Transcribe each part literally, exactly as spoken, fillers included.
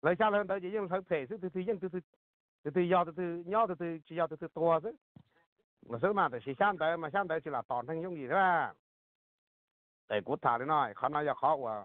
lấy cha lên tới chỉ riêng thấy thể từ từ riêng từ từ từ từ do từ từ nhỏ từ từ chỉ do từ từ tua chứ mà sớm mà thì sang tới mà sang tới chỉ là tòn thành giống gì đó để cút thả lên nói khó nói giờ khó quá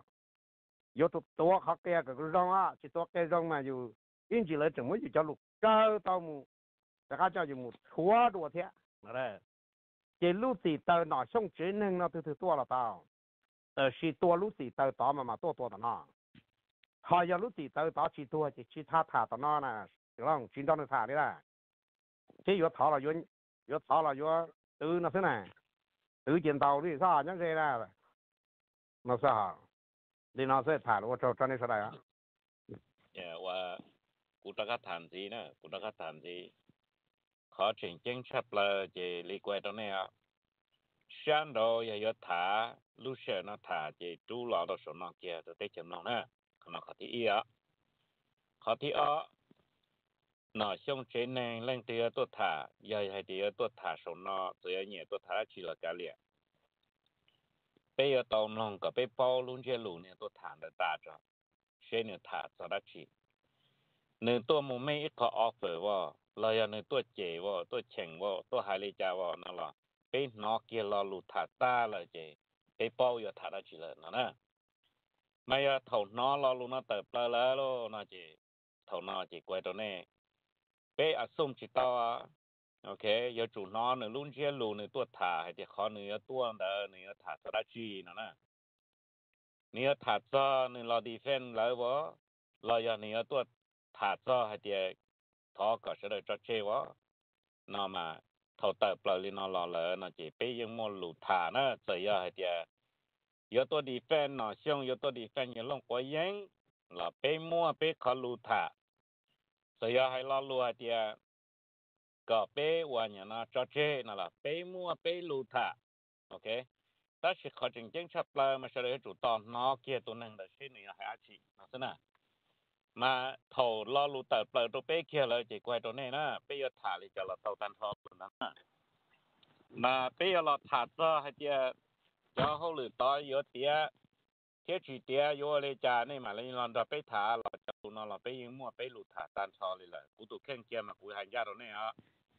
yếu tố tua khó kia cái rong á chỉ tua cái rong mà dù in chỉ lấy chừng mới chỉ cho lục cơ tao muแต่เขาเจ้าอยู่หมดทั่วตัวเทียนั่นแหละเจลูสีเตอหน่อยช่องเจนึงเนาะถือตัวเราเตาแต่ชีตัวลูสีเตอต่อมามาตัวตัวต่อหน้าพอยาลูสีเตอต่อชีตัวจะชีท่าท่าต่อหน้าน่ะลองชินตอนนึงท่านี่แหละที่อยู่ท้อเราอยู่อยู่ท้อเราอยู่ตื้อนั่นสินะตื้อเจียนเตาที่ซ่ายังไงนะนั่นซ่าดีน่าเสียท่าว่าจะจะนี่สบายอ่ะเนี่ยว่ากูตะกัดฐานสีนะกูตะกัดฐานสีขอถึงเจ้งชับเลยจะรีกวยตรงนี้อ่ะฉันเราอย่าหยุดถ่าลูกเสือนะถ่าจะดูหล่อเราสนองเกียร์ตัวเต็มจำนองนะขณะขอที่อีอ่ะขอที่อ่ะหน่อช่วงเชนในเร่งเตียตัวถ่าใหญ่ให้เตียตัวถ่าสนอตัวใหญ่ตัวถ่าชีละกาเลียไปเอาตองลงกับไปเป้าลุงเจลูเนี่ยตัวถ่าได้ตาจ้ะเชนเนี่ยถ่าสารชีหนึ่งตัวมุมไม่อีกขอออฟเฟอร์ว่าเราอยากหนึ่งตัวเจว่าตัวเฉ่งว่าตัวไฮเลจาว่านั่นแหละไปนอกเกี่ยวเราลูถ่าตาเลยเจไปเป้าอยู่ถ่าได้ชีเลยนั่นนะไม่เอาเท่านอเราลูน่าเติบโตแล้วลูน่าเจเท่านอเจกวยตัวนี้ไปอาสุ่มจิตตัวโอเคอย่าจู่นอหนึ่งลุงเชี่ยลูหนึ่งตัวถ่าให้เดี๋ยวขอหนึ่งตัวเดินหนึ่งถ่าสระชีนั่นนะหนึ่งถ่าซ้อหนึ่งเราดีเฟนแล้วว่าเราอยากหนึ่งตัวถ่าซ้อให้เดี๋ยวท้อก็จะได้จัดเชวะนอมาเท่าเติบโตเลยนอรอเลยน่าเจไปยังมอลูถ่านะเสียให้เดี๋ยว有ตัวดีแฟนหน่อช่วง有ตัวดีแฟนยังลงกว่ายังเราไปมั่วไปขอลูถ่าเสียให้เราลูให้เดียก็ไปวันอย่างน่ะจอเจนั่นแหละไปมั่วไปลูถ่าโอเคแต่สิขอจริงๆชับเลยมาเฉลยจุดตอนนอเกียตัวหนึ่งแต่ชื่อนี่หาชีนะสินะมาเท่าเราลูเติบโตตัวไปเกียเลยจีกวยตัวนี้นะไปยอดถ่าเลยจะเราเท่าตันทอตัวนั้นมาไปยอดเราถ่าก็ให้เดียcho hậu lử to yếu tía thiết chỉ tía yếu lê cha này mà lên lon đó bé thả là cho nó là bé những mua bé lụt thả tan cho lên là cú tụ khen kia mà cú hành gia đó này á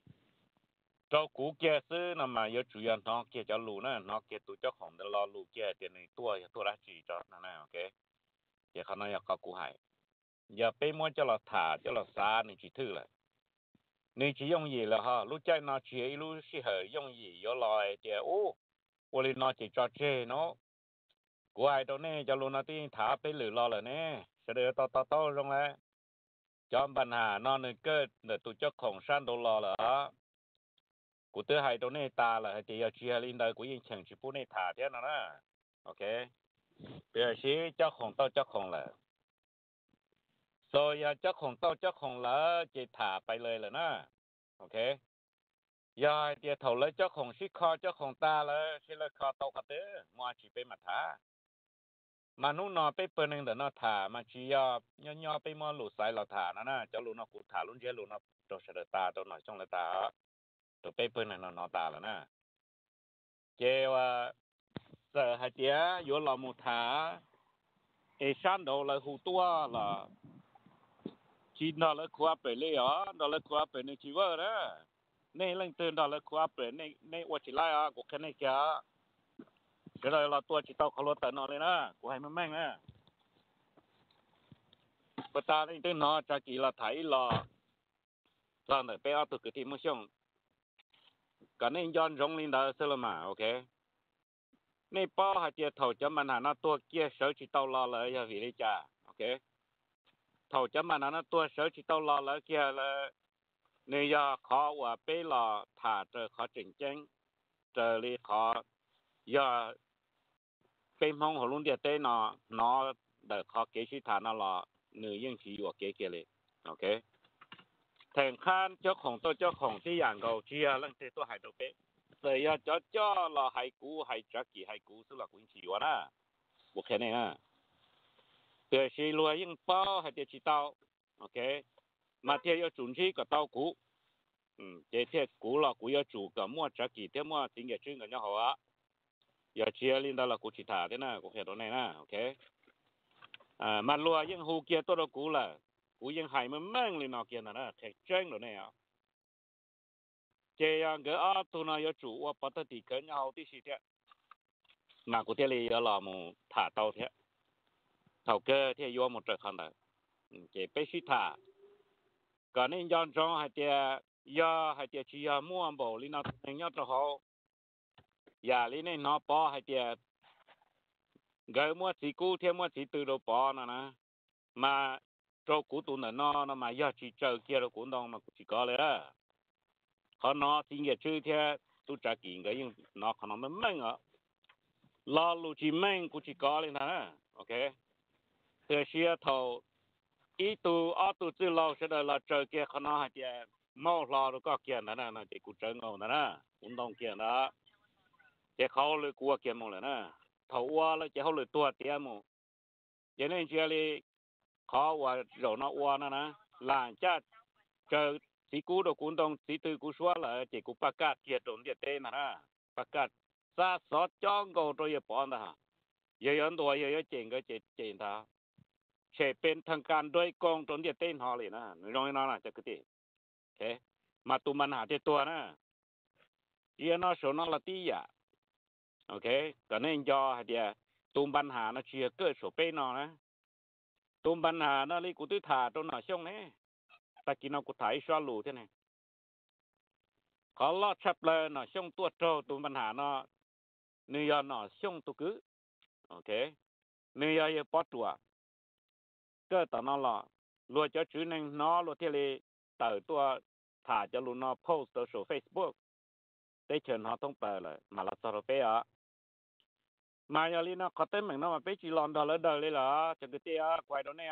cho cú kia xứ nằm mà yếu chủ yếu nó kia cho lụt nữa nó kia tụ cho khổng để lo lụt kia tiền này tua tua đã chỉ cho nó này ok giờเขาnói có cú hay giờ bé mua cho là thả cho là xa này chỉ thứ là này chỉ dùng gì là ha lúc chơi nó chỉ lúc chỉ hơi dùng gì yếu lòi thì ôวันนี้นอจีจอเจเนาะกูไอ้ตัวนี้จะรู้นาที่ถาไปหรือรอเลยเนี่ยเสด็จต่อต่อต่อลงแล้วจอมปัญหานอนนึงเกิดเดือดตัวเจ้าของสั้นตัวรอเหรอกูเตือนให้ตัวนี้ตาเลยที่จะเชียร์ลินเดอร์กูยิงเฉียงชิบุนี่ถาเท่านั้นนะโอเคเปียชีเจ้าของโตเจ้าของแหละโซยเจ้าของโตเจ้าของแล้วจะถาไปเลยเลยนะโอเคยายเดี๋ยวเท่าเลยเจ้าของชิคอเจ้าของตาเลยชิเลยคอโตกระเตื้อมัวชีไปมาถามานุ่นนอไปเปิดหนึ่งเดี๋ยวนอถามาชียอย่อย่อไปมอหลุดสายเราถานะนะเจ้าลุนอกูถาลุนเจ้าลุนอตัวเฉลตาตัวหน่อยช่องเลยตาตัวไปเปิดหนึ่งนอนอตาแล้วนะเจว่าเสือหายเดียโยหล่อมูถาเอชันโดเลยหูตัวล่ะชีนอเลยคว้าไปเลยอ๋อนอเลยคว้าไปในชีวะนะในเรื่องตื่นตอนเราคว้าเปลี่ยนในในวัชิไลอ่ะกูแค่ในแก่เดี๋ยวเราตัวจิตเอาขลุ่นแต่นอนเลยนะกูให้มันแม่งนะปตาในตื่นนอนจากกี่เราไถรอตอนไหนไปเอาตัวกที่มุ่งช่องกันในย้อนรงลินดาเซลมาโอเคในป้อหาเจียเท่าจะมันหาหน้าตัวเกี้ยเสือจิตเอารอเลยอย่าวิริจ่าโอเคเท่าจะมันหาหน้าตัวเสือจิตเอารอเลยเกี้ยเลยเนี่ยขอว่าไปรอถ่าเจอขอจริงจังเจอเลยขอย่าเป็นห้องของลุงเดียเต้นอนอเด็กขอเกชิฐานรอเนื้อยังชีอยู่เกเกเลยโอเคแทงข้านเจ้าของตัวเจ้าของที่อย่างเราเชียร์เรื่องเตตัวหายตัวเป๊ะแต่ยาเจ้าเจ้าเราหายกูหายจักกี่หายกูสุดละกุญชีวะนะบุกแค่นี้นะเดี๋ยวชีรวยยิ่งเป้าให้เดี๋ยวชีเต้าโอเคมาเที่ยวจุนชีก็เต้ากูอืมเที่ยวกูเรากู要จุกับมั่วจักกี่เที่ยวมั่วจริงกับชื่อกันยังหัวอย่าเชียร์ลินดาละกูชิตาเด้นะกูแค่ตัวนี้นะโอเคอ่ามาลัวยังหูเกียตัวเรากูล่ะกูยังหายมันแม่งเลยนอเกียน่ะนะแท็กแจ้งตัวเนี่ยเจียงก็อ้าตัวนายจู่ว่าปกติเกินเอาที่สิเทมากูเทเลยยาลามูถ่าเตาเทเท่าเกอเที่ยัวหมดเลยคันเลยเจไปสิถ่าก่อนนี้ย้อนจ้องให้เตียยาให้เตียชียาม่วงบ่ลีน่าเองยอดเขาอย่าลีนี่นอปอให้เตียเกอมัวสีกูเทียมัวสีตือโดปอนะนะมาโจกูตุนน่ะนอนะมายาชีเจอเกียร์กูต้องมากูสิกอเลยอ่ะเขานอสิ่งเงี้ยชื่อเทียตุจักกินก็ยังนอขนมมันมั่งอ่ะรอลูจิมั่งกูสิกอเลยนะโอเคเธอเชียเท่าอีตูอ้อตูจื้อเราเสด็จเราเจอเกียร์ขนอให้เตียมอรอแล้วก็เกียร์นั่นน่ะเจกูเจอเงานั่นน่ะกูต้องเกียร์นะเจเขาเลยกลัวเกียร์มองเลยนะเท่าว่าแล้วเจเขาเลยตัวเตี้ยมองเจนี่เจเลยเขาว่าเราเนาะว่านะนะหลังจากเจอสีกูดกูต้องสีตือกูชัวละเจกูประกาศเกียรติตรงเดียเต้นะนะประกาศซาสอดจ้องก็ตัวอย่าปอนนะฮะเยอะๆตัวเยอะๆเจงก็เจเจนท่าเชเป็นทางการด้วยกองตรงเดียเต้นฮอเลยนะน้อยน้อยนะจะกติโอเคมาตุมันหาเจตัวนะเยอะน้อยส่วนน้อยละตีอ่ะโอเคก็เนี่ยยอเดียตุมปัญหานะเชียเกิดโสเป้นอนะตุมปัญหานะลิกูตื้อถาตรงหน่อช่องนี้ตะกี้เรากูถ่ายชวลูใช่ไหมขอลอดชับเลยหน่อช่องตัวโตตุมปัญหาเนาะเนื้อหน่อช่องตุกือโอเคเนื้อเยอะปอตัวก็ตอนนั้นละรัวจะชื่อหนึ่งเนาะรัวที่เลยเต่าตัวถ่ายจะรู้เนาะโพสต์ตัวโซเฟซบุ๊กได้เชิญเขาต้องเปิดเลยมาละสารเป้อะมาอย่างนี้นะเขาเต้นเหมือนน้องมาไปจีรอนดอลลาร์เดอร์เลยเหรอจังกะเตียควายตัวเนี้ย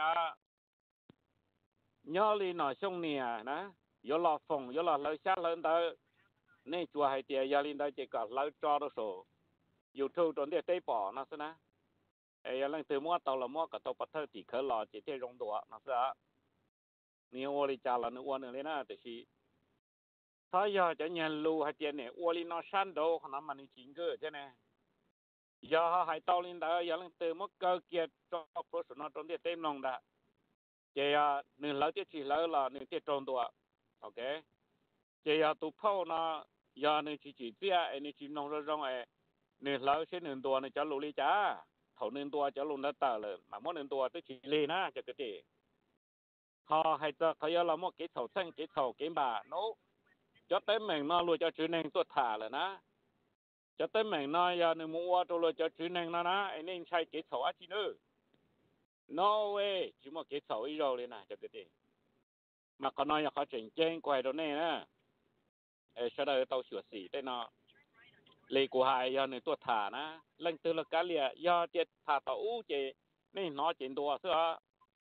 ย่อลีหน่อยช่วงเนี่ยนะย่อหลอดส่งย่อหลอดเลยชาเลยเดอนี่จัวให้เตียยาลินได้เจก็เลยจอดโซยูทูบตัวเนี้ยเต้ปอนะสินะเอ้ยยังถือมั่วเตาละมั่วกับเตาปัตเตอร์ตีเขาหล่อเจเจรงตัวนะสิอะนี่โอริจาละนึกว่านึงเลยนะแต่ชีถ้าอยากจะเงินรู้ให้เตียเนี่ยโอรินอชันโดขนาดมันจริงก็ใช่ไหมยาให้เตาลินได้ยังถือมั่วเกลียดจอโปรสนอตัวเนี้ยเต็มลงได้เจียหนึ่งแล้วจะฉีแล้วละหนึ่งเจ็ดตรงตัวโอเคเจียตุพ่อนะยาหนึ่งจีจีเสียไอ้หนึ่งจีนองร้องไอ้หนึ่งแล้วเช่นหนึ่งตัวเนี่ยจะรู้เลยจ้าเท่าหนึ่งตัวจะลงแล้วตาเลยมาหมดหนึ่งตัวตัวจีเลยนะจะกระเตะเขาให้จะเขายาเราหมดเกตเท่าเส้นเกตเท่าเกมบาโน้จะเต็มแม่งนอรู้จะชื่อหนึ่งตัวถ่าเลยนะจะเต็มแม่งนอยาหนึ่งมัวตัวรู้จะชื่อหนึ่งนะนะไอ้นี่ใช่เกตเท่าอาชีเนอ no way จิมว่าเกตเท่าอีเราเลยนะจะกระเตะmà còn nói là khó chỉnh trên quay đó này nè, ê sau đó tao sửa xỉ đây nó, lấy của hai giờ này tôi thả na, lần từ là cái lìa giờ chết thả tao u chế, này nó chỉnh đồ sữa,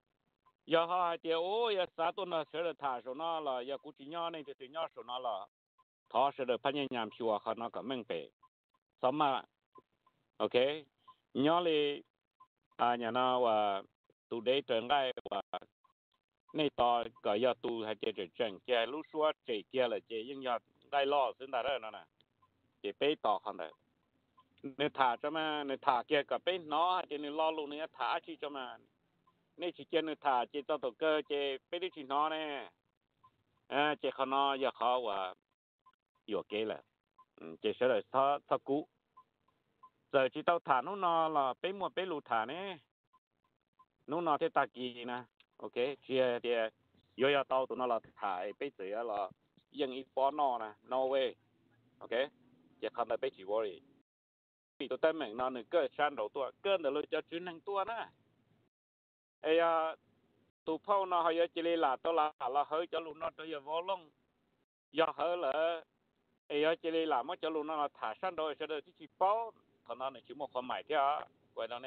giờ hai tiêu u giờ sao tôi nó sửa được thả số nó là giờ cũng chỉ nhỏ này thì chỉ nhỏ số nó là, thọ sửa được phanh nhảm chùa họ nó cả mình bể, xong mà, ok, nhỏ li, à nhà nó và tụ đấy trường cái vàในตอนก็ยอดตูให้เจเจจังแกรู้ชัวเจเกียละเจยังยอดได้ล่อซึ่งได้แล้วนั่นน่ะเจไปต่อกันได้ในถาจะมาในถาเกียกับเป็นน้อเจในล่อลูกเนี่ยถาที่จะมาในชิเจในถาเจตัวตัวเกอเจไปได้ที่น้อเนี่ยเออเจเขาน้ออย่าเขาว่าอยู่เกละเจเสด็จทอทกุเจอที่เต้าถานู้นนอละไปหมดไปลูถาเนี่ยนู้นนอที่ตากีนะok chia thì yo ya tao tụi nó là thải bây giờ là dân ít bỏ nó nè no way ok chỉ không phải bây chỉ worry vì tụi tên mình nó nên cơ san đầu tua cơ để lôi cho chuyến hàng tua nè ai à tụi phao nó hay chỉ là tao là là hơi cho luôn nó cho giờ vô lông giờ hơi là ai à chỉ là mất cho luôn nó là thả san đầu sẽ được chỉ bao còn nó này chỉ một con mày thế à quay đó nè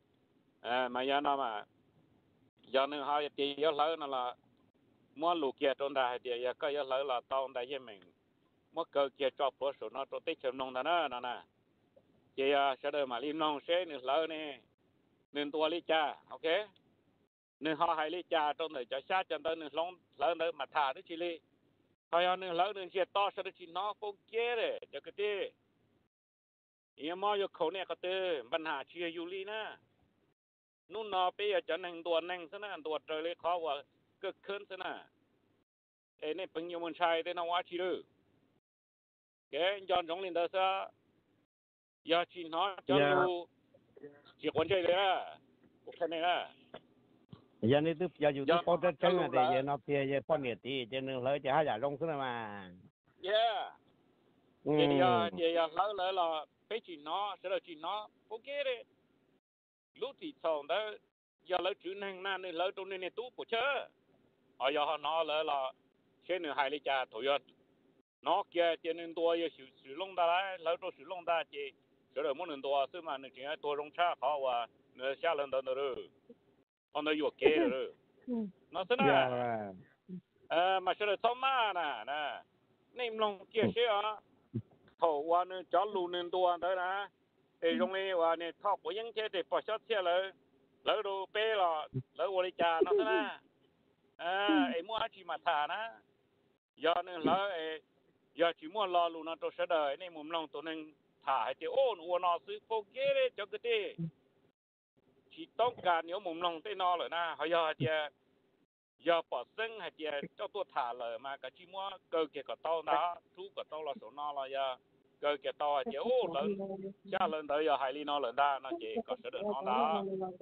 à mà giờ nó mà giờนึงเขาจะตีเยอะเลยนั่นละมั่วลูกเกียร์ตรงใดเดียวก็เยอะเลยละตอนใดยังมึงมั่วเกิดเกียร์จอบตัวสุดนั่นตัวติดเชื่อมนงนั่นน่ะนั่นน่ะเจียเสด็จมาลีนองเช่หนึ่งเลยนี่หนึ่งตัวลิจ่าโอเคหนึ่งเขาให้ลิจ่าตรงไหนจะชาจันตัวหนึ่งลงเลยเลยมาถ่ายด้วยชิลีเขาเอาหนึ่งเลยหนึ่งเชียร์ต่อเสด็จชินน้องคงเก๋เลยจะกระตียังมั่วอยู่เขาเนี่ยก็เตอปัญหาเชียร์ยูรีนะนู่นนอไปจะนั่งตัวนั่งซะนะตัวเจอเลยเขาว่าก็ขึ้นซะนะเอ้เนี่ยเป็นยมชายแต่นว่าชีรู้แกย้อนจงลินเดอร์ซะยาชินฮะจะรู้จีคนใจเลยนะโอเคเนี่ยนะ giờ này tôi giờอยู่ที่ปอจะเชิงอ่ะแต่giờ nó phía giờปอเนี่ยตีจะนึงเลยจะหาอย่าลงซะมา yeah อืม giờ giờ giờ lỡ lỡ là phải chỉ nó sẽ là chỉ nó ok đấy lúc thì xong đó giờ lỡ chữ năng na nên lỡ trong nên tú của chớ ở giờ nó lỡ là trên nửa hai lý cha thôi giờ nó kia trên nên tua giờ sử sử dụng ta đấy lỡ cho sử dụng ta chỉ sẽ là muốn nên tua chứ mà nên chỉ là tua rong cha khó và nửa xa lần đó nữa còn nó vừa kê rồi nó thế nào ờ mà sẽ là xong mà nè nè nên lòng kia sẽ à thầu qua nên cho lù nên tua đó nè để trong này qua nên thọ của những cái để bỏ sót xe lỡ lỡ đồ bê là lỡ qua đi trà nó thế nào à em mua chỉ mà thả nè giờ nên lỡ giờ chỉ mua lo lù nó cho sẽ đời nên muốn lòng tụi nên thả hay thì ôn uốn nó xứ phố kia đấy cho cái gì chỉต้องการnếu muốn lòng tới nó rồi nè hay giờ thì giờ bỏ sinh hay thì cho tôi thả lời mà cái chỉ mua cơ kia có tao đó thú có tao là số nó là giờ cơ kia tao thì ô lớn cha lớn tới giờ hai ly nó lớn ra nó chỉ có sẽ được nó đó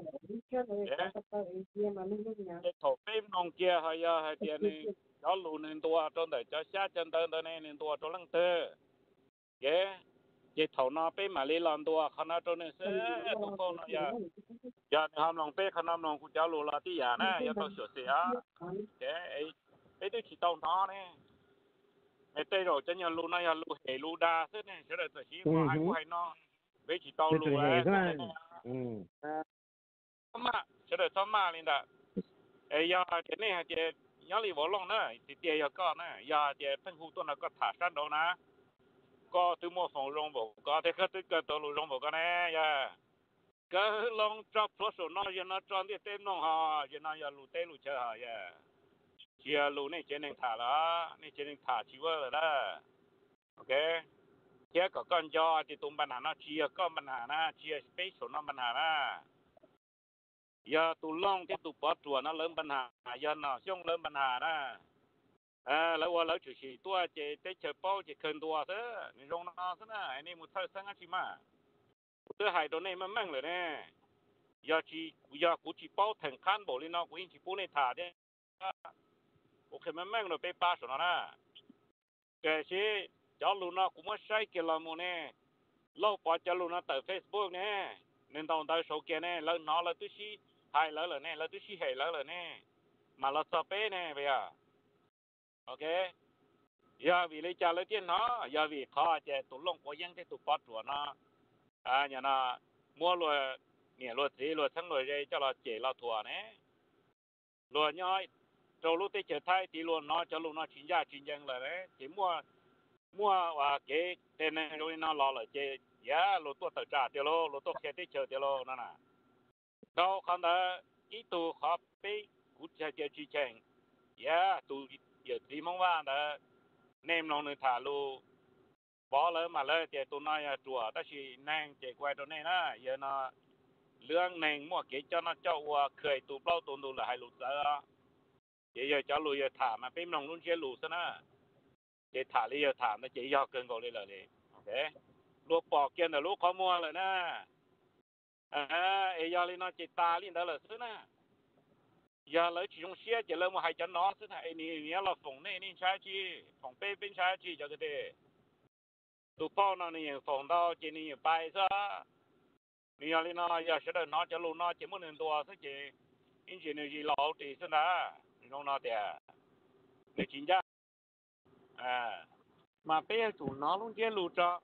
cái thổ phim nông kia hay giờ hay thì này cho lù nên tua cho để cho sát chân tới tới này nên tua cho lăng tơ cái cái thổ nó phim mà lấy làm tua khăn nó cho nên sẽ tụ con nó giờ giờ hàm lòng phim khăn lòng cũng cho lù là tí giả nè giờ tao sửa sửa cái ấy ấy tôi chỉ tao nó nèไอ้เต้เราจะยังรู้นะยังรู้เหรู้ดาซึ่งเนี่ยเฉลี่ยตัวชี้ว่าให้ผู้ให้นอเวทีตองรู้แล้วอืมทำมาเฉลี่ยทำมาเลยนะไอ้ยาเจนี่ฮะเจยาลีวอลงนะติเตียก็นะยาเจทั้งหูตัวนั้นก็ถาสั้นโดนะก็ตัวมัวส่งลงบอกก็แต่ก็ตัวก็ตัวลงบอกก็แน่ยาก็ลองจับพลสนอยันนะจอนที่เต้นน้องฮะยันนะยาลูเต้ลูเชฮะยาchia lù này trên nền thả đó này trên nền thả chỉ vợ đó ok chia có con do thì tụi bạn nó chia có bạn nó chia space số nó bạn nó giờ tụi long tiếp tục bỏ chùa nó lớn bạn hà giờ nó xong lớn bạn hà đó à lấy qua lấy chủ sĩ tua chỉ tới chờ bao chỉ cần tua thế nên rong nó thế này anh em một thời sáng chỉ mà thứ hai đồ này mà mang rồi nè giờ chỉ giờ cũng chỉ bao thành khăn bộ lên nó cũng chỉ bố này thả đấy ok mà mang rồiไปป้าสนนะแต่สิจะรู้นะกูไม่ใช่กี่ละมูเนี่ยเราพอจะรู้นะแต่ Facebook เนี่ยnên tao tao số kia nè lớn nó là tôi xí hai lớn rồi nè là tôi xí hay lớn rồi nè mà là sao bé nè bây giờ ok giờ vì lấy cha lấy tiền nó giờ vì khó chứ tụi lông có những cái tụi bắt chuột nó à nhà nó mua rồi nghề rồi gì rồiทั้งrồi đây cho là chỉ là thua nè rồi nhoi rồi lúc tới chờ thay thì luôn nó cho luôn nó chuyển ra chuyển dân là đấy chỉ mua mua và cái tên này rồi nó lo là chơi giá lúc tôi tự trả tiêu lô lúc tôi khai tới chờ tiêu lô nó nè sau khi đó ít tu học bị cút chơi chơi chơi chơi giá tu giờ thì mongว่าđó nem nó nơi thả lô bỏ lỡ mà lỡ chơi tu nói chùa đó chỉ nàng chơi quay đồ này na giờ nó lương nàng mua cái cho nó cho qua khởi tu bao tu tu là hai lụt đó giờ giờ cho lùi giờ thả mà phim nòng luôn chia lù xí na giờ thả đi giờ thả nó chỉ do cơn cầu đi là đi ok lúc bỏ kia là lúc có mua rồi na à ấy giờ đi nó chỉ ta đi đó là xí na giờ lấy chỉ dùng xe chỉ lấy một hai chân nó xí na ấy nè nè là phòng này nè trái chi phòng bên bên trái chi cho cái đấy tụ bao nó nè phòng đó chỉ nè bài sao nè giờ đi nó giờ sẽ đợi nó cho lù nó chỉ muốn nên tua xí chỉ in chỉ nè chỉ lão thì xí na nông nó thì để chính ra à mà bây giờ chủ nó luôn chơi lụt cho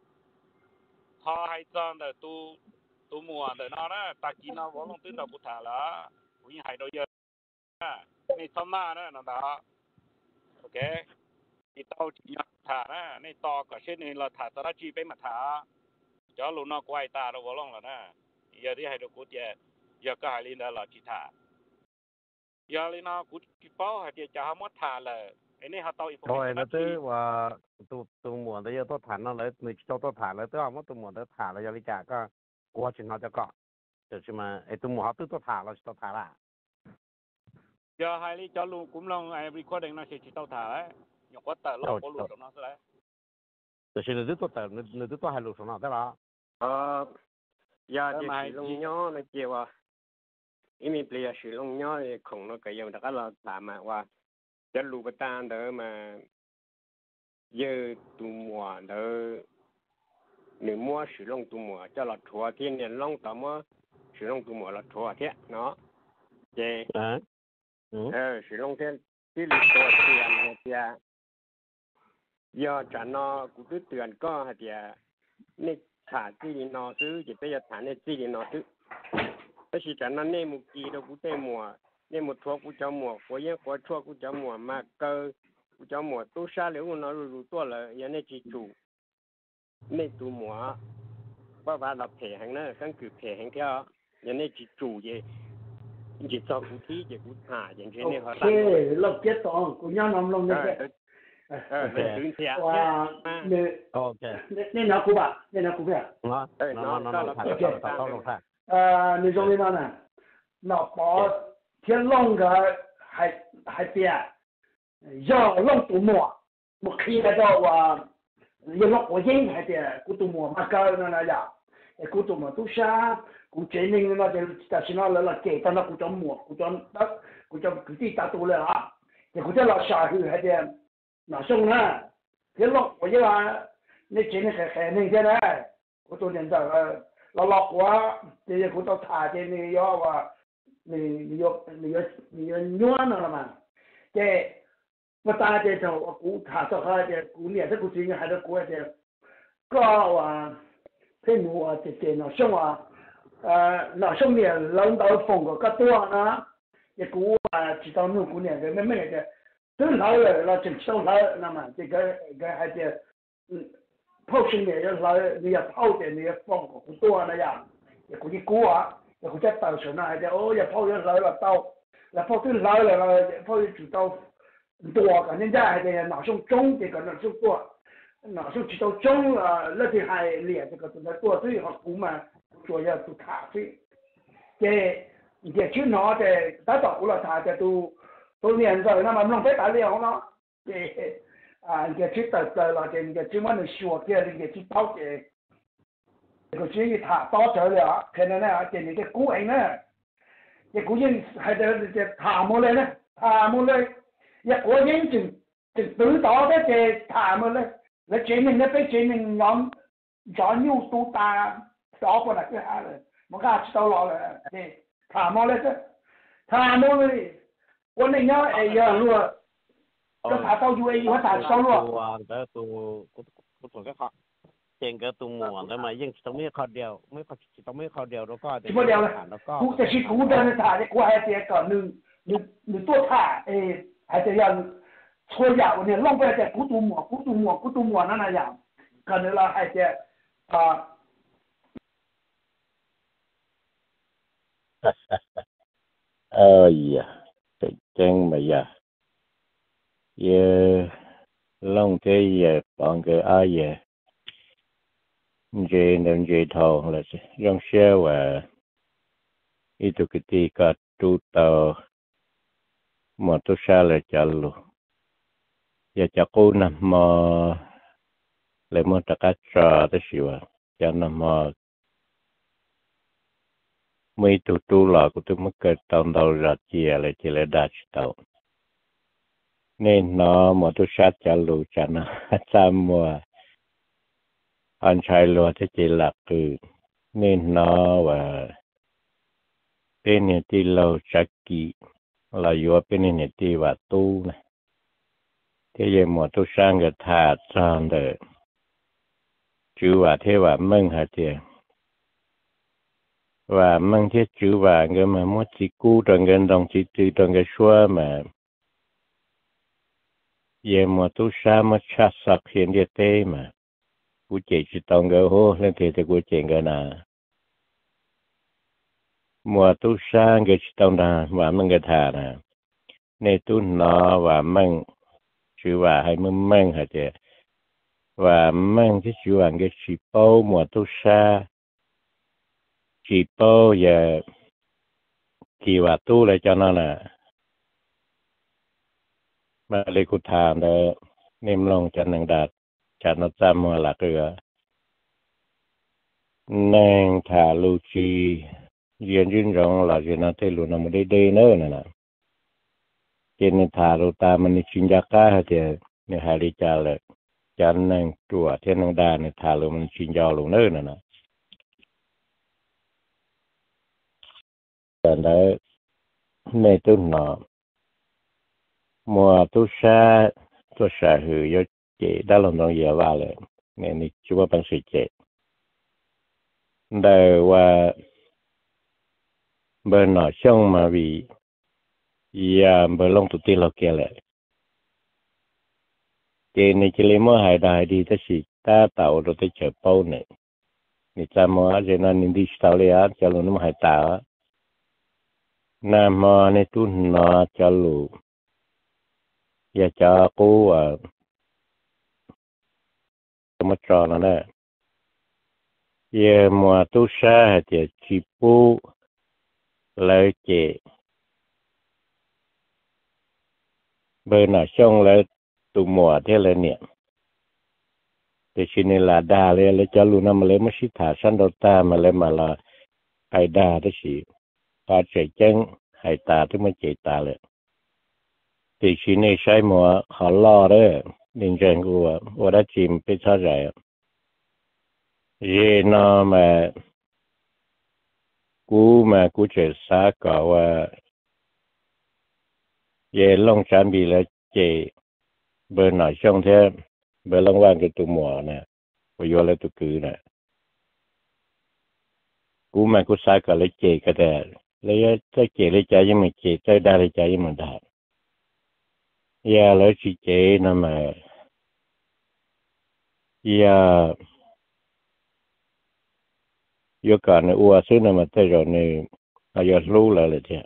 họ hay chọn để tu tu mùa để nó đó ta chỉ nó vẫn luôn tính đầu bút thả là cũng như hay đôi giờ à này thăm mà đó nó đó ok thì tao chỉ thả đó này to cả trên này là thả tao đã chỉ bên mặt thả cho lụt nó quay ta đâu vẫn luôn là nè giờ thì hay đôi cút giờ giờ cái hay lên đó là chỉ thả giờ lên nó cũng chỉ bao hay chỉ cho mất thả là cái này họ tao ít thôi nó tới và tụ tụ muộn tới giờ tôi thả nó lấy mình cho tôi thả lấy tới họ mất tụ muộn tới thả lấy giờ đi trả có qua chuyện nó cho có จะใช่ไหมไอ้ตัวหมูเขาตื้อตัวถ่าเราตัวถ่าละ giờ hai lý cho luôn cũng long ai recording nó sẽ chỉ tao thả đấy nhọc quá tờ lo có luôn trong nó đấy จะใช่ตื้อตัวแต่เนื้อตื้อตัวไฮโลสนอได้ละเออยาจะสีลงย่อนะเกี่ยวว่าอีมีเปลี่ยนสีลงย่อของเราก็ยังแต่ก็เราถามมาว่าจะรู้ประตานเด้อมาเยอะตัวมัวเด้อหนึ่งมัวสีลงตัวมัวจะหลอดถั่วที่เนี่ยลงต่อมัวสีลงตัวมัวหลอดถั่วเท่าเนาะเจเออสีลงเท่าที่หลุดตัวเตียนเนี่ยเตียยอจันนอกูตื้อเตือนก็ฮะเตียนี่ขาดที่ดินนอซื้อจะไปฐานในที่ดินนอซื้อแต่สิจันนั้นเนี่ยมุกีเรากูเตะมัวเนี่ยหมดทั่วกูจะมัวหัวเยี่ยหัวชั่วกูจะมัวมากเกอกูจะมัวตู้ซาเหลวกูนอรู้ตัวเลยยันในจีจูในตัวมัวว่าว่าเราแผลแห่งนั้นก็คือแผลแห่งเท่ายันในจีจูเย่จีจอกูที่เย่กูหาอย่างเช่นเนี่ยเขาตั้งเราเก็ตตองกูย่านำลงเนี่ยเออเป็นถึงเสียว่าเนี่ยโอเคเนี่ยนักกูป่ะเนี่ยนักกูป่ะอ๋อเออน้องน้องน้องถ่ายต่อต่อลงถ่ายเอ่อในตรงนี้นั่นน่ะเราพอเที่ยงลงก็ให้ให้เปียย่อลงตัวหมวกหมวกขี้ก็ว่ายังลงหัวยิงให้เปียกูตัวหมวกมาเกินนั่นน่ะจ้ะไอ้กูตัวหมวกตู้ช้ากูเจนิงนั่นจะแต่สินะแล้วละเกตนั่นกูจะหมวกกูจะกูจะกูที่ตาตัวเลยอ่ะแต่กูจะรอชาหือให้เปียน่าส่งนะเดี๋ยวลง我就话你今天还还那天呢我昨天在呃老老花这些我到他这你要话你你要你要你要暖了嘛这我大这头我估他说哈这估年这估今年还得过这高啊这我啊这这那什么呃那什么领导风格个多呢也估啊知道那估年的没没的都老了，老正收老，那么这个个还是嗯，泡生的要老，你要泡的你要放不多那样，也估计锅啊，也估计到时那还是哦，要泡要老了到，那泡都老了了，泡就知道多，反正在还是哪种中这个哪种多，哪种知道中了，那边还练这个都在多水和锅嘛，主要做咖啡，这你这去拿的打到了他的都。ตัวเนี่ยจะนั่นมันลงไปตายเลยเนาะเอออ่าเกี่ยวกับตัวตัวเราเกี่ยวกับที่มันชัวร์เกี่ยวกับที่เต้าเกี่ยวกับที่ถ่าต่อเจอเลยอ่ะแค่นั้นนะเกี่ยวกับกู้เองนะเกี่ยวกับยังให้เดี๋ยวจะถ่าหมดเลยนะถ่าหมดเลยอย่ากู้ยังจึงจึงตื้อต่อได้จะถ่าหมดเลยแล้วเจนึงเนี่ยไปเจนึงย้อนย้อนยูตูตาต่อคนละก็หาเลยมันก็จะต่อรอเลยเนี่ยถ่าหมดเลยจ้ะถ่าหมดเลย我那鸟哎呀，如果ก็ถ่ายเต้าอยู่ไอ้ว่าถ่ายเต้าหรอตัวแต่ตัวกูกูตัวก็เขาเจงก็ตัวหมวนแต่มายังต้องไม่เขาเดียวไม่เขาต้องไม่เขาเดียวแล้วก็ที่เดียวเลยกูจะคิดกูเดินถ่ายกูให้เสียก่อนหนึ่งหนึ่งหนึ่งตัวถ่ายเออให้เสียช่วยยาวเนี่ยลงไปแต่กูตัวหมวกกูตัวหมวกกูตัวหมวกนั่นน่ะอย่างกันเลยเราให้เสียอ่าเออchẳng mà giờ giờ long thế giờ bọn cái ai giờ giờ nên giờ thầu là trong xe và ít cái gì cả tu tàu mà tu xa là chăn luôn giờ chắc cô nằm mà lại mà tất cả trò tới xíu cho nằm mà mấy tụ tụ là của tôi mất cái tàu đầu ra chia lại chỉ là đa tàu nên nó mà tôi sát cho lũ cho nó sam mùa anh trai lúa thì chỉ là cứ nên nó và bên này thì lâu chắc kỹ là vô bên này thì và tu này thế giờ mà tôi sang cái thà sang để chứ và thế và mừng hả chị và mang thiết chữ và cái mà mất chỉ cú trong cái đồng chỉ từ trong cái xóa mà giờ mà tu sa mà chát sạc hiện địa tê mà cú chạy chỉ trong cái hố lên thì thì cú chạy cái nào mà tu sa cái chỉ trong đó và mang cái thà nè nên tu nó và mang chữ và hay mang mang hả chị và mang cái chữ và cái chỉ bao mà tu sa chỉ bao giờ kỳ vật tu lại cho nó là mà lấy cụ thàm để niệm lòng cho năng đạt cho nó chăm mà là cái nàng thả lưu chi diện duyên rộng là chuyện nó thấy luôn nó mới đây nữa nè cho nên thả lưu ta mình chuyên gia cá thì nên hai đi trả lại cho nàng chùa thiên năng đà nên thả lưu mình chuyên gia luôn nữa nè cho nên này tôi nói mùa tôi xa tôi xa hư yo chị đã làm đồng giờ vào lại nên ni chúa bằng sự chị đời và bên nó xong mà vì ya bên long tụi tiên lo kia lại chị này chỉ lấy mua hai đài đi tới gì ta tạo rồi tới chợ bao này ni cha mua cho nên đi tàu lấy cho luôn nó hai tàu nam mà này tu nó cho luôn ya cho cô à mà cho nó nè ya mua tu sa thì chỉ bu lấy chị bên nào xong lấy tụ mùa thế là nè thì xin là đa lấy lấy cho luôn mà lấy mất sĩ thả sẵn đầu ta mà lấy mà là hay đa đó gì ta chạy chân hay ta thì mới chạy ta lại thì xin này sai mùa khó lo đấy nên rằng của của đã chìm bị sao rẻ vì nó mà cú mà cú chơi xa cỏ và về long sản bị là chị bên nào xong thế bên long vang cái tụ mùa nè bây giờ là tụ cử nè cú mà cú xa cỏ lấy chị cái đó lấy cái chị lấy trái với mình chị tới đa lấy trái với mình đa ya lấy chị chị nó mà ya yo cả này ua xứ nó mà tới rồi này à giờ lú lại là thế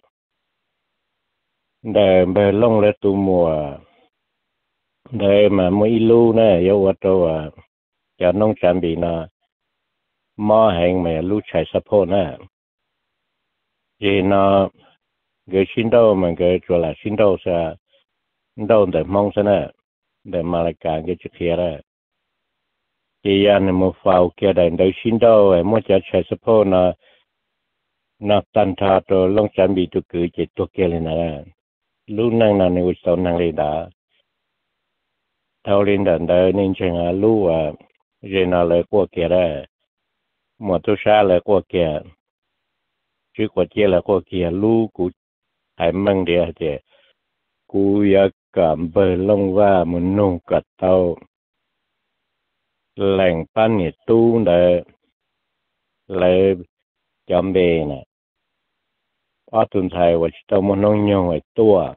để bên long lấy tụ mùa để mà mỗi lú nè yo qua đâu à cho nông sản bị nó mò hàng mà lú chạy sập hồ nè vì nó cái xin đâu mà cái chỗ là xin đâu sa đâu để mong sao nè để mà lại cả cái chuyện kia đó thì anh một phao kia để để xin đâu em muốn cho chạy sập hồ nó nó tan thà rồi nông sản bị tụt cứ chỉ tụt kia lên nè lú năng năng này sau năng lên đã thao lên đàn đời nên chẳng là lú à rồi nó lại qua kia đó một số xa lại qua kia chứ qua kia là qua kia lú cũng hay mang đi thì cú ya cảm bơi long va muốn nông cắt tàu lành pan nhiệt tu để lấy chấm bề nè ở tuần thai và tàu muốn nông nhung ở tua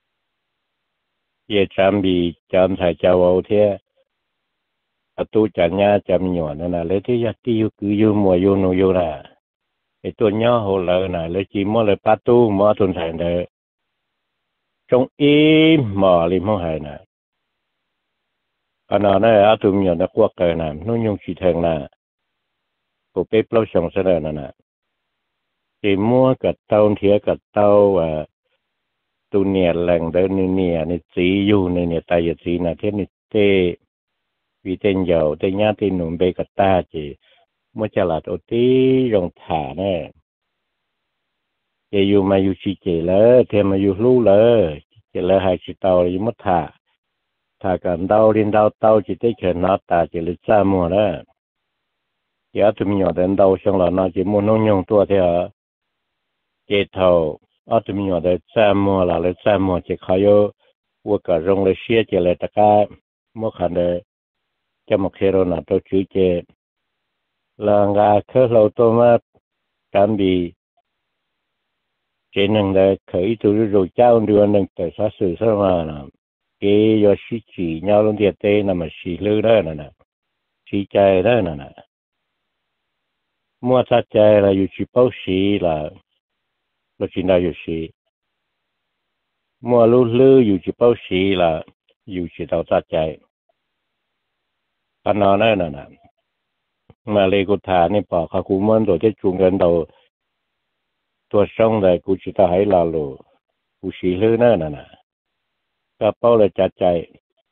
ye chấm bị chấm thai chào vào thế ở tu chả nhá chấm nhỏ nên là lấy thế ya tiêu cứ yêu mùa yêu nô yêu là cái tuần nhỏ hồ lợ nè lấy chỉ mua lấy bắt tu mua tuần thai để trong ý mà li mong hay nè anh nói là tụi mình đã qua cái nè nó nhung chỉ thèn nè của bếp lâu xong sẽ là nè chỉ mua cái tàu thiệt cái tàu và tụi nhẹ lằng đó nè nè nè chỉ yêu nè nè tại vì chỉ nè thế nè tê vì tên giàu tên nhát tên nụm bê cái ta chỉ mua cho là tổ tí rong thả nè chỉ yêu mà yêu chỉ chỉ lỡ thêm mà yêu lú lỡ chỉ lỡ hai chỉ tàu là mất thả thà cần đau lên đau đau chỉ tới chuyện nó ta chỉ lấy cha mua đó giờ tụi mình nhỏ đến đau xong là nó chỉ mua nông nhung tua theo chế thầu ở tụi mình nhỏ đến cha mua là lấy cha mua chỉ khai vô vô cả rong lấy xía chỉ lấy tất cả mua khăn để cho một khi rồi là tôi chữ chế là ngà khơi lâu tôi mà cảm bị chế năng để khởi tụi rồi trao đưa năng tới sát sự sao mà làm cái do sĩ chỉ nhau luôn thiệt tê là mà sĩ lư đó nè nè sĩ chạy đó nè nè mua sát chạy là dù chỉ bao sĩ là lúc chỉ nào dù sĩ mua lú lư dù chỉ bao sĩ là dù chỉ tàu sát chạy anh nói nè nè nè mà lấy cô thả này bỏ khá cú muốn rồi cái chung gần đầu tua xong rồi cú chỉ ta hãy là lù cú xí lư nữa nè nè cái bao là chặt chạy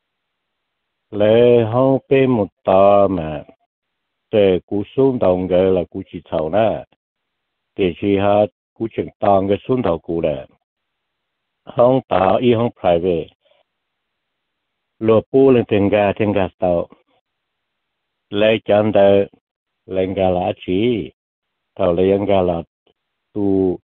lấy hông bê một tờ mà để cú xuống đồng cái là cú chỉ thầu nè để chỉ ha cú chừng tòng cái xuống đầu cú nè hông tàu y hông private lùa pu lên tiền ga tiền ga tàu lấy chân đời lên ga lá chỉ tàu lấy ga là tu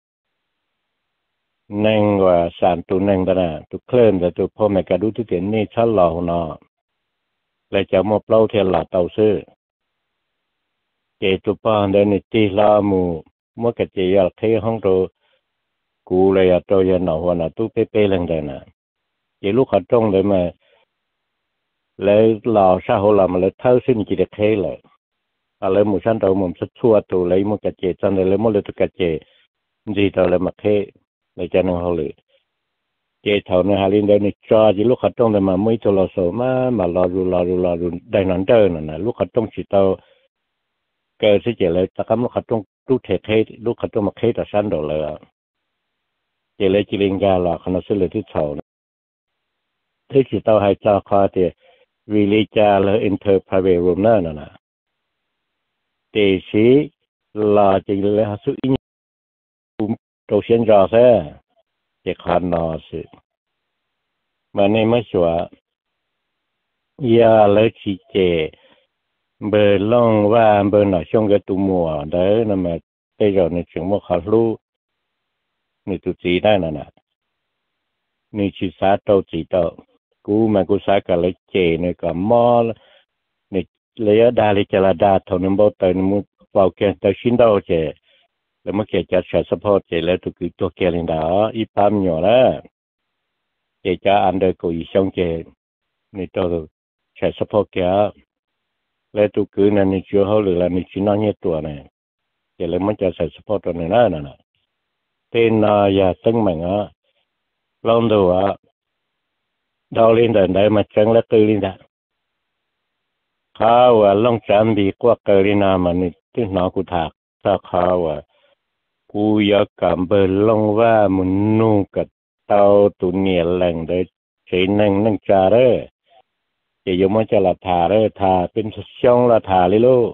neng và sản tu neng đó nè tu khlên và tuพ่อแม่กระดูtu tiềnนี่ชั้นหล่อเนาะเลยจะมาเปล่าเทียนหล่อเตาซื้อเจตุปานเดินตีลามูเมื่อกี้เจียร์เที่ห้องตัวกูเลยอะตัวยันหนาวน่ะตู้เป๊ะๆเลยเดินน่ะเจลูกขัดจ้องเลยมาเลยหล่อซาหัวหล่อมาเลยเท่าซึ่งจีเด็กเท่เลยอะไรหมู่ชั้นตัวหมู่ชัดชัวตัวเลยเมื่อกี้เจจันเลยเมื่อเลยตัวกี้เจจีตัวเลยมาเท่เลยจะนั่งเขาเลยเจ้าเท่านั้นฮารินเดินจอจีลูกขัดจ้องเลยมาไม่ตัวเราโสมามารอรูรอรูรอรูได้นั่นเดินน่ะลูกขัดจ้องจีตัวเกิดสิเจเลยแต่ก็ลูกขัดจ้องลูกเทเทลูกขัดจ้องมาเทแต่สั้นดอกเลยเจเลยจีลิงกาหล่อขนาดสุดเลยที่เท่าที่จีตัวให้เจ้าคอเตวิลิจาเลยอินเตอร์พาเวรูมนั่นน่ะเตชีหล่อจีเลยฮัสุอินตัวเชียนรอเซ่เจ้าขานอสิมันนี่ไม่ชัวร์ยาเลยชีเจเบอร์ล่องว่าเบอร์หน่อยช่วงกับตัวมัวเด้อนั่นมาเตยในช่วงว่าเขารู้นี่ตัวจีได้น่ะนะนี่ชีสาโตจีโตกูมากูสากับเลยเจเนี่ยกับมอลนี่เลยดาลิจลาดาทนุบเตนมุเป่าแกนเตชินโดเจแล้วเมื่อกี้จะใช้สปอร์ตเจแล้วตัวคือตัวเกลินดาอีพามอยู่แล้วเจจะอันเดอร์กูอีช่องเจนี่ตัวใช้สปอร์ตแกแล้วตัวคือนั่นนี่ชัวเขาหรือแล้วนี่ชินอนเนี่ยตัวเนี่ยเจแล้วมันจะใช้สปอร์ตตัวนี้นั่นน่ะเต้นนายาตั้งมั่งอ่ะลองดูว่าดาวลินเดินได้มาจังแล้วคือลินดาข้าวว่าลองจำดีกว่าเกลินามันนี่ที่น้องกูถากถ้าข้าวว่ากูอยากกำเบอร์ลงว่ามันนู่กับเตาตุเนียแหล่งได้ใช้นั่งนั่งจาเร่จะยมันจะละทาเร่ทาเป็นช่องละทาเลยลูก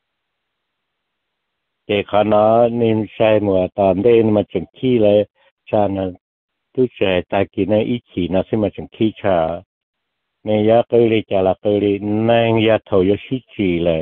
เจ้าขณะนี่ใช่หมดตอนเดินมาจังขี้เลยชานะทุกใจตากินในอีขีนะซึ่งมาจังขี้ชาในยาเกลีจะละเกลีนั่งยาเท่ายชิจีเลย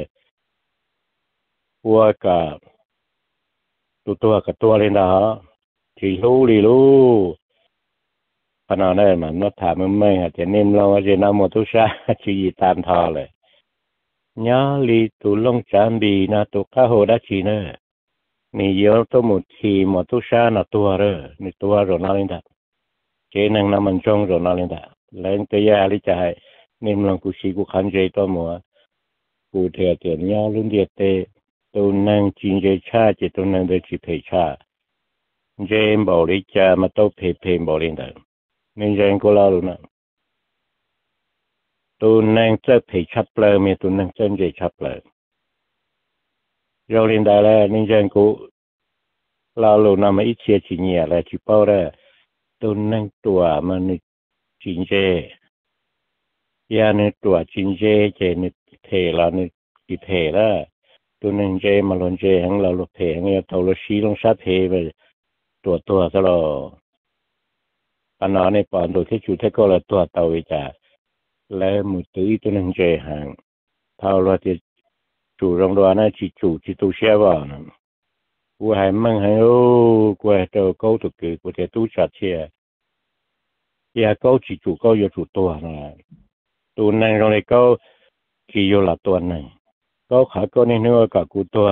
ว่ากับตัวตัวกับตัวเลยนะที่รู้ลีรู้ขณะนั้นมันนัดถามมันไม่อาจจะนิ่มลงอาจจะนำมาทุกชาจีตามทอเลยยาลีตัวลงจานบีนะตัวข้าหัวดัชีเนอนี่เยอะตัวหมดทีหมดทุกชาหน้าตัวเลยนี่ตัวโรนัลลินดาเจนังน้ำมันจงโรนัลลินดาแล้วตัวยาลิจะให้นิ่มลงกุศิกุขันเจตัวมัวกูเทียเตียนยาลุ่นเดียเตตัวนั่งจินเจชาเจตัวนั่งเดจิเพชาเจมบอลิจามาตัวเพเพบอลินดานี่เจนกูเล่าลูนะตัวนั่งเจ้าเพชับเลยมีตัวนั่งเจ้าเจชับเลยเราเรียนได้แล้วนี่เจนกูเล่าลูนะมาอีเชียจิเนียแล้วจิเป้าได้ตัวนั่งตัวมันจินเจยานี่ตัวจินเจเจนี่เทแล้วนี่จิเพแล้วตัวนั่งเจมาลงเจหังเราลูกเพหังเนี่ยตัวเราชี้ลงชาเพไปตัวตัวซะแล้วอันนั้นในปอนตัวที่จุดที่ก็เราตัวเตาวิจารแล้วมือตื้อตัวนั่งเจหังเท่าเราจะจู่รองดวนั่นจิจู่จิตุเชื่อว่ากูให้มั่งให้โอ้กูให้เจ้าเก้าตัวคือกูจะตู้จัดเชียยาเก้าจิจู่เก้าอยู่จู่ตัวนะตัวนั่งตรงนี้เก้าจีอยู่หลับตัวนั่งเก้าขาเก้านี่เนื้อกับกูตัว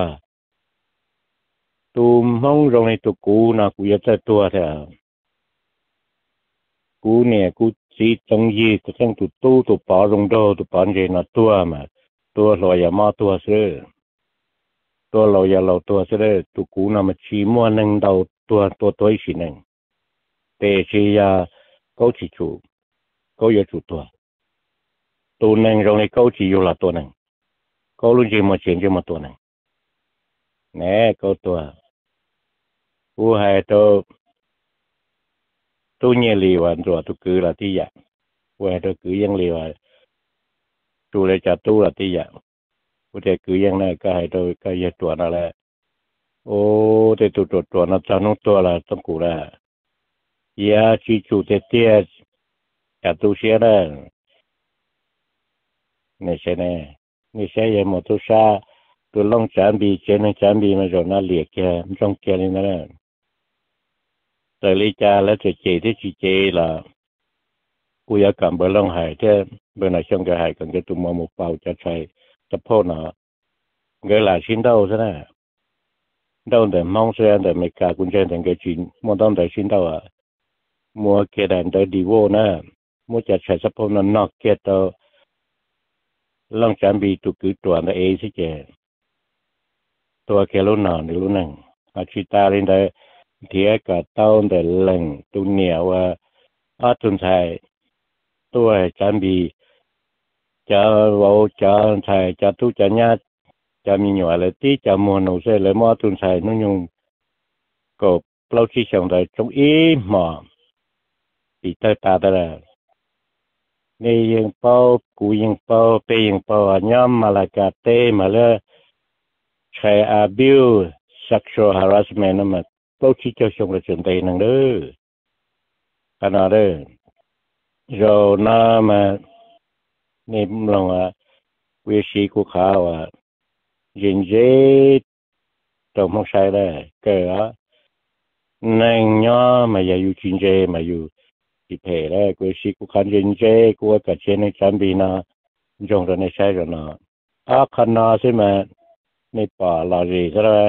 ตัวมองตรงนี้ตัวกูนะกูอยากจะตัวเถอะกูเนี่ยกูจีตรงยี่ก็ต้องตัวตู้ตัวปอลงโดตัวปอนเจนะตัวมาตัวลอยมาตัวเสือตัวเราอย่าเราตัวเสือตัวกูนะมาชี้มัวหนึ่งเดาตัวตัวตัวอีกหนึ่งแต่ชียาเขาจีจูเขาอยากจูตัวตัวหนึ่งตรงนี้เขาจีอยู่ละตัวหนึ่ง có luôn chỉ một chuyện cho một tuần này nè có tuần u hai tôi tôi nhớ liều anh rồi tôi cứ là tí dạng u hai tôi cứ yên liều tôi lại trả tôi là tí dạng u để cứ yên này cái hai tôi cái giờ tuần nào là ô để tôi tuần tuần nó cho nó tuần là trong cụ là ya chỉ chủ để tiền trả tôi xe đó này xe này này xe giờ một tôi xa tôi long chán bị trên này chán bị mà rồi nó liệt kia trong kia này nữa tại lý cha là chỉ chỉ thì chỉ chỉ làกูอยากกลับไปลองหายที่เมื่อไหร่ช่วงจะหายกันจะตุ้มมาหมู่เป่าจะใช้จะพ่อเนาะเงยหลายชิ้นเท่าซะนะเท่าแต่มองเสียแต่ไม่กล้ากุญแจแต่เงยชิ้นมัวต้องแต่ชิ้นเท่าอ่ะมัวเกดันแต่ดีโวนะมัวจะใช้สะโพกนั้นนอกเกตเอาลองจำบีตุกือตัวนั่นเองสิเจตัวแกรู้หนอนรู้นั่งอาชิตาเล่นได้เทียกับเต้าแต่เล่งตัวเหนียวว่าอาตุนไทยตัวจำบีจะว่าจะไทยจะทุจะญาจะมีหน่วยอะไรที่จะมัวหนูเสเลยมัวตุนไทยนุ่งยงก็เราชี้ช่องได้จงอีหมอปีเตอร์ตาแต่ละนี่ยังเป้ากูยังเป้าเปยังเป้าย่อมมาละกาเตมาเลยใช้อาบิว sexual harassment นั่นมาเราชี้เจ้าช่องได้จนได้นั่งเด้อขนาดเด้อเราหน้ามานี่ลองว่าวิชีกูข่าวว่ายินเจตัวมองใช้ได้เกิดนั่งย่อมาอย่าอยู่จินเจมาอยู่ที่เพลได้วิชีกูขันยินเจกูว่ากับเชนในจันบีนาจงจะในใช้กันนะอาขันนาใช่ไหมในป่าลารีก็ได้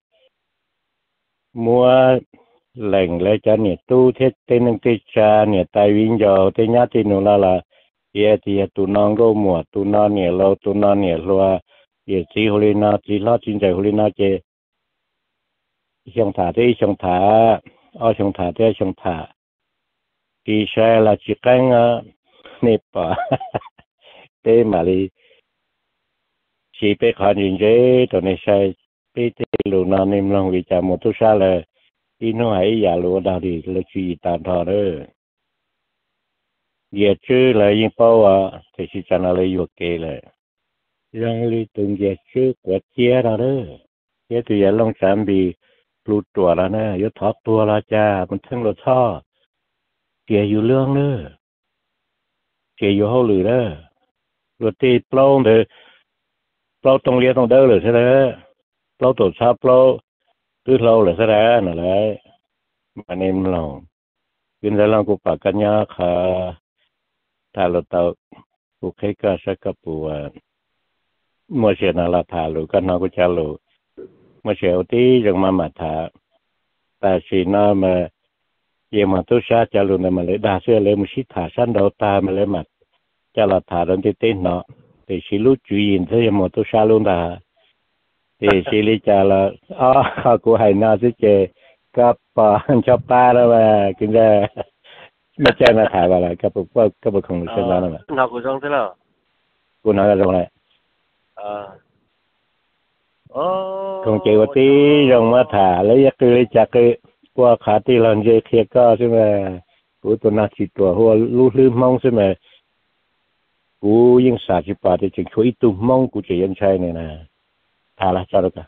มัวแหล่งและจะเนี่ยตู้เทศเต็นนึงติชาเนี่ยตายวิญญาเตญาตินุลาลาเยติยตุนองโรมัวตุนอนเนี่ยเราตุนอนเนี่ยรัวเยสีฮุลินาจีลาจินใจฮุลินาเจชงถาที่ชงถาอ้อชงถาที่ชงถาปีชายละจิกังอ่ะนี่ป่าเตมาลีชีเปขันยินเจตัวในชายเปเตลูนานิมลองวิจามตุชาเลยอีน้อยอย่ารู้ดาวดีเลยชีตามทอเด้อเยชื่อเลยยิ่งเป้าว่าแต่ชิจันอะไรอยู่เกเลยยังลีตึงเยชื่อกวดเจียเราเด้อเยตัวอย่าลองสามบีปลุกตัวแล้วนะยศทอตัวละจ้ามันทั้งรถท่อเจียอยู่เรื่องเด้อเจียอยู่ห้องหรือเด้อรถตีปล้องเด้อปล้องตรงเรียนตรงเด้อหรือใช่ไหมปล้องตัวชาปล้องคือเราเลยซะแล้วนั่นแหละมันเองเรากินแล้วเราก็ปากกันยาค่ะถ้าเราเตาผูกให้ก็สักกระปัวเมื่อเช้าเราถ่ายหรือกันเราก็จะรู้เมื่อเช้าที่ยังมามาถ่ายแต่สีน้ามาเยี่ยมมาตุชาจะรู้ในมาเลยด่าเสื้อเลยมุชิถ่ายสั้นเราตามาเลยมาจะเราถ่ายตอนที่เต้นเนาะแต่สีรู้จุยอินเสียมาตุชาลุนด่าเดี๋ยวสิลิจาละอ๋อข้ากูให้นาสิเจกับป่าชอบป้าแล้วว่ากินได้ไม่ใช่มาถ่ายอะไรกับพวกกับพวกของเช่นนั้นน่ะนากูจงเท่าไหร่กูน่าจะจงอะไรอ่าโอ้คงเจอว่าที่ยงมาถ่ายแล้วอยากคือจากคือว่าขาที่เราเจอเคลียร์ก็ใช่ไหมกูตัวน่าจิตตัวหัวรู้ลืมมองใช่ไหมกูยิ่งสาธิตป่าที่จึงช่วยตุ้มมองกูจะยังใช่เนี่ยนะถ่ายละจอดกัน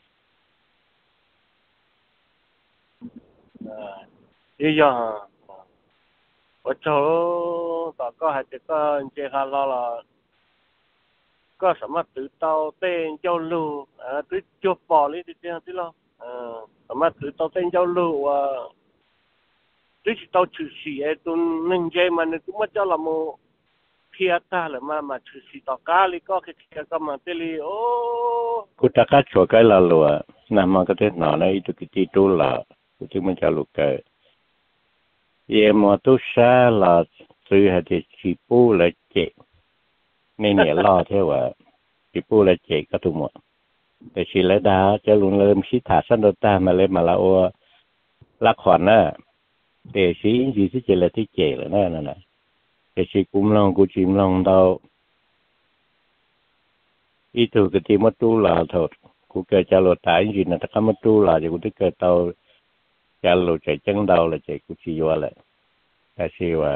อีหยังว่าโจต่อก็ให้จะก็เจคาลอละก็สามารถถือเตาเต้นเจ้าลูกอ่าถือจบปอเลยที่เจ้าที่เราเอ่อสามารถถือเตาเต้นเจ้าลูกว่าถือเตาถือสีไอ้ตัวนึงใจมันก็มาเจ้าละโมเพียตาเลยมามาถือสีต่อกาลิก็แค่ก็มาเตลีโอ้กูตะกัดชัวกันละลัวน้ำมันก็เต้นหน่อนะอีตุกิติตุละกูถึงมันจะลุกเกยเยี่ยมตุชาละซื้อให้ที่ชิปูละเจนี่เนี่ยล่อเท่าว่าชิปูละเจก็ถูกหมดแต่ชิละดาจะลุนเริ่มชิถาสันโดตามาเลยมาละโอละขวัญน่ะแต่ชิจีสิเจละที่เจละนั่นน่ะนะแต่ชิกุมลองกูจิมลองเดา ít tu cái gì mất tu là thôiกูเกิดจะหลุดตายจริงๆนะถ้าเขาไม่รู้ล่ะจะกูที่เกิดเตาจะหลุดใจจังเดาเลยใจกูชี้ว่าเลยแต่ชี้ว่า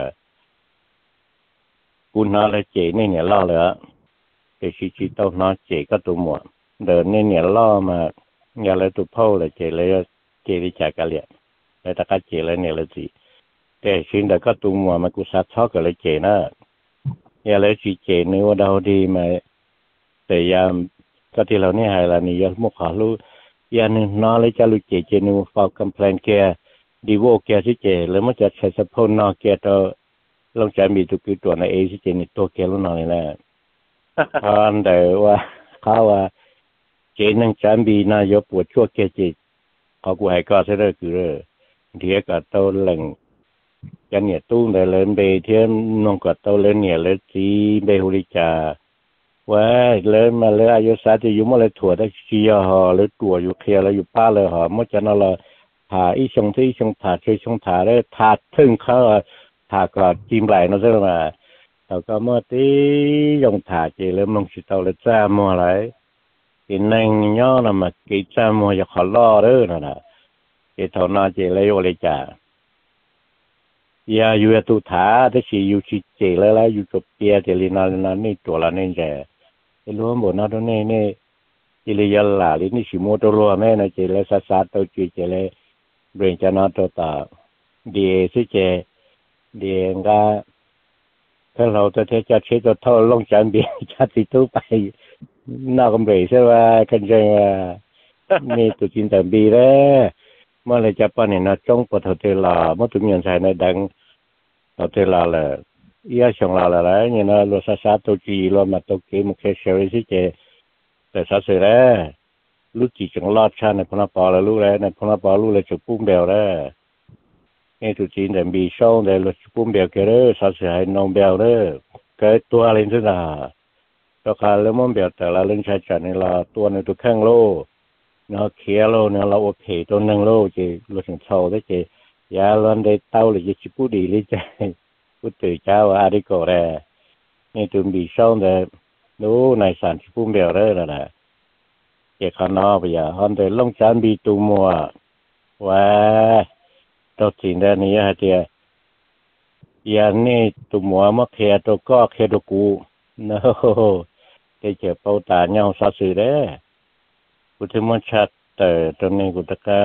กูน่าเลยใจนี่เนี่ยล่อเลยอ่ะแต่ชี้ชี้เต้าน้าใจก็ตัวหมดเดินนี่เนี่ยล่อมาอย่าเลยตัวพ่อเลยใจเลยใจที่จากกันเลยแล้วถ้าเขาใจเลยเนี่ยเลยสิแต่ชิ้นเดียวก็ตัวหมดมากูซัดชอบกันเลยใจนะอย่าเลยชี้ใจนี่ว่าเดาดีมาแต่ยามก็ที่เราเนี่ยหายละนี่ยอมขอรู้ยันนอเลยจะรู้เจเจนูฟอกคอมเพลนแกดีโวแกสิเจแล้วมันจะใช้สะโพกนอแกตัวลงใจมีตัวคือตัวในเอสิเจนี่ตัวแกรู้นอเลยแหละตอนเดี๋ยวว่าเขาว่าเจนังจำบีนายกปวดชั่วแกจิเขากูให้ก็เสด็จคือเรื่องเทียกับตัวหลังยันเนี่ยตู้แต่เล่นเบเทียนนงกับตัวเล่นเนี่ยเล่นสีเบหุริจาว่าเลยมาเลยอายุสามสิบอยู่มาเลยถั่วได้เชียร์หอเลยตัวอยู่เคลียร์แล้วอยู่ป้าเลยหอมั่จะนั่นละหาอีชงที่ชงถาช่วยชงถาได้ถาถึงเขาถาก็จิ้มไหลนั่นใช่ไหมเราก็เมื่อที่ยงถาเจเลยมองสิเตาเลยจ้ามัวไรกินนั่งย่อน่ะมากินจ้ามัวจะขอล่อเด้อน่ะนะเจเท่านาเจเลยโอเลยจ้ายาอยู่ตุถาที่สิอยู่สิเจเลยแล้วอยู่กับเปียเจลินานานี่ตัวละนี่แจรู้ว่าบนนั้นนี่นี่จิเลยยัลลาลินี่สิโมตัวรัวแม่นะเจเลยสัสตัวจีเจเลยเบรนจานาตัวตาดีสิเจดีก็ถ้าเราจะเทจะเช็ดตัวเท่าลงจานเบียชาติตู้ไปน่ากำเบรใช่ไหมกันใจว่านี่ตัวจินแต่บีแล้วเมื่อไรจะปนเนี่ยนะจ้องปะเทลาเมื่อตุ่มยันใส่ในดังเทลาเลยยาชงลาละไรเนี่ยนะรถสัสตัวจีรถมาตัวเกมเคเชอร์สิเจแต่สัสเสร็จแล้วลูกจีจังลอดชาในพนักปอแล้วลูกแล้วในพนักปอลูกเลยจุปุ่มเบลแล้วนี่ตัวจีนแต่บีช่องแต่รถจุปุ่มเบลเกอร์สัสเสร็จให้น้องเบลเลยเกิดตัวอะไรสินะตัวขาแล้วมันเบลแต่ละเรื่องใช้จัดในละตัวในตัวข้างโลเนาะเขียโลเนี่ยเราโอเคตัวหนึ่งโลจีรถถึงเท่าได้จียาลันได้เต้าหรือจะจุปุ่ดีเลยใจกูตื่นเช้าอาดิโกเร่นี่ตุ่มบีช่องเด้ดูในสารที่พุ่มเบลเร่แล้วนะเจ้าข้างนอกไปอย่าฮันเดลงจานบีตุ่มมัวว่าตัวจริงเดี๋ยวนี้ฮะเจ้ายันนี่ตุ่มมัวมักเขียตัวก็เขียตัวกูเนอะเจ้าเจ็บเป่าตาเงาสัตว์สื่อเด้กูถึงมันชัดแต่ตรงนี้กูตะกา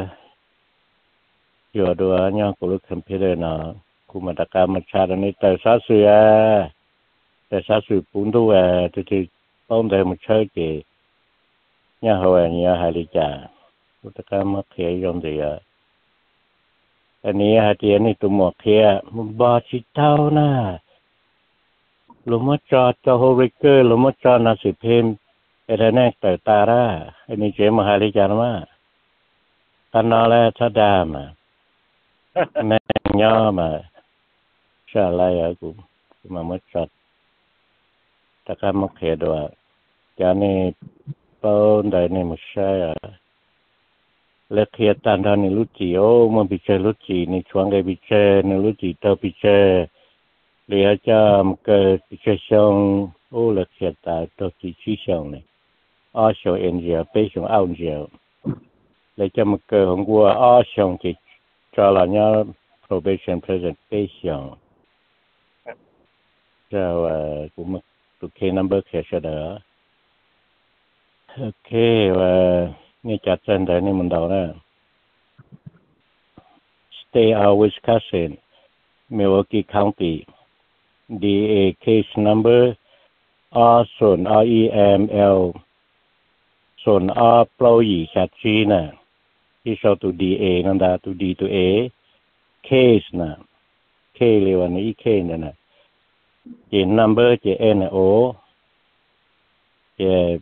อยู่ด้วยเงากูรู้คำพิเรนะกูมาตะการมาชาตอนนี้แต่ซาสือแต่ซาสือปุ่นตัวที่ที่ป้องได้มาเชื่อเจเนี่ยหัวเนี่ยหายลิจ่ากูตะการมาเขียยอมเดียอันนี้ฮะเจียนี่ตัวหมอกเขียมันบาชิเท่าน่ะลมจอดจอโฮริเกอร์ลมจอดนาสิเพมเอเดนเนกแต่ตาร่าอันนี้เจมาหายลิจ่ามาตันนอแลทัดดามาแม่ย่อมาใช่ไรอะกูมาเมื่อจัดแต่การมาเขียดว่าจานี่เป้าได้เนี่ยไม่ใช่อะเล็กเขียตันทานี่รู้จีโอมันพิเศษรู้จีนี่ช่วงไงพิเศษนี่รู้จีเต่าพิเศษเรียกจำเกิดพิเศษช่องโอ้เล็กเขียตาตัวจีชี้ช่องนี่อ้อช่องเอ็นเจียไปช่องเอาเจียเลยจำเกิดของกูอ้อช่องจีจอละเนี่ย probation presentation เจ้ากูมาตัวเคนัมเบอร์แค่เฉยโอเคว่านี่จัดเส้นได้นี่มันเดานะ State of Wisconsin Milwaukee County ดี เอ case number R ส่วน R E M L ส่วน R เปล่าหยีชัดชีนะที่ชอบตัว ดี เอ นั่นดาตัว D ตัว A case นะ K เรียกว่านี่ K นั่นนะเจน number เจ N O เจ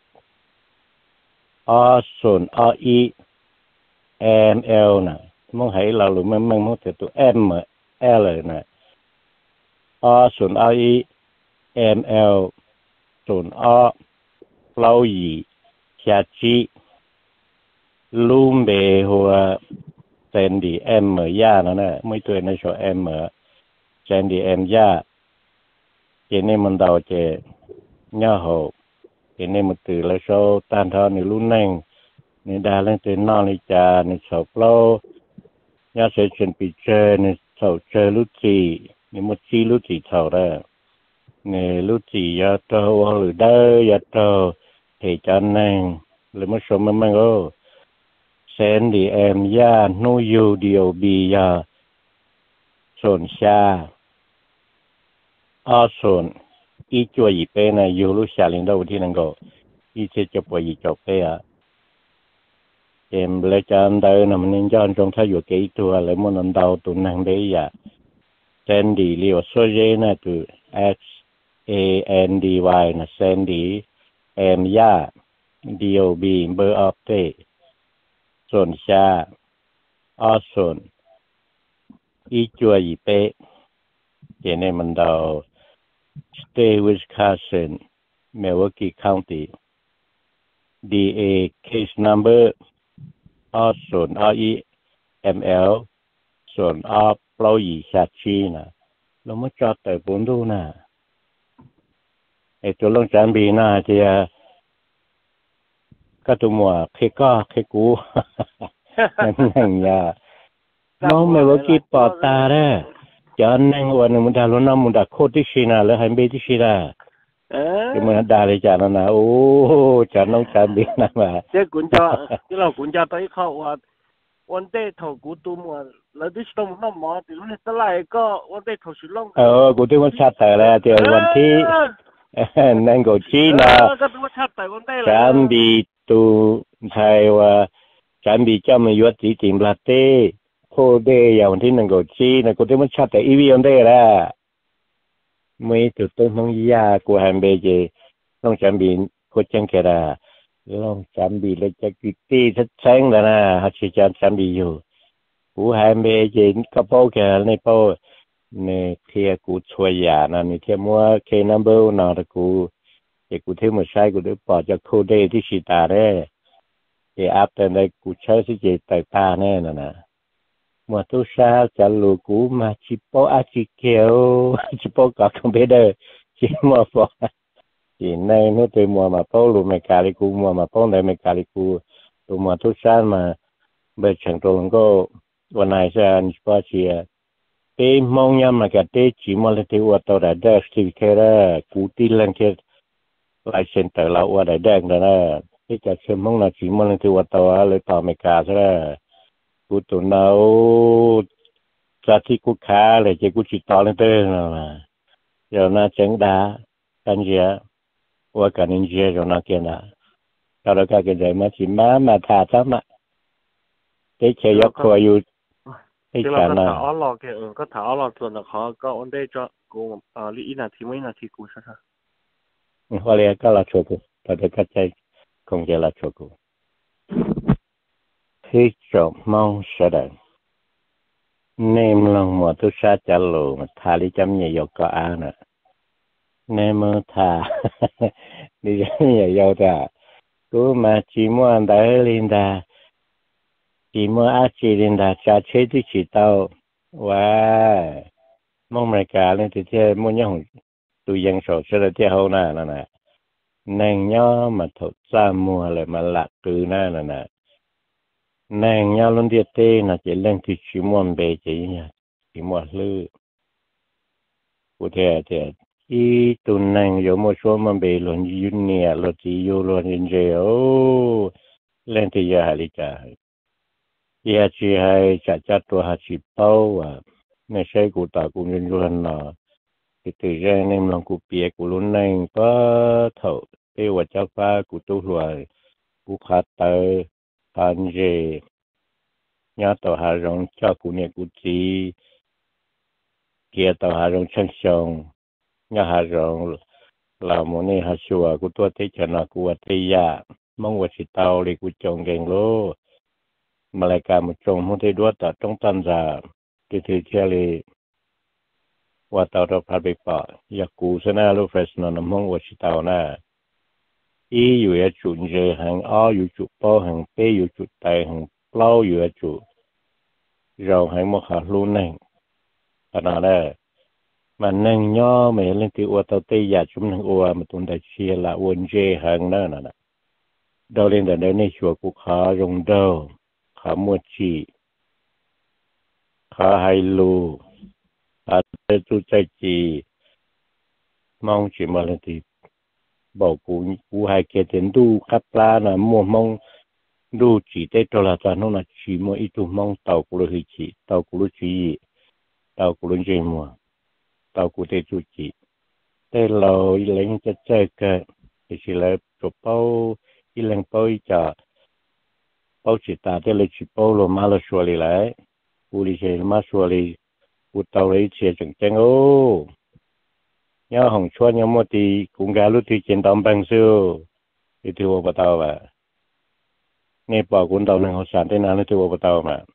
R ส่วน R E M L นะมองให้เราหรือมันมันมองแต่ตัว M L เลยนะ R ส่วน R E M L ส่วน R เปล่าหยีชัดชีลูมเบหัวเซนดี M เหมือย่านั่นแหละไม่ตัวในโชว์ M เหมือเซนดี M ย่าเจนี่มันเดาเจเนาะโห cái này một từ là số tan thọ này luôn nè nên đa lên từ non này cha này sầu lâu nhớ sẽ chuẩn bị chơi này sầu chơi lúc gì này một chi lúc gì sầu đó này lúc gì giờ trâu hoặc đỡ giờ trâu thì cho nên là một số mình ô sen đi em ya nuôi yêu điều bị ya sồn xa ở sồn ít chua gì bên này yêu lúc xa lên đâu thì năng够ít chế chụp vào gì chụp bên à em lấy cho anh đây nằm nên cho anh trong thay đổi kỹ thuật lấy một lần đầu tụi năng đấy ya Sandy liều số dễ nè từ S A N D Y nè Sandy em ya D O B bơ ấp têส่วนชาอ้อส่วนอีจัวอีเป้เจเนมันดาว State Wisconsin Milwaukee County D A case number อ้อส่วนอ้ออี M L ส่วนอ้อเปล่าอีชาชีนะเราไม่จอดแต่บนดูนะไอ้ตัวลงจานบีน่าจะก็ตัวมัวเคก็เคกูนั่นยาน้องไม่ว่ากี่ปอตาได้จานนั่งวันนึงมันดาลุน้ำมันดาโคตรที่ชีน่ะแล้วให้เบที่ชีน่ะเออที่มันดาเลยจานน่ะโอ้จานน้องจานบีน่ะมาเจ้ากุญจ่าที่เรากุญจ่าตัวเขาว่าวันเดย์ถกูตัวมัวแล้วที่ต้องน้ำหมอที่รู้เนี่ยตลาดก็วันเดย์ถชิลงเออกูที่มันชัดแต่แล้วเดี๋ยววันที่นั่งกูชีน่ะจานบีตูไทยว่าฉันบีเจ้ามันยวดจีจิมลาเต้โคเดย์อย่างที่นั่งกูชีนะกูที่มันชัดแต่อีวีอันเดย์ละไม่ถูกต้องต้องยากูหันเบเจต้องฉันบีกูจังแค่ละลองฉันบีเลยจะกิตีชัดแสงแล้วนะฮัชิจันฉันบีอยู่กูหันเบเจก็โป้แค่ในโป้ในเทียกูช่วยยานะในเทียมัวเคนัมเบอร์นอตกูเจ้ากูเที่ยวมาใช้กูได้ปอดจากโคเดที่ชีตาได้เจ้าอัพแต่ในกูใช้ที่เจ้าไตตาแน่น่ะนะมัวตุชาจะลูกูมาชิปโปอาชิเกียวชิปโปกับคอมพิวเตอร์ชิมัวฟอจีในนู้นตัวมัวมาโป้ลูเมกาลิกูมัวมาโป้ในเมกาลิกูตัวมัวตุชามาเบิดเฉิงตรงก็วันไหนจะนิสปาเชียเต้มองยามมาแกเต้จีมัวเลยที่ว่าตัวได้สติเคระกูตีลังเคลายเซ็นเตอร์เราว่าได้แดงแล้วนะที่จะเชื่อมองนาจีมันที่ว่าตัวเลยต่อเมกาใช่ไหมกูตัวเราจากที่กูค้าเลยจะกูจิตต่อเลยเต้นะเดี๋ยวน่าเจ๋งดากันเยอะว่ากันอินเดียเดี๋ยวน่าเกี่ยนะเราเราก็เกิดมาจีมามาถ่าซ้ำอ่ะเจ๊เชยกครัวอยู่ที่เราก็ถ่าอ้อหลอกเออก็ถ่าอ้อหลอกส่วนเขาก็อันได้จะกูอ่าลีอีนาทีไม่นาทีกูใช่ไหมว่าเลยก็ลาโชกุแต่เด็กก็ใจคงจะลาโชกุที่จบมองเสด็จเนมลงหมดทุกชาติจะหลูทาลิจำเนี่ยยกก็อานะเนมทาดิจำเนี่ยยกแต่กูมาจีมัวได้ลินดาจีมัวอาจีลินดาจะเชื่อที่จีเต้าว้ามองรายการเลยที่เที่ยวมุ่งยังตัวยังสดเสด็จที่เขาหน้านั่นแหละนั่งย่อมาถดซ้ำมัวเลยมาหลักคือหน้านั่นแหละนั่งย่อล้นเดียเต้น่ะจะเล่นที่ชิมวนเบจีเนี่ยชิมวนลื้อกูเท่เท่อีตัวนั่งอยู่มั่วชัวมันเบลอนยุนเนี่ยลจีอยู่ลอนยินเจโอเล่นที่ยาลิจ่ายาชีให้จัดจัดตัวหาชิเป้าอ่ะไม่ใช่กูตากูยืนยันเนาะที่ตัวแรกนี่มันกูเปียกูลุ้นนั่งก็เท่าเอวจ้าฟ้ากูตู้รวยกูขาดเตอพันเจยาต่อหารงเจ้ากูเนี่ยกูจีเกียต่อหารงช่างชงยาหารงลาโมนี่หาชัวกูตัวที่ชนะกูวัดที่ยามองว่าสิเตาเลยกูจงเก่งโลมาลายการมาจงมุ่งที่ด้วยแต่ต้องตั้งใจที่ถือเชื่อเลยว่าเตาเราพาไปป่าอยากกูชนะลูกเฟสนอนมองว่าสิเตาหน้าอีอยู่ในจุดเจหังอ้ออยู่จุดป้อหังเป้อยู่จุดไตหังเปล่าอยู่ในจุดเราให้มาหาลุ้นนั่งขนาดนั้น mà nâng nhỏ mẹ lên thì ua tàu tây giả chúng nâng ua mà tụi đại chia là uốn dê hàng đó nè đâu lên là đâu này chùa cũng khó rong đâu khó mua chỉ khó hay lu à tôi tôi chạy chỉ mong chỉ mà lên thì bảo cụ cụ hai kia tiền đu cắt la là mua mong đu chỉ tết cho là toàn nó là chỉ mua ít tu mong tàu cụ là chỉ tàu cụ là chỉ tàu cụ là gì mua tàu cụ tết chú chỉ tết lâu lên cho chơi cái thì chỉ là chụp bao ít lần bao ít chả bao chỉ ta tết là chỉ bao lo mà là xua đi lại cụ đi chơi mà xua đi cụ tàu lấy chơi chẳng chẳng ô nhớ hồng chua nhớ mua thì cũng gà lúc thì trên tàu bằng siêu thì thua vào tàu mà nghe bảo cũng tàu này họ sản thế nào nó thua vào tàu mà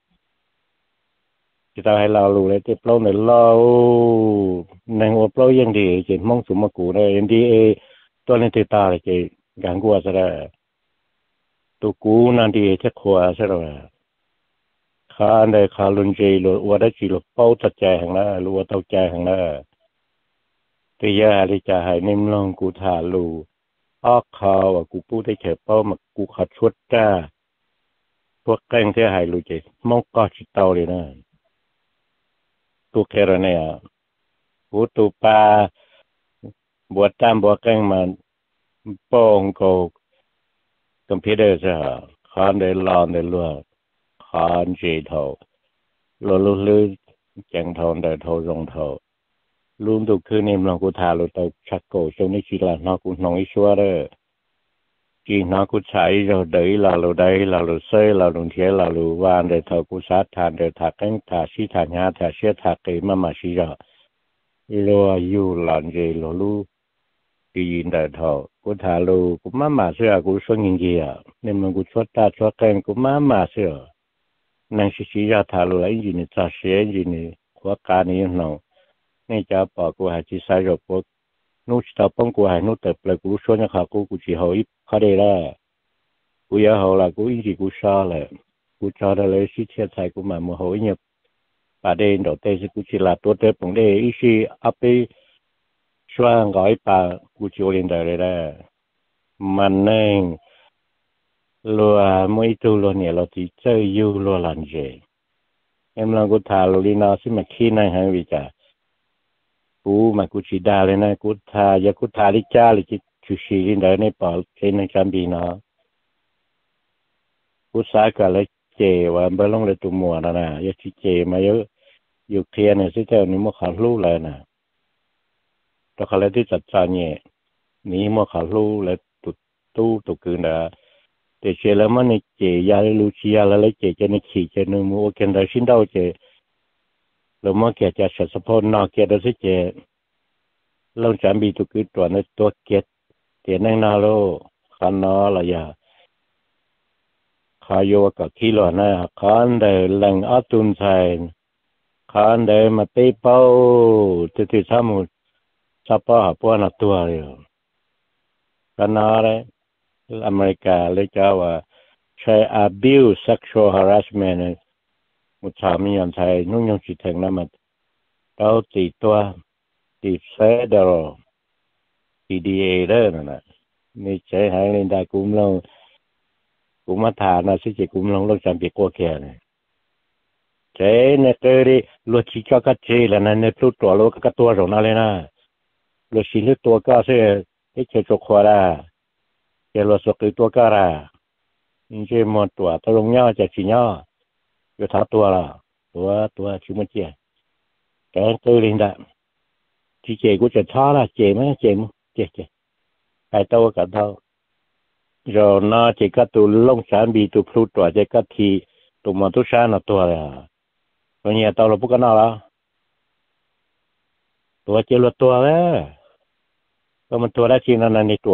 thì tao hay lao lù lấy tiếp lâu này lâu nàng ở lâu yên thì chỉ mong số mà cũ này em đi tôi lên từ ta là chỉ gắng qua sẽ là tôi cũ nàng đi chắc qua sẽ là khá anh đây khá luôn gì rồi qua đó chỉ là bao thật chạy hàng đó lúa tàu chạy hàng đó thì giờ thì trả hai nem long cụ thả lù óc khao và cụ puได้เฉพาะmà cụขัดชุดจ้าพวกแกงที่หายรู้จักมองก็จิตเตาเลยนะตัวแค่ระเนี่ยกูตัวปลาบวชตามบวชแกงมันป้องกูคอมพิวเตอร์จ้าขานได้ลอนได้ลัวขานเจเท่าลัวลุ่ลือแจงเท่าได้เท่ารงเท่าลุงตัวคือเนี่ยมันกูทาลุตัวชักโกช่วงนี้ชีละน้องกูน้องอีชัวเด้อจีน้องกูใช้เราเดี๋ยวเราเราได้เราเราเซ่เราลงเทียเราเราวานเดี๋ยวเท่ากูซัดทานเดี๋ยวถักกันถาชีทานยาถาเชี่ยถักเกยมามาชีเราลัวอยู่หลอนเจลัวลูดีนเดี๋ยวเท่ากูทาลูกูมามาเสือกูช่วงยิงเกียเนี่ยมันกูชดตาชดแกงกูมามาเสือนั่งชีชียาทาลูแล้วยินนี่จ่าเสียยินนี่ขวาการนี่น้องนี่จะบอกกูหายจีใส่รบกูนู้นจะป้องกูหายนู้นแต่เปลือกกูชวนจะขากูกูจีหอยเขาได้แล้วกูอยากหอยละกูอีจีกูชอบเลยกูชอบเลยสิเทียใส่กูมามือหอยเนี่ยประเด็นดอกเตยกูจีละตัวเตยปุ่งได้อีสิเอาไปช่วยก้อยปลากูจีโอเลียนได้เลยแล้วมันเองลัวไม่ตัวลัวเนี่ยเราจีเจออยู่ลัวหลังเจเอ็มลองกูถามลัวลีน่าสิมาขี้นั่งหางวิจารกูมากูชีดาเลยนะกูทายากูทาลิจ้าลิจิชูชีรินได้ในปอลเทนในจัมบีนะกูสายกันเลยเจว่าเบลลงเลยตัวมัวนะนะยาชิเจมาเยอะอยู่เทียนเนี่ยสิเจ้านี่มัวขาลูเลยนะแต่เขาเลยที่จัดจานเนี่ยนี่มัวขาลูเลยตุตู้ตุกืนนะแต่เชื่อแล้วมันในเจยาลูชียาแล้วเลยเจจะในขี่จะในมัวกันได้ชิ้นเดาเจเรามาเกี่ยจะสัพพนนอกเกี่ยได้สิเจเราจำบีตุกือตัวในตัวเกี่ยเตียนนั่งนาโลขันนอละยาขายโยกับขี้หล่อนะขันเดลังอัตุนไซน์ขันเดมาเตเป้าติดติดสมุดซับป้าปวนักตัวเลยขันนอเลยอเมริกาเลยจ้าว่าใช้ abuse sexual harassmentมุสามีอันไทยนุ่งยงจิตแห่งนั้นมันเราตีตัวตีเสดอร์ตีดีเอเดอร์นั่นแหละนี่ใช้หางเล่นได้กุ้มลงกุ้มมาฐานนะสิจิกุ้มลงลงจำปีกัวแก่เนี่ยใช้เนี่ยเกอรี่ลวดชีก็กัดเจแล้วนั่นเนี่ยพลุตัวลวดก็ตัวสองนั่นเลยนะลวดชีนี่ตัวก็เสียที่เจจกขวาได้เจลวดสกีตัวก็ได้นี่เจมอนตัวตะลงย่อจากชีย่ออยู่ท้าตัวละตัวตัวชิมเจียแกตัวลินดาที่เจกูจะท้าละเจไหมเจมั้งเจเจไอตัวกับเท่าเราหน้าเจก็ตัวลงชานบีตัวพลุตัวเจก็ทีตัวมันตัวชานตัวเลยวันนี้ตัวเราพูดกันเอาละตัวเจลตัวแล้วก็มันตัวได้จริงนั่นในตัว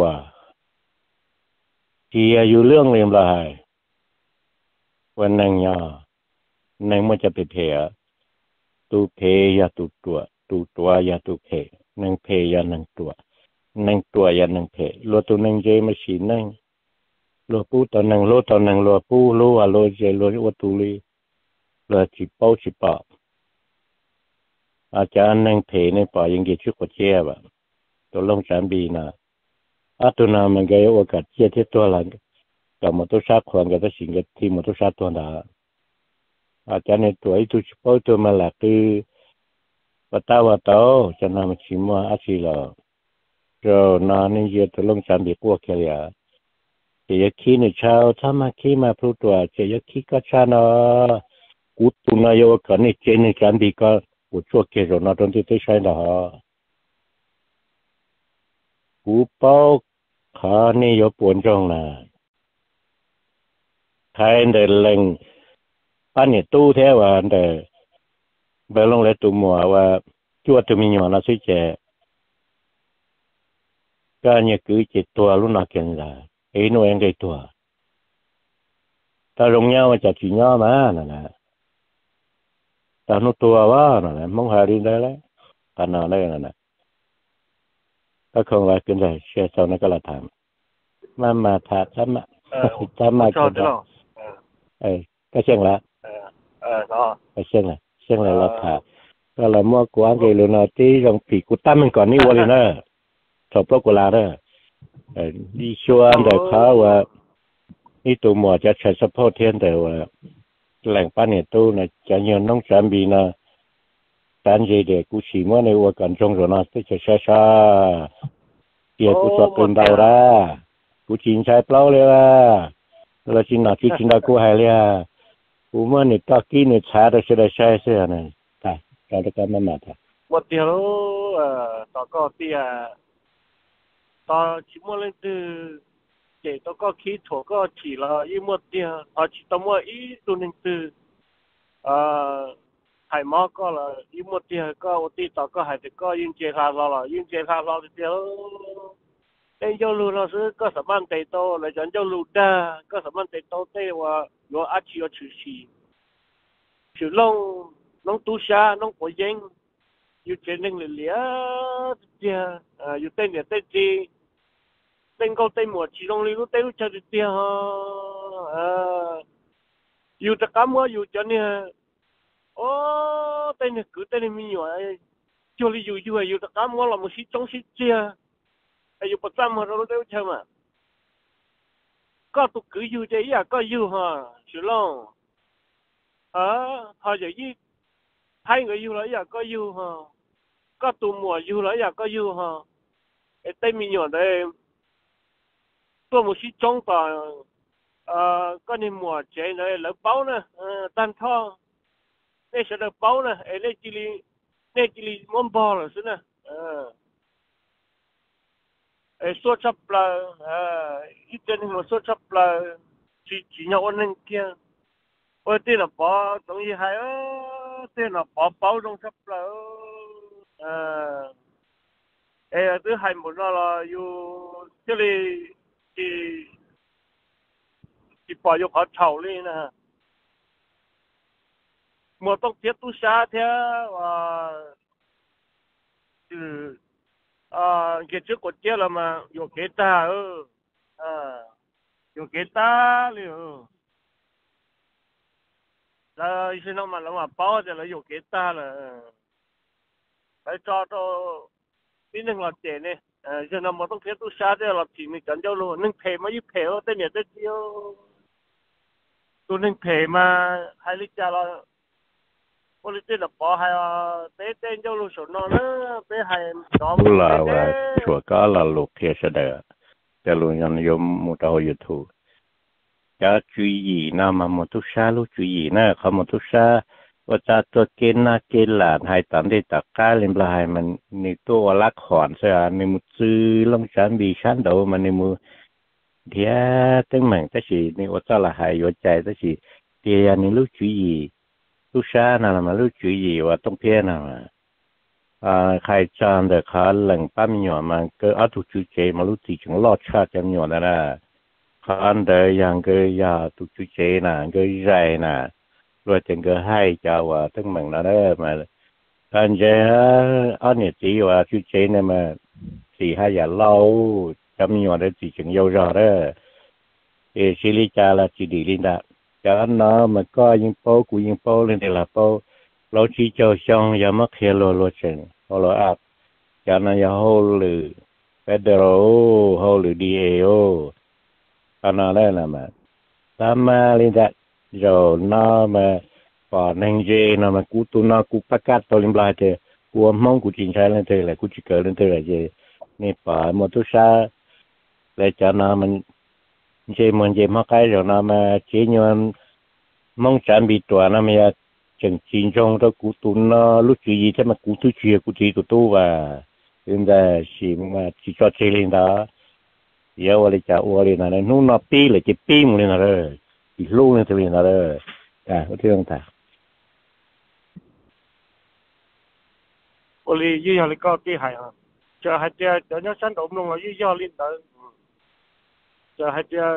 ที่อยู่เรื่องเรียมละหายวันนั่งยาในมันจะไปเพยตูเพยาตูตัวตูตัวยาตูเพนังเพยานังตัวนังตัวยานังเพโลตัวนังเจมาชีนังโลปูตอนนังโลตอนนังโลปูโลอะโลเจโลวัตุลีโลจิปอจิปออาจารย์นั่งเพในป่ายังเกี่ยวชุกเจี๊ยบตัวลงสามบีนะอาตัวนั้นมันก็有โอกาสเจี๊ยที่ตัวหลังกับมอเตอร์ไซค์คนก็จะสิ่งกับที่มอเตอร์ไซค์ตัวนั้นอาจารย์ในตัวไอ้ตัวชิปตัวมาหลักคือว่าตาว่าโตจะนำชิมว่าอาชีพเราเรานานนี่เยอะตัวลงสามบีพวกแค่ยาจะยักขี้ในเช้าถ้ามาขี้มาพลุตัวจะยักขี้ก็ชาเนาะกูตุนายโอกาสนี่เจนในสามบีก็กูช่วยเกี่ยวกับตรงที่ที่ใช้นะฮะกูเป้าขานี่ยปวนจงนะใครเดินเล่งป้าเนี่ยตู้แท้ว่าเดินไปลงเลยตัวมัวว่าจวดตัวมีหยวนละสิเจก็เนี่ยคือจิตตัวรุ่นนักเรียนละไอ้หน่วยยังไงตัวถ้าลงเงามันจะจีเงามานั่นแหละแต่หนูตัวว่านั่นแหละมองหาดินได้แล้วกันนั่นเลยนั่นแหละก็คงว่ากันได้เชื่อสาวนักละทำมามาถาทำมาทำมาก็ได้เอ้ก็เช่นละเออเออเนาะก็เช่นละเช่นละละถาก็ละมั่วกวนกันเลยนะที่ลงปีกูตั้มมันก่อนนี่วันเลยนะชอบพวกกูลาเด้อเออดีชัวร์แต่เขาว่านี่ตัวหมอจะใช้สปอร์ตเทียนแต่ว่าแหล่งป้าเนี่ยตู้นะจะเงินน้องสามบีนะตอนเย็นเด็กกูฉีมั่วในวัวกันจงรนะที่จะช้าช้าเกี่ยวกูสอบเป็นดาวรากูชิงใช้เปล่าเลยว่าเราชิงหนักชิงหนักกูหายเลยกูมั่วเนี่ยตะกี้เนี่ยช้าแต่เสียดายใช้เสียนั่นตายการตะการมันมาท่าหมดเดียวเอ่อต่อก็เตี้ยต่อชิมั่วเล่นตื้อเจ๊ต่อก็คิดถั่วก็ฉีละยี่หมดเดียวพอฉีต่อมั่วอีตัวหนึ่งตื้อเอ่อหายหมอก็ละยี่หมดเดียวก็อุติต่อก็หายแต่ก็ยิ่งเจราเราละยิ่งเจราเราเดียวเต้นเจ้าลูเราซื้อก็สามารถเตะโตเลยจนเจ้าลูได้ก็สามารถเตะโตเต้ว่าอยู่อาชีพชื่อชีชื่อลงน้องตูชาน้องปอยเย็งอยู่เจนึงเหลือเดียวอ่าอยู่เต้นเนี่ยเต้นจีเต้นก็เต้นหมดชีลงลีรู้เต้นรู้จักเดียวอ่าอยู่ตะกำว่าอยู่จนเนี่ยโอ้เต้นเนี่ยคือเต้นมีอยู่ไอ้จลีอยู่อยู่อยู่ตะกำว่าเราไม่ใช่จงสิเจียไอ้อยู่ประจำเราเต้นใช่ไหมก็ตุกคืออยู่ใจอยากก็อยู่ฮะชิลงอ่าพอจะยี่ให้ก็อยู่แล้วอยากก็อยู่ฮะก็ตัวหมวดอยู่แล้วอยากก็อยู่ฮะไอ้เต้นมีอยู่ได้ตัวมุสิจงต่อเอ่อก็ในหมวดใจเลยแล้วเป้านะเอ่อตันท่อเนี่ยเสด็จเป้านะไอ้เนี่ยจิลีเนี่ยจิลีมันบอลสินะเออไอ้ส่วนชับปลาเอ่ออีเจนหัวส่วนชับปลาจีจีเนาอันนั้นเกี่ยโอ้ยที่น่ะปอตรงนี้ให้เออที่น่ะปอเป้าตรงชับปลาเออเอ้ที่ให้หมดแล้วอยู่ที่ลีที่ที่ปล่อยอยู่เขาเฉาเลยนะฮะหมดต้องเทียบตู้ชาเทียว่าคืออ่าเกี่ยวกับกฎเจ้าละมาอยู่เกตาเอออ่าอยู่เกตาเลยเออแล้วอีสิ่งนั้นมันละมาป้อจะละอยู่เกตาเลยไปจอดตัวปีหนึ่งหลักเจเนี่ยเออฉะนั้นมันต้องเทียบตู้ชาเทียหลักจีมีกันเจ้าลูกนึ่งเพลมายี่เพลแต่เนี่ยจะเดียวตัวนึ่งเพลมาให้ลิจาเราคนที่จะปอให้เต้เต้นเจ้าลูกสนนนะเต้ให้น้องกูลาว่าชัวร์ก็ละลูกเทียเสด็จแต่ลูกยังยมมุตเอาอยู่ถูกจะจุยนะมามุตุชาลูกจุยนะเขามุตุชาว่าจะตัวเกณฑ์นะเกณฑ์หลานให้ตามที่ตะก้าเล่นปลายมันนี่ตัวลักขอนเสียในมือซื้อลงชั้นบีชั้นเดียวมันในมือเดียตั้งเหมือนแต่สินี่ว่าจะละหายหัวใจแต่สิเดียนี่ลูกจุยลูกชานั่นมาลูกจุยว่าต้องเพี้ยนนะอ่าใครจานเด็กขาหลังปั้มหยอมันก็เอาถูกจุยเจมาลูกตีถึงรอดชาติจำหยอนะนะขันเดียยังก็ยาถูกจุยเจน่ะก็ใจน่ะรวยจังก็ให้เจ้าว่าตั้งเหมือนนั่นเออมาการเจ้าอันนี้จีว่าจุยเจเนี่ยมาสี่ห้าอย่างเล่าจำหยอได้ตีถึงยาวรอเด้อเอชิลิจาละจีดีลินดาจากนั้นมันก็ยิงโป้กูยิงโป้เล่นแต่ละโป้เราชี้เจ้าช่องยามาเคียโลโลเชนเอาละอับจานายาโฮหรือเฟเดโรโฮหรือดีเอโออันนั้นแหละมันทำมาลินดาโจน่ามาปอนังเจน่ามากูตุน่ากูประกาศตัวลิมบลาเจกูมองกูจินใช้เรื่องเธอแหละกูจิเกิดเรื่องเธอแหละเจนี่ป่ามอตุชาเลยจานามันเจมันเจมาใกล้เรานามาเจยวนมองจันบีตัวนามาchẳng chín trong đó cú tu nó lúc gì thế mà cú tu chia cú chỉ tu tu và hiện tại chỉ mà chỉ cho chơi lên đó giờ ở đây chả ở đây là nó nó pi là chỉ pi một lên là rồi chỉ luôn lên thì là rồi à có thương ta ở đây như là có cái hay à chờ hai tia chờ nhớ sáng động luôn là như do lên đó chờ hai tia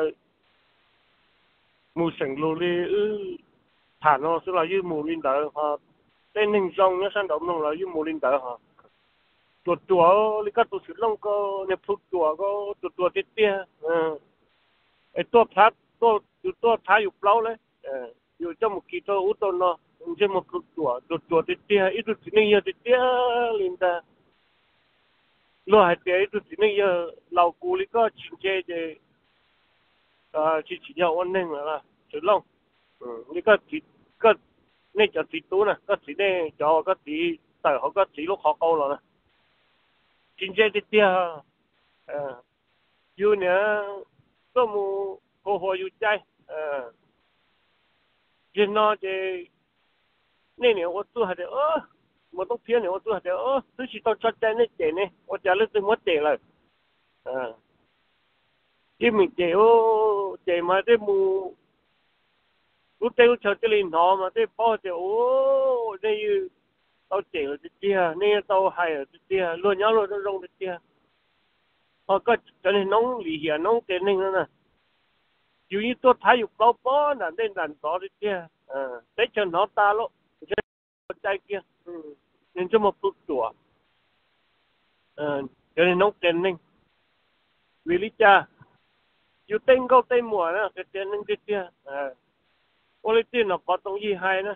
mù sừng lù đi thả nó sẽ là như mù linh đỡ họ tên hình dòng nhá sang động nó là như mù linh đỡ họ chuột chuột lý các tụi sử long có nhập thuốc chuột có chuột chuột tít tia ấy tua phát tua tua thái dục lâu đấy dù cho một kỳ to út to nó cho một chuột chuột chuột chuột tít tia ít tụi này giờ tít tia linh đỡ lo hai tia ít tụi này giờ lâu cũ lý có chỉnh chế chế chỉ chỉ nhau ổn định là sử long lý các chỉก็นี่จะติดตู้นะก็สีนี่จอก็สีแต่เขาก็สีลูกคอเก่าแล้วนะจริงๆติดเตี้ยเอออยู่เนี่ยก็มูโกหัวอยู่ใจเออยินนอเจนี่เนี่ยว่าตัวหาเดียวเออมันต้องเพี้ยนเนี่ยว่าตัวหาเดียวเออตัวสิต้องชัดใจนี่เจนี่ว่าจะเลือกตัวมัดเจเลยเออที่มีเจโอเจมาได้มูlúc tây lúc chờ cái linh họ mà tây bao giờ ô đây tao trẻ ở trên kia nên tao hay ở trên kia luôn nhớ luôn nó rong trên kia họ có cho nên nóng lì hiền nóng tiền nên nữa nè dù như tôi thấy dục bao bó là nên đàn đó trên kia à đấy cho nó ta lỗ cho trái kia nên cho một phút tuổi à cho nên nóng tiền nên vì lý cha dù tên câu tên mùa nữa cái tiền nên trên kia àโอลิตินก็ต้องยี่ให้นะ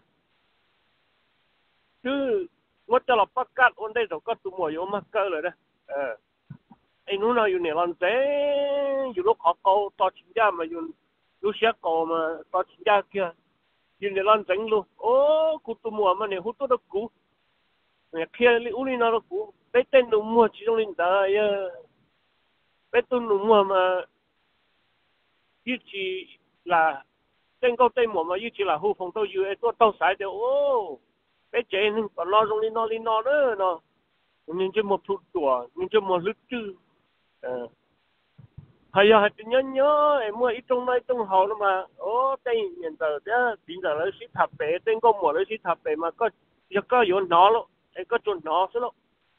คือว่าจะหลับประกาศวันได้เราก็ตัวหมวยมากเกินเลยนะเออไอ้นู้นเราอยู่ในลอนเซอยู่ลูกขอเกาต่อชิงยามาอยู่ลูกเสียเกามาต่อชิงยาเกี่ยอยู่ในลอนเซงลูโอ้กูตัวหมวยมันเนี่ยหูตัวตะกูเนี่ยเคลียร์ลิอุลินาตะกูไปเต้นหนุ่มหมวยชิลลินดาเยอะไปตัวหนุ่มหมวยมายี่จีละtên câu tên một mà như chỉ là hưu phong tôi yêu tôi tao sai được ô cái chế nên còn lo trong đi nó đi nó nữa nó nhưng chỉ một phút tuổi nhưng chỉ một lít chứ hay là nhớ nhớ em mua ít trong này trong hậu mà ô tên hiện giờ đó bây giờ nó xí thập bể tên câu một nó xí thập bể mà có giờ có yếu nó luôn ấy có chuẩn nó xí luôn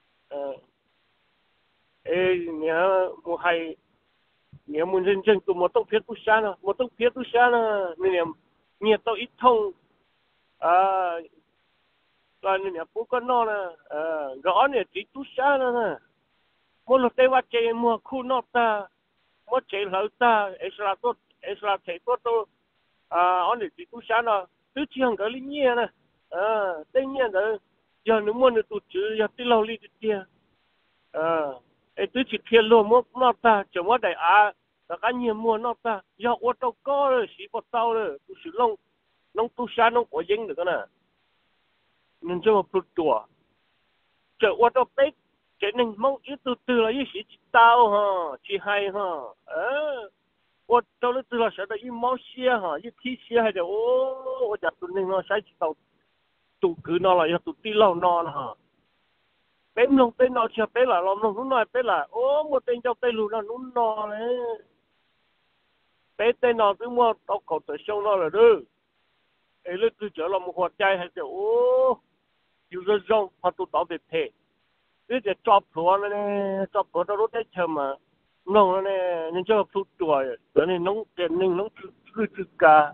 ê nhớ mua hay nếu muốn dân dân tụi một tông phiết tu sa nè một tông phiết tu sa nè nên nhiều tao ít thông à rồi nên bố con nó nè à rõ này chỉ tu sa nè một lúc tây qua chơi mua khu nó ta một chơi lỡ ta ấy là tốt ấy là chơi tốt đâu à anh này chỉ tu sa nè tứ chi hàng cái linh nhẹ nè à tây nhẹ rồi giờ nếu muốn được tu chữ giờ tí lâu đi kia à ấy tứ chỉ thiên luôn mua nó ta chỉ mua đại à là cái nhiều mua nó ta giờ ô tô có rồi xí bột tàu rồi tu sử long long tu sa long có dính được cái nè nên cho một phút tuổi chờ ô tô tết cái nên mong ít từ từ là ít xí tàu ha chỉ hay ha ờ ô tô nó từ là sẽ là ít máu xe ha ít khí xe hay là ô ô chặt tụi nên nó sai chỉ tàu tụ cứ nó là tụ tí lâu nó ha bên lòng tên nó chưa bên là lòng nó nói bên là ô một tên trong tên lù nó nó nó đấy bên tên nó cứ mua tao cầu tới sông nó là đưa ấy lúc tôi trở là một hoạt trai hay kiểu ô yêu rất rong họ tụ tao về thể cứ để chọc lúa này chọc lúa tao lúc đấy chờ mà nông này nên cho phút tuổi cho nên nông tiền nên nông cứ cứ cả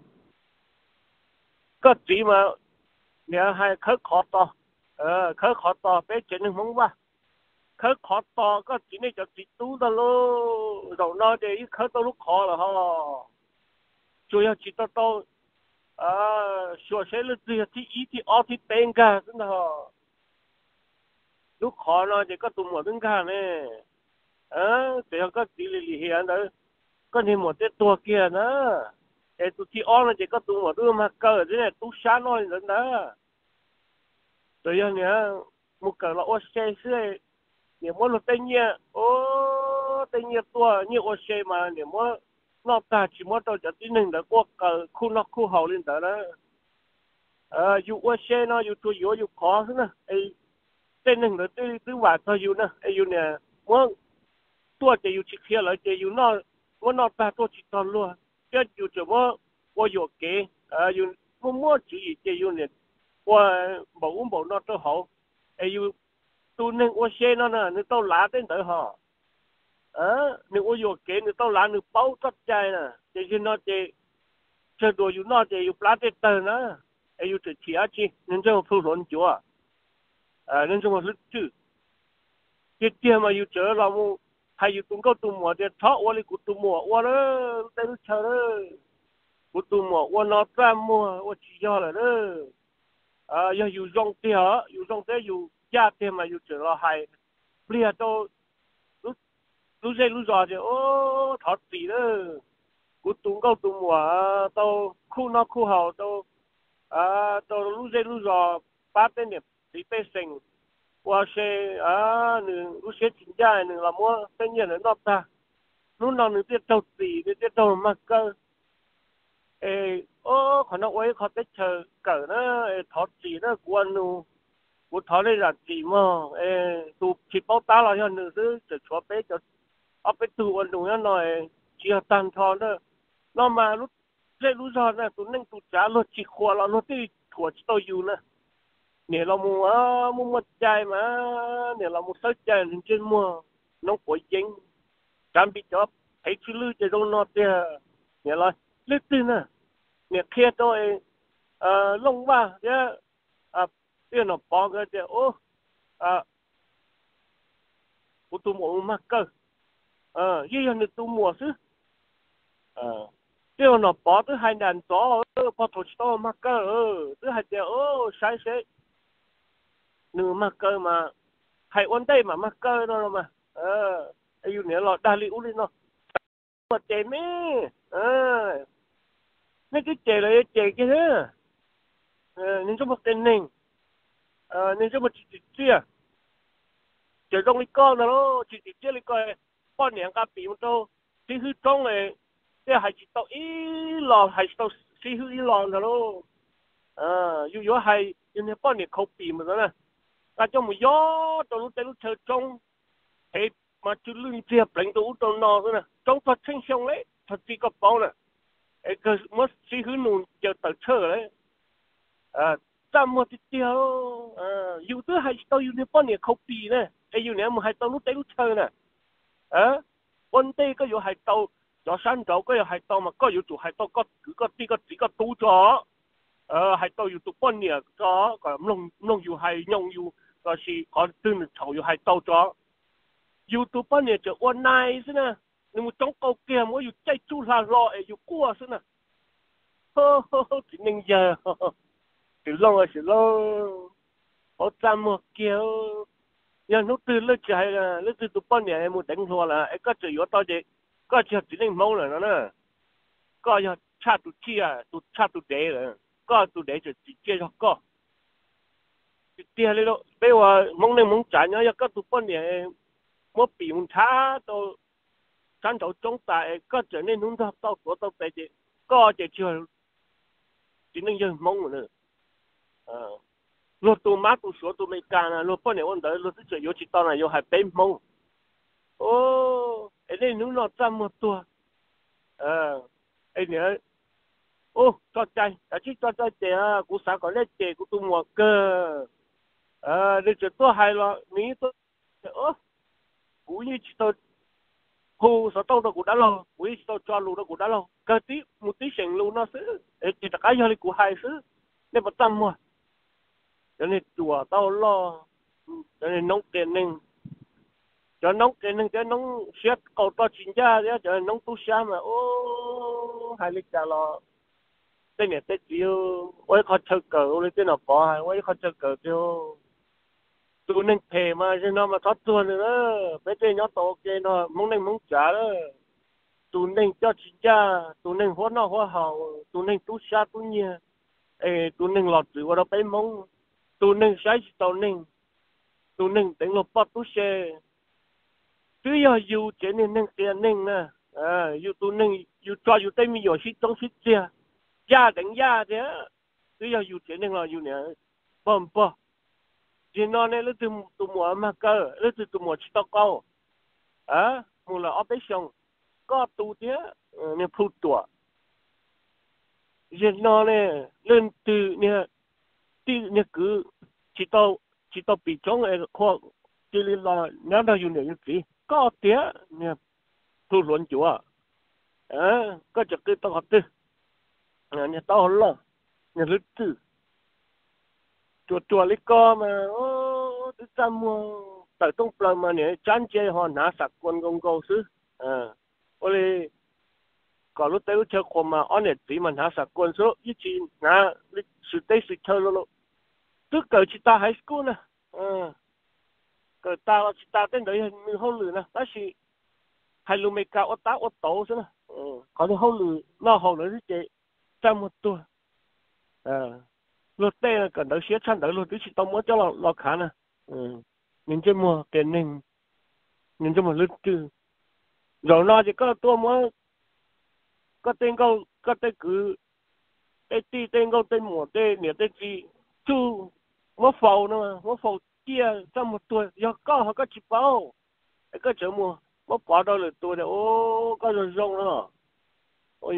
có chỉ mà nếu hai khớp khó to ờ khớp khó to bé chuyện nên không ba khớp khó to có chỉ nên cho chỉ tú đó lô rồi nói để khớp tao lúc khó là ho chủ yếu chỉ tao tao à sửa xe là gì thì ý thì ở thì tên cả thế nào lúc khó nó thì có tụi một đứng cả nè ờ thì có tí lì lì hiện đó có thêm một cái tua kia nữa để tụi thì ở nó chỉ có tụi một đứa mà cờ thế này tụi sáng nói nữa đó rồi giờ nè một cờ là ô xe xưa nếu mà lúc tên nhẹ ô tên nhẹ tua như ô xe mà nếu mà nó ta chỉ muốn tôi cho tíนึงđó có cờ khu nó khu hậu lên đó đó ờ dù ô xe nó dù tôi dù dù khó thế nè ấy tênนึงđó tôi tôi bảo thôi dù nè ấy dù nè muốnตัวจะอยู่ชิเคียเลยจะอยู่นอกว่านอกตาตัวจิตตอนรัวจะอยู่จะว่าว่าอยู่เก๋เอ่ออยู่มั่วมั่วจีจะอยู่เนี่ยว่าบอกอุ้มบอกนอกตัวเขาไอ้อยู่ตัวนึงว่าเช่นนั่นน่ะนึกต้องล้าเต้นเต๋อห่อเออนึกว่าอยู่เก๋นึกต้องล้านึกเป้าตัดใจน่ะจะอยู่นอกจะเจอตัวอยู่นอกจะอยู่ปลาเต้นเต๋อนะไอ้อยู่จะเฉียจีนึกจะมาพูดหลอนจัวเออนึกจะมาลึกจื้อเจี๊ยมาอยู่เจอเราhayอยู่ตุ้งก็ตุ้มหัวเดี๋ยวท้อวันนี้กูตุ้มหัววันเลยเต้นเชอเลยกูตุ้มหัววันนอนแปมมัววันชี้ยอเลยเด้ออ่าอย่าอยู่รองเตี้ยอยู่รองเตี้ยอยู่ยาเตี้ยมาอยู่เจอเราให้เปลี่ยนตัวรู้รู้ใจรู้จอเดี๋ยวโอ้ถอดสีเด้อกูตุ้งก็ตุ้มหัวตัวคู่นอกคู่เห่าตัวอ่าตัวรู้ใจรู้จอป้าเต้นเนี่ยสีเป้เซ็งว่าเชอ่าหนึ่งรู้เชจริงใจหนึ่งละมัวเป็นอย่างนั้นนอกตานู้นเราหนึ่งเตี้ยเท่าสีเตี้ยเท่ามากเกินเออโอ้ขอนักไว้ขอเตเชอเกิดนะเออถอดสีนะกวนนูกูถอดได้หลักสีมั้งเออตูฉีดเป้าตาเราอย่างหนึ่งซื้อจะชัวเป๊ะจะเอาไปตูวันหนึ่งหน่อยเชียร์ตันทอนเด้อเรามารู้เล่รู้จอนะตัวนั่งตัวจ๋ารถจีขวาเรารถที่ถั่วที่ตัวอยู่นะเนี่ยเรามัวมัวมัวใจมาเนี่ยเรามัวเสียใจจริงๆมัวน้องป่วยจริงการบิดจอบไอ้ชื่อลือจะโดนนอดเนี่ยเนี่ยเราเลือกตื่นน่ะเนี่ยเครียดตัวเองเอ่อลงว่าเนี่ยอ่ะเรื่องหนอปอก็จะโอ้อ่ะกูตัวมัวมากเกินเออยี่ห้อนึกตัวมัวซิเออเรื่องหนอปอตัวให้ดันจ่อเออพอถูกตัวมากเกินเออตัวให้เจ้าโอ้ใช้ใช้หนึ่งมาเกอมาให้วันได้มามาเกอเนาะมาเออไอ้อยู่เนี่ยเราดาลิอุลิเนาะมาเจมี่เออไม่ได้เจเลยเจกันเนอะเออนี่จะมาเป็นหนึ่งเออนี่จะมาจิตจิตเจี๊ยเจตรงนี้ก้อนนะลูกจิตจิตเจี๊ยเลยก็ป้อนเหนียงกับปีมันโตที่คือตรงเลยเดี๋ยวให้จิตโตอีหลอให้โตที่คืออีหลอนะลูกเอออยู่อยู่ให้อยู่เนี่ยป้อนเนี่ยเขาปีมันแล้วนะก็จะมุ่งย่อตัวรู้ใจรู้เธอจงเฮ้มาจุดลืมเจียบเปล่งตัวอุตนอด้วยนะจงทัดเชิงเชิงเลยทัดจีกระเป๋าน่ะไอ้ก็มัดซีหื้อหนุนเจอตัดเชื่อเลยอ่าจำมาติดเดียวอ่าอยู่ตัวให้ตัวอยู่ในป้อนเนี่ยเขาปีนะไอ้อยู่เนี่ยมันให้ตัวรู้ใจรู้เธอน่ะเออวันเต้ก็อยู่ให้ตัวจอสั้นจอก็อยู่ให้ตัวมาก็อยู่ตัวให้ตัวก็คือก็ตีก็ตีก็ตู้จอเออให้ตัวอยู่ตัวป้อนเนี่ยจอก็ลงลงอยู่ให้ยงอยู่ก็是我對面頭又係到咗，YouTube 呢就 online 先啦，你冇總告嘅，我要擠住下落誒，要過先啦，呵呵呵，真靚呀，條路啊條路，我站冇叫，人都對你就係啦，你對YouTube 呢冇頂錯啦，誒個就要多謝，個就真靚冇啦啦，個要差到知啊，到差到地啦，個到地就直接就個。เตี้ยเลยลูกไม่ว่ามองในมองจ่ายเนี่ยก็ตุปนเนี่ยมั่วปีมันช้าตัวฉันจะจงตายก็จะในนู้นทับตัวตัวตัวไปจีก็จะเชื่อจีนึงยังมองเลยเออรถตัวมาตัวสวนตัวไม่การนะรถปนเนี่ยวันเดียวรถที่จะอยู่ที่ตอนไหนอยู่ให้เป็นมองโอ้ไอ้ในนู้นเราจำหมดตัวเออไอ้เนี่ยโอ้จอดใจแต่ที่จอดใจเจ้ากูสาวก็เล่นเจ้กูตัวหมวกเกอเออเดี๋ยวจะตัวให้ละนี่ตัวเออกูยี่สิตัวกูสาวตัวกูได้แล้วกูยี่สิตัวจอลูกกูได้แล้วก็ที่มุติเสียงลูกน่ะซื้อเออจิตใจยังเลยกูให้ซื้อเนี่ยประจำว่ะเดี๋ยวนี้ตัวเต้าล้อเดี๋ยวนี้น้องเตียนหนึ่งเดี๋ยวน้องเตียนหนึ่งเดี๋ยวน้องเสียเก่าตัวจริงจ้าเดี๋ยวเดี๋ยวน้องตู้ช้ามาโอ้ให้ลิจ่ารอ tên này tên chiếu quay khó chơi cờ lấy tên nào bỏ hay quay khó chơi cờ chiếu tụi nên thề mà cho nó mà thoát tuần nữa bé tên nhóc tổ kia nó muốn nên muốn trả đó tụi nên cho chị cha tụi nên hóa nó hóa hậu tụi nên tú xa tú nhia ê tụi nên lọt từ qua đó bé mông tụi nên sai tụi nên tụi nên tính lột bắt tú xe chứ giờ dù chế nên nên tiền nên nè à dù tụi nên dù cho dù tay mi giờ xích trong xích chia gia đánh gia thế chứ giờ dù chế nên là dù nè bom bom chỉ nói này là từ từ mùa mà cơ là từ từ mùa chỉ tao câu à mùa là operation có tu thế nè phụ tuổi chỉ nói này lên từ nè từ nè cứ chỉ tao chỉ tao bị chống ấy khoa chỉ là nếu đâu dùng để gì có thế nè phụ luận chúa à có chỉ cứ tao học từ nè tao lo nè lướt từ chùa chùa lấy co mà ô tôi chăm mua tại trong plei mà nè chán chơi họ nã sạc quân công cầu xứ à ôi có lúc tới chơi khoa mà anh ấy chỉ mà nã sạc quân số ít chỉ nã sự tế sự chơi luôn tức cỡ chỉ ta high school nè à cỡ ta chỉ ta tên đấy mình hôn lử nè đó là hai lũ mấy cao ở ta ở tổ xứ nè có thể hôn lử nó hôn lử chơi chăm một tuổi à lúc tê là cần đỡ xé chăn đỡ lúc tí chỉ tao muốn cho lọ lọ khá nè ừ nhìn trên mùa tiền ninh nhìn trên một lít chứ rồi nó chỉ có tôi muốn có tên câu có tên cứ tê ti tên câu tên mùa tê nè tê chi chú muốn phầu nữa muốn phầu kia trong một tuổi giờ có họ có chỉ bao cái chỗ mùa muốn bỏ đâu là tôi này ô có rồi rong nữa ôi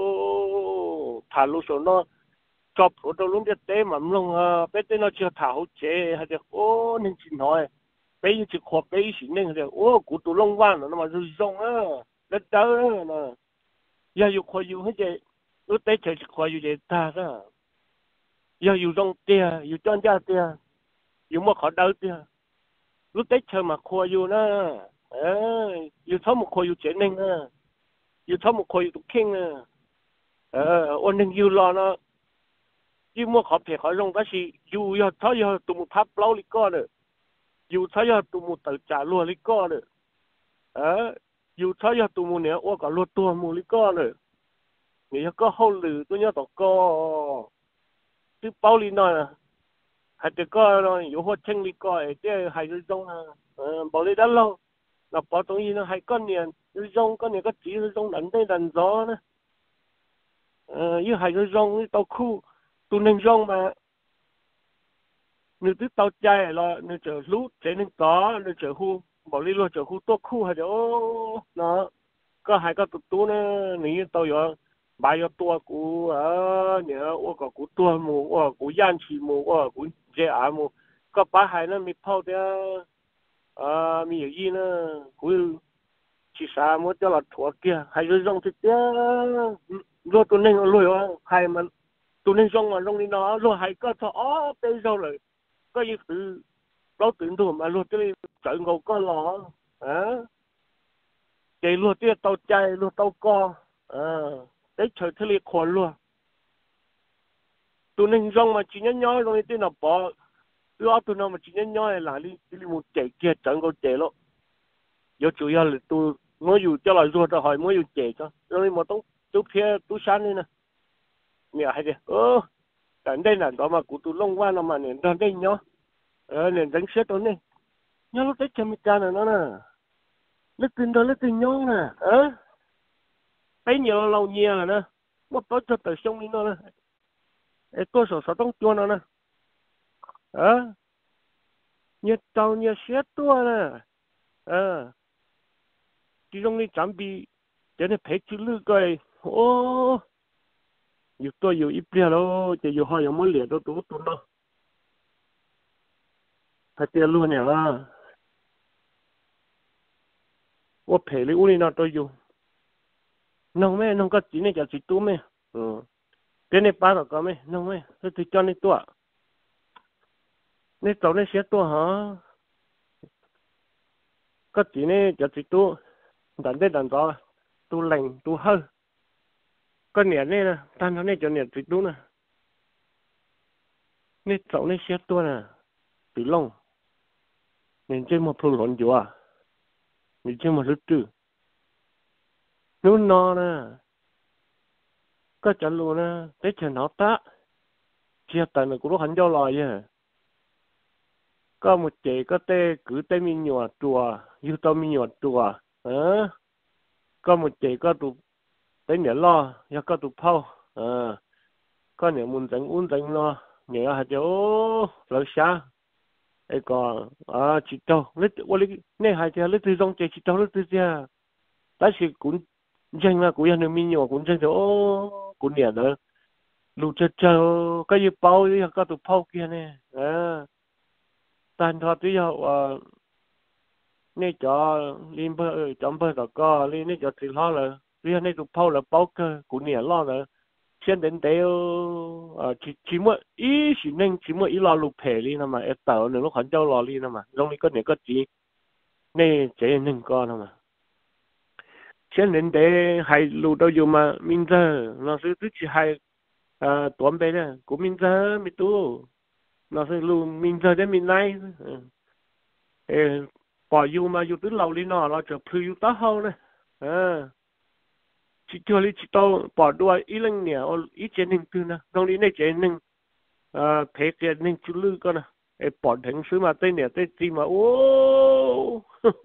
yo thả lũ số nó chọc ở đâu luôn biết té mà luôn à bé té nó chưa thảo chế hay là ô nên chỉ nói bé chỉ khó bé chỉ nên là ô cụ tụ long văn nó mà rồi rong á đất đỡ nó giờ yêu khó yêu hết vậy lúc té chơi chỉ khó yêu vậy ta đó giờ yêu rong tia yêu chọn ra tia yêu mà khó đỡ tia lúc té chơi mà khó yêu nó à yêu thấu một khó yêu chế nên à yêu thấu một khó yêu tụ kinh à ờ ôn nên yêu lo nó yêu mua khó phải khó rong đó là yêu yêu thấy yêu tụi một tháp lâu đi co nữa yêu thấy yêu tụi một tự trả luôn đi co nữa ờ yêu thấy yêu tụi một nè ô cả luôn tua một đi co nữa người có hậu lử tôi nhớ tao co chứ bao đi nói hay tự co rồi yêu hoa chân đi co ấy chứ hay rồi rong à bảo đi đã lâu là bảo tụi gì nó hay con nè rồi rong con nè có chỉ rồi rong đánh đây đánh gió nữa ờ yêu hay rồi rong tao khu tụi nên rong mà nếu tao chạy là nếu chờ lú chạy nên có nếu chờ khu bảo đi luôn chờ khu tốt khu hay đó nó có hai cái tụt tụt nữa nếu tao giờ bài giờ tua cũ ở nhớ ô có cũ tua mù ô cũ yan chi mù ô cũ dễ à mù có ba hai nó mi phao thế à mi gì nữa cũ chỉ sao muốn cho là thua kia hay rồi rong thì thế rồi tụi nên lùi hay mà tụi nên rong mà rong đi nó rồi hay có thọ ó bây giờ rồi có gì từ đó tưởng thôi mà luôn cái trời ngầu có lò à chạy luôn cái tàu chạy luôn tàu co à đấy trời thế liệt khoan luôn tụi nên rong mà chỉ nhớ nhói rồi tên nào bỏ cứ tụi nó mà chỉ nhớ nhói là đi đi một chạy kia trời ngầu chạy lắm giờ chủ yếu là tụi mớiอยู่cho là ruột rồi hỏi mớiอยู่chạy cho rồi mà tao tụi phía tụi sáng này nè mẹ hay đi ơ cảnh đây là đó mà cụ tụ long qua nó mà nền đó đây nhá ờ nền đánh xét đó này nhá lúc đấy chăm cha này nó nè lúc tin đó lúc tin nhón nè ờ thấy nhiều lâu nhiều rồi nè một tối cho tới sông đi nó nè cái cơ sở sáu tông chuột nó nè ờ nhiệt tàu nhiệt xét tua nè ờ chỉ trong đi chăm bị cho nên phải chịu lư coi ô yêu tôi yêu ít bia đó chỉ yêu họ yêu mới liền đó tụi tụi nó phải tiền luôn nè là 我陪你屋里那都有，弄咩弄个钱呢就最多咩，嗯，给你八个个咩，弄咩，你最叫你多，你做那些多哈，个钱呢就最多，但得但多，都零都好， con nhẹ này nè tan nó này cho nhẹ tuyệt đúng nè này cháu này xét tua nè từ lâu nên trên một phương luận chúa nên trên một lứa tư nếu nó nè có trả luôn nè để cho nó ta chia tay là cũng có hắn giao lại vậy có một chị có tê cứ tê mi nhọt chùa yêu tao mi nhọt chùa ờ có một chị có tụ tê nhẹ lo ya có tụ phao ờ có nhẹ muốn整muốn整lo nhẹ hạt chỗ lỡ xa ấy còn à chị tao lấy qua lấy này hai chị lấy từ trong chị chị tao lấy từ ra tại sao cũng chẳng là cũng là mi nhọt cũng chẳng chỗ cũng nhẹ nữa lù chờ chờ cái gì bao gì có tụ phao kia nè à tan thoát tí giờ ờ nè cho liên bơ chấm bơ đó có liên nè cho thì lo là liên nè tụ phao là bao cơ cũng nhẹ lo là先đến đều ờ chỉ chỉ mỗi ý chỉ nên chỉ mỗi ý lo lục phe đi nè mà ở tàu nữa lúc hắn châu lo đi nè mà trong này có nè có chỉ nè chế nên có nè mà先đến để hay lù đâu dù mà mình giờ nó sẽ tức chỉ hay à tuần bé nè của mình giờ mình tu nó sẽ lù mình giờ đến mình nay ê bỏ dù mà dù từ lâu đi nó nóจะพลือตาเฮานะเออchỉ cho lý chỉ tao bỏ đuôi ý lần nè ý chế ninh tư nè trong lý này chế ninh à thế cái ninh chú lư con nè ê bỏ thành xứ mà tây nè tây gì mà ô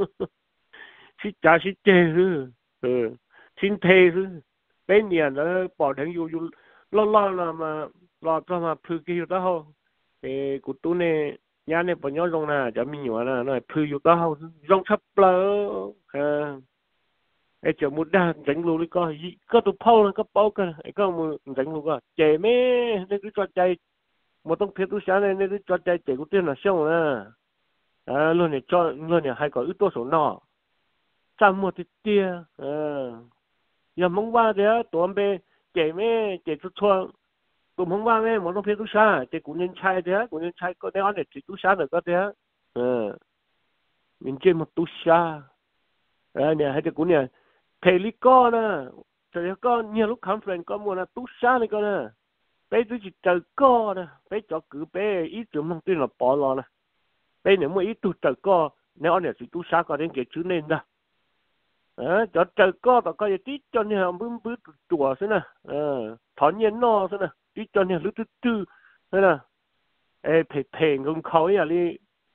chỉ trả chỉ chế hư ừ xin thề hư bên nè nó bỏ thành dù dù lo lo là mà lo cho mà phư kia tao ฮาê cụ tu nè nhà này bọn nhỏ rong nè cho mình nhỏ nè nó phư yêu tao rong sắp lỡ àไอ้เจ้ามุดด้านจังลูนี่ก็ก็ตัวเผาแล้วก็เป้ากันไอ้ก็มือจังลูก็เจ๋แม่นี่คือจอดใจมันต้องเพียรตัวฉันนี่คือจอดใจเจ๋กูเตี้ยน่ะช่องนะอ่าเรื่องนี้จอดเรื่องนี้ให้ก่อนอึดตัวสนอจำหมดเตี้ยเอออย่ามองว่าเดี๋ยวตัวมันไปเจ๋แม่เจ๋ทุกช่วงตัวมองว่าแม่มันต้องเพียรตัวฉันเจ๋กูยังใช้เดี๋ยวกูยังใช้ก็ได้อันนี้เจ๋ตัวฉันเลยก็เดี๋ยวเออมันเจ๋มันตัวฉันเออเนี่ยให้เจ๋กูเนี่ยthầy lý co nè thầy có nhiều lúc khám phèn có mua là tú xa này con nè bé tôi chỉ chờ co nè bé cho cứ bé ý tưởng mang tin là bỏ lo nè bé nếu mà ý tôi chờ co nếu anh này chỉ tú xa có đến cái chữ nên đó ờ cho chờ co tao coi tí cho nên là bướm bướm chùa thế nè ờ thọ nhiên no thế nè tí cho nên lúc thứ tư thế nè ê thầy thầy cũng khó ấy à đi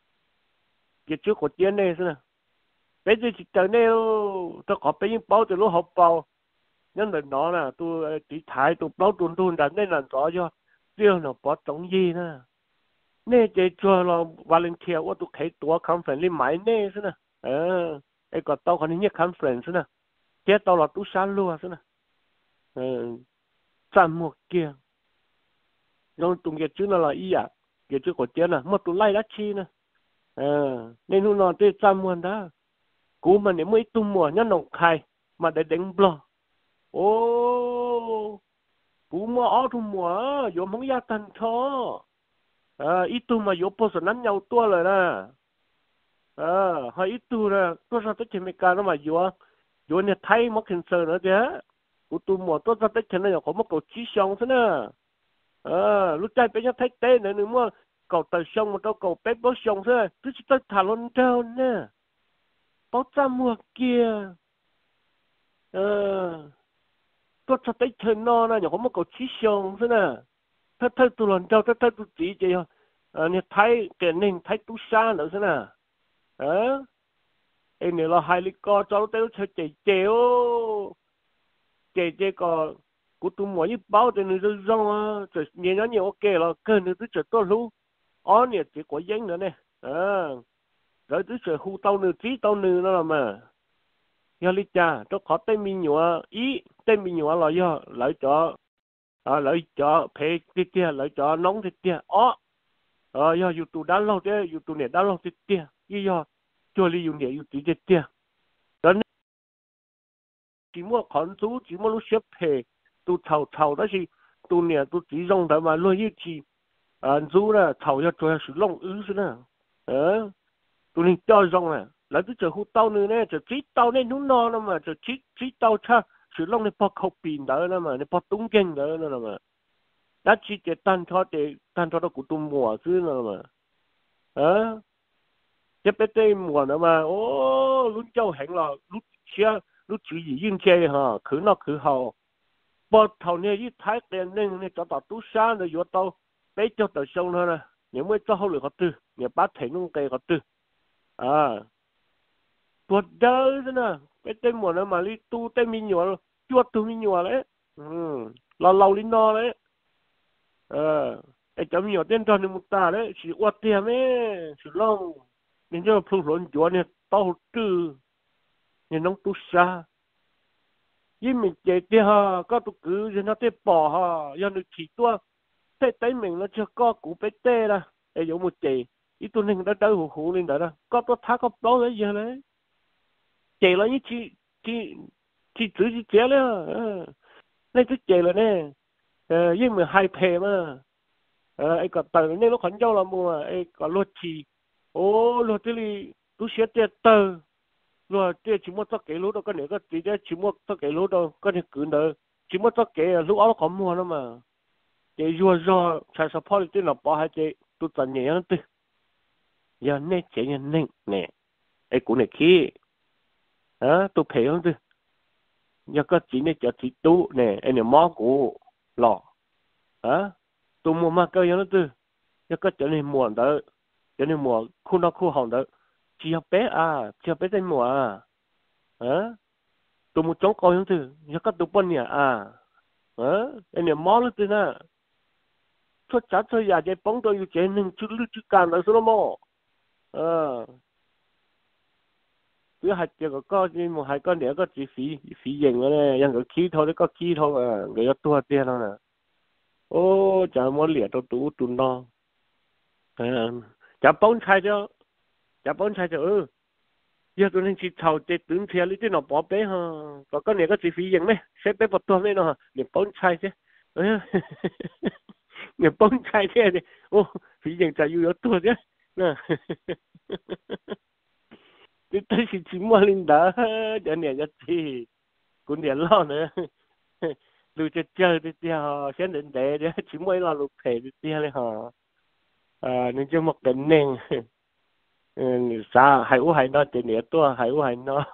cái trước của tiền này thế nè bây giờ chỉ chờ nêu tôi có bây giờ bao từ lúc học bao nhân là nó là tôi chỉ thái tôi bao tuần tuần đã nên là rõ cho riêng là bỏ tổng gì nè nè chỉ cho là volunteerว่าtôi thấyตัว conference 里买nè thế nè ờ cái còn tao còn những conference nè cái tao là tôi sáng luôn thế nè ờ chăm một kia rồi tụi cái chữ nó là ý à cái chữ của tiền nè mà tôi lấy đất chi nè ờ nên nó tôi chăm một đó cú mà nếu mới tung mùa nhá nồng khai mà để đánh blo ô cú mà ở tung mùa vô mong gia tăng cho à ít tu mà vô bao giờ nắn nhau tua rồi nè à hay ít tu rồi tôi ra tới trên mấy cái nó mà vô vô này thay mất hình sự nữa chứ cú tu mùa tôi ra tới trên này có một cầu chí sông thế nè à lúc trai bây giờ thấy tên nữa nữa mà cầu tờ sông mà tao cầu bé bớt sông thế tôi chỉ tới thả luôn treo nè bao trăm mùa kia ờ tôi cho tới thời nó nè có một câu chí sông thế nè thay thay tụi lần trâu thay thay tụi chỉ vậy ờ nè thay cái nên thay tụi xa nữa thế nè ờ em này là hai lý co cho tới chơi chạy chéo chạy chạy có của tụi mỗi như bao thì nó rong á rồi nhiều nó nhiều ok là cơ nữa tôi chơi tôi luôn ó nè chỉ có giấy nữa nè ờ rồi tôi sẽ hú tao nữa trí tao nữa nó là mà giờ lý cha tôi khó tên mình nhựa ý tên mình nhựa là do lợi cho à lợi cho phê tiết tia lợi cho nóng tiết tia ó ờ do youtube đã lâu thế youtube này đã lâu tiết tia ý do cho lý dùng để youtube tiết tia đó chỉ mua khoản số chỉ mua lúc xếp phê tôi thầu thầu đó thì tôi nè tôi chỉ dùng đó mà luôn như chỉ à số là thầu cho tôi sử dụng ứ thế nào ờ tụi mình cho rằng là là cứ chờ hút tao nữa nè chờ trí tao nên nó no nó mà chờ trí trí tao cha chỉ long này bỏ khâu pin đó nữa mà này bỏ tung kinh đó nữa mà đã chỉ để tan cho để tan cho nó cũng tung mùa chứ nữa mà ờจะไปเต้หมวนนะมาโอ้รุ่นเจ้าแห่งเรารุ่นเชียรุ่นจือหยิ่งเจฮะคือนอกคือเฮาพอเท่านี้ยี่ท้ายเต็มนึงเนี่ยจะต่อตู้ซ่าเนี่ยอยู่ต่อไปเจ้าต่อช่องนั่นนะเนี่ยไม่เจ้าเขาเหลือเขาตื้อเนี่ยป้าเถงนุ่งเกยเขาตื้ออ่าตัวเดินนะไปเต้หมวนนะมาลิตู้เต้มีหยวจวดตู้มีหยวเลยอืมเราเราลิ้นนอเลยเออไอ้เจ้ามีหยวเต้นตอนในมุตตาเลยสิอวดเตี้ยแม่สิล่องnên cho phụ luận chúa này tao tư nên nông tu sa với mình chạy đi ha có tu cứ cho nó tới bỏ ha do được chỉ tua tới tới mình nó chưa có cụ bé tê ra để dùng một chạy ít tu nên đã đỡ hủ hủ lên đó có tu thác có đó đấy giờ đấy chạy là như chỉ chỉ chỉ chữ chỉ chạy đấy nên cứ chạy là nè với mình hai phe mà ấy còn tờ nên nó khẩn châu là mua ấy còn luật chỉ ô luật thì tôi sẽ tiệt tờ luật tiệt chỉ muốn tất cả lúa đâu có nữa có chỉ để chỉ muốn tất cả lúa đâu có thể cứ nữa chỉ muốn tất cả lúa áo có mua đó mà để vừa rồi sai sắp phơi thì nó bỏ hai chị tôi tận nhẹ hơn tôi giờ nè chị nhận nè nè ấy cũng này kia hả tôi phải hơn tôi giờ có chỉ này cho chỉ tu nè ấy này món của lò hả tôi mua mà cơ giờ nó tôi giờ có chỗ này muộn đó cho nên mùa khu nó khu hồng đó chỉ học bé à chỉ học bé tên mùa à hả tụi một chống coi những thứ nhớ các tụi bên nhà à hả anh em mò lên từ nè cho chả cho nhà chạy bóng tôi yêu chạy nên chú lưu chú càn ở số mò ờ cứ hai chỉ có có nhưng một hai con đẻ có chỉ phí phí dành nữa nèยังcó khí thôi đấy có khí thôi à người ta tua tiền đâu nè ô chả muốn liệt đâu tụ tụ no chả bóng chai cho chả bóng chai cho ừ giờ tôi nên chỉ thầu để tưởng thiệt lý nó bỏ bé ha có cái này có chi phí gì mấy xếp bé bật tua mấy nó để bóng chai chứ để bóng chai thế này ô phí gì trả yêu tua chứ nè tôi tới chỉ chỉ mua linh đá để này cho thì cũng để lo nữa lưu cho chơi đi theo sẽ định để để chỉ mới lo lục thể đi theo này họ à nên cho một cái nền sao hay u hay nó chỉ nhẹ tua hay u hay nó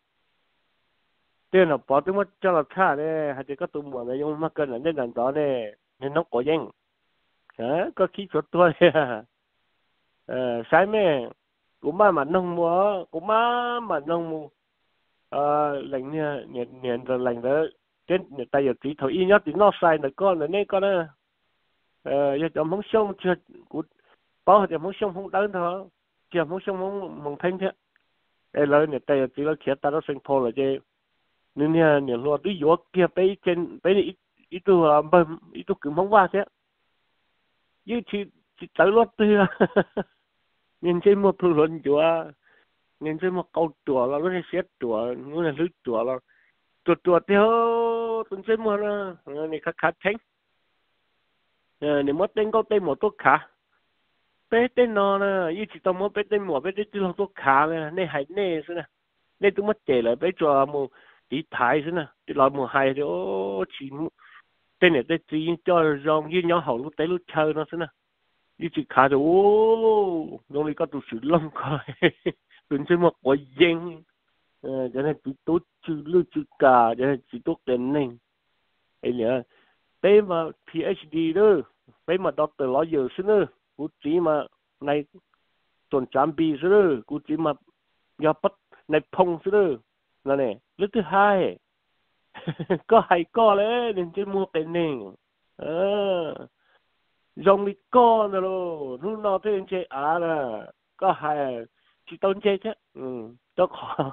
thế là bỏ tới mất cho là xa đấy hay chỉ có tụi mình là dùng mắc cân là nên làm đó đấy nên nó có danh hả có khí chuột tua đấy ờ sai mẹ cũng mà mà nông mua cũng mà mà nông mua ờ lạnh nha nhiệt nhiệt rồi lạnh đó trên tay giờ chỉ thổi y nhất thì nó sai được con là nên con đó ờ giờ cho mong sông chưa cũng bao giờ mong sông không đến thôi chưa mong sông không mong thanh thế đây là nhiệt tay chỉ là kia ta nó sinh phô là chứ nên nha nhiệt luôn đi vô kia bé trên bé ít ít tu bơm ít tu cứ mong qua thế như chỉ chỉ tới luôn thôi nên chơi một phụ luận chúa nên chơi một câu chúa là nó sẽ xét chúa nó là lưới chúa là chúa chúa theo tuần chơi một là này khát khát thánh này mất tên câu tên một tốt khá bé tên nó nè như chỉ tao mất bé tên một bé tên tôi tốt khá nè này hay nè xí nè này tôi mất trẻ lại bé cho một tí thái xí nè tôi nói một hai thì ô chỉ tên này tên chỉ cho rong như nhau hậu lúc tới lúc chơi nó xí nè như chỉ khá rồi ô nó đi có tụ sự lông coi tuần chơi một quả danh cho nên chỉ tốt chữ lưu chữ cả cho nên chỉ tốt tên này ấy nhớ bé mà PhD đó bé mà doctor lo giờ xí nữa cú chỉ mà này tuần chạm bì xí nữa cú chỉ mà do bắt này phong xí nữa là nè lúc thứ hai có hay có đấy nên chơi mua cái này ờ dòng đi con rồi lúc nào thế chơi à là có hay chỉ tôn chơi chứ ừ tôi khó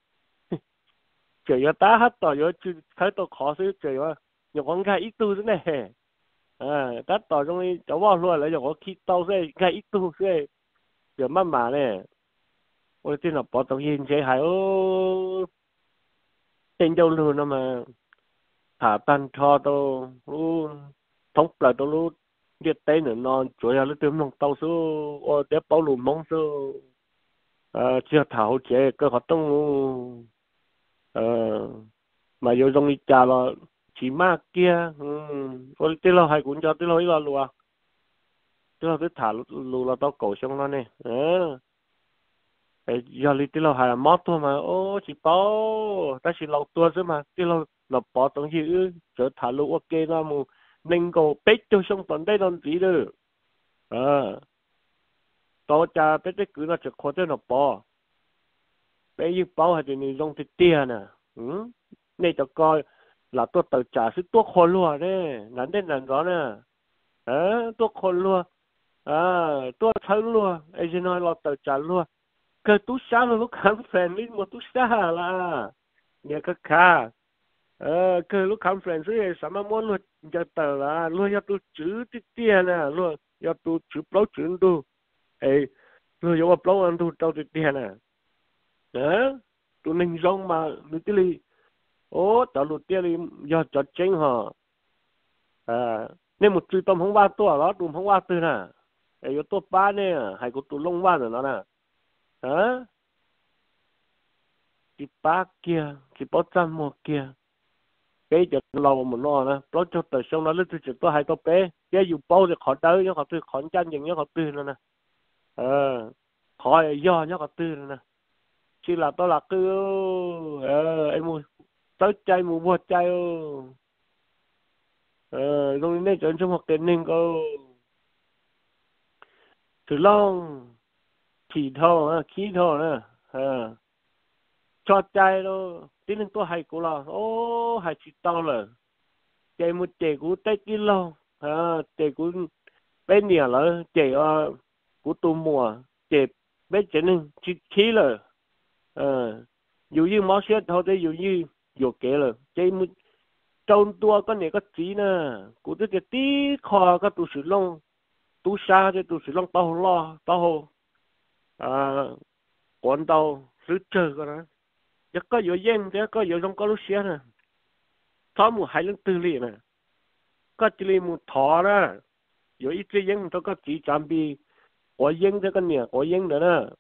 chơi ta hát tỏi rồi chứ thấy tôi khó xíu chơi mà nhiều con gái ít tu thế này à ta tỏi trong đi cháu vào luôn là nhiều có khi tao sẽ gái ít tu sẽ giờ mà mà này ôi tên là bỏ tao nhìn chơi hay ô tên đâu luôn nó mà thả tan cho tao luôn thống lại tao luôn biết tên nữa nó chủ yếu là tìm lòng tao số ô để bao lùm mong số à chưa thảo chế cơ hoạt động ờ mà vô trong đi trà là chỉ ma kia ừ ôi tí lo hai cuốn cho tí lo ý lo lùa tí lo tí thả lùa là tao cổ xong nó nè ờ giờ li tí lo hai mót thôi mà ô chỉ bao ta chỉ lâu tua chứ mà tí lo là bỏ tổng gì trở thả lùa ok nó mù nên cổ bết cho xong tuần đây làm gì được ờ tao cha bết cái cứ nó chỉ khó tới nó bỏ bết như bao hay thì mình dùng thì tiền nè ừ này cho coi là tôi tự trả sự tôi khôn luôn đấy nắn đến nắn đó nè ờ tôi khôn luôn à tôi thấy luôn ấy chỉ nói là tự trả luôn cái tú xa là lúc khám phèn lên một tú xa là nhà cái khá ờ cái lúc khám phèn rồi sao mà muốn luôn cho tờ là luôn cho tôi chữ tí tiền nè luôn cho tôi chữ bao chữ tôi ấy luôn cho bao ăn tôi tao tí tiền nè ờ tôi nên giống mà như thế này ô tao lụt tiền đi giờ cho chính họ à nên một chữ tôm không ba tuổi đó tụm không ba từ nè ấy có tôi ba nè hay có tụi lông ba rồi nó nè hả chỉ ba kia chỉ bao trăm một kia cái giờ lâu mà nó nè nó cho từ xong nó lấy từ chỉ tôi hai tôi bé cái dù bao thì khỏi tới nhá khỏi từ khỏi chân gì nhá khỏi từ nữa nè ờ khỏi do nhá khỏi từ nữa nè chỉ là tôi là cứ ờ em mua tới chay mua bột chay ờ lúc này chọn cho một cái nên cô từ long chỉ thô á khí thô nè ờ cho chay đâu tí nên tôi hay cô là ô hay chỉ tao là chay một chay của tây kia lâu ờ chay của bên nhà là chay ờ của tôi mua chay bên trên nên chỉ khí là ờ dù như máu xét thôi đấy dù như dù kể là chay một trong tua có này có chỉ nè của tôi cái tí kho có tụ sử long tụ xa cho tụ sử long tao lo tao à quán tao sử chơi cái đó chắc có nhiều dân thế có nhiều trong có lúc xe nè thó một hai lần tư liền nè có chỉ là một thọ đó nhiều ít cái dân tôi có chỉ chạm bị có dân thế cái nè có dân nữa nè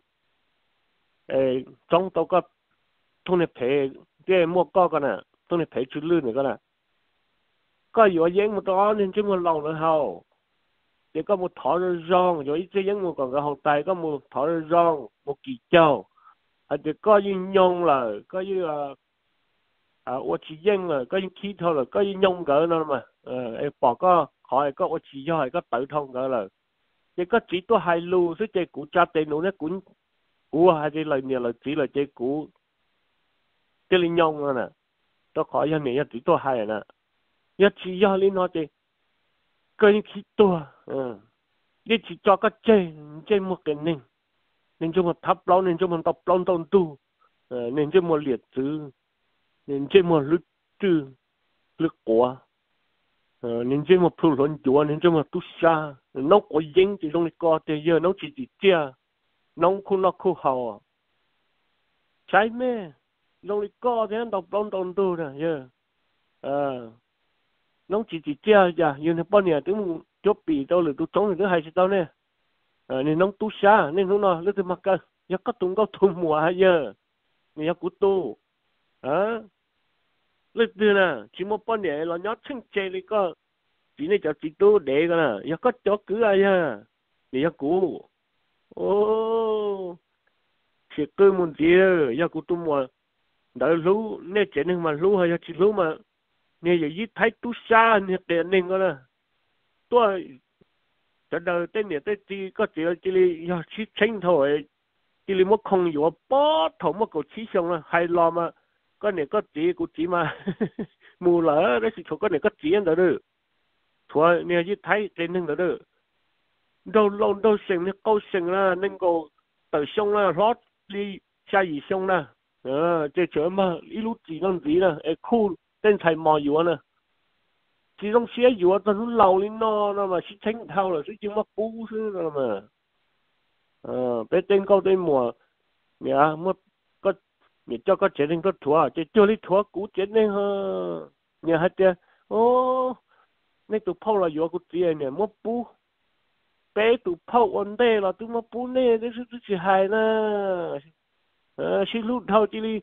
ê trong tao có thôn này phải cái mua có cái nè thôn này phải chữ lươn này cái nè có nhiều dân một đó nên chứ một lòng nữa hầu chỉ có một thọ rong rồi ít dân một còn cái hậu tay có một thọ rong một kỳ châu hay thì có những nhông là có như là à ô chỉ dân là có những khí thôi là có những nhông cỡ nữa mà ờ em bỏ có hỏi có ô chỉ do hay có tự thông cỡ là chỉ có chỉ tôi hai lưu chứ chơi cũ cha tên nó cũng cũ hay thì lời nhiều là chỉ là chơi cũ chơi linh nhông nữa nè tôi hỏi cho này chỉ tôi hai nè nhất chỉ do linh nó chơi có những khí tôi ờ nhất chỉ cho cái chơi chơi một cái nền nên cho một tháp lâu nên cho một tập lâu tôn tu nên cho một liệt chữ nên cho một lứt chữ lứt quả nên cho một phụ luận chúa nên cho một tu sa nó có dính thì trong này có thì giờ nó chỉ chỉ chia nó không nó không hào trái mê trong này có thì nó tập lâu tôn tu nè giờ ờ nó chỉ chỉ chia giờ giờ này bao nhiêu tiếng chốt bị đâu là tu chống thì thứ hai sẽ đâu nè nên nó tu sa nên nó nói lúc mà cái giờ có tung có tung mùa hay giờ nên cú tu à lúc từ nè chỉ một bao nhiêu là nhớ chân chơi đi có chỉ này cho chỉ tu để cái nè giờ có cho cứ ai giờ nên cú ô chỉ cứ muốn gì giờ cú tu mùa đợi lú nên chỉ nên mà lú hay chỉ lú mà nên giờ ít thấy tu sa nên để nên cái nè tôi cho đời tên này tên chỉ có chỉ là chỉ là chỉ tranh thôi chỉ là một không có bỏ thầu một cái chỉ xong là hay lo mà cái này có chỉ cũng chỉ mà mù lỡ đấy thì thôi cái này có chỉ anh đó được thôi này chỉ thấy tênนึงđó được đâu lâu đâu xem nó câu xem là nên có từ xong là rót đi xa gì xong nè ờ chơi chơi mà ít lúc chỉ làm gì nè ai khu tên thầy mò gì nè chỉ trong xe dùa tao nó lâu lên nó nó mà chỉ tránh thao là chỉ chỉ mà cú chứ rồi mà ờ bé tên câu tên mùa nè mất có nè cho có chuyện nên có thua chỉ cho lấy thua cú chuyện nên ha nè hết chưa ô nên tụi phao là dùa của chị nè mất cú bé tụi phao ổn đây là tụi mất cú nè cái sự chỉ hại nè ờ chỉ lúc thao chỉ đi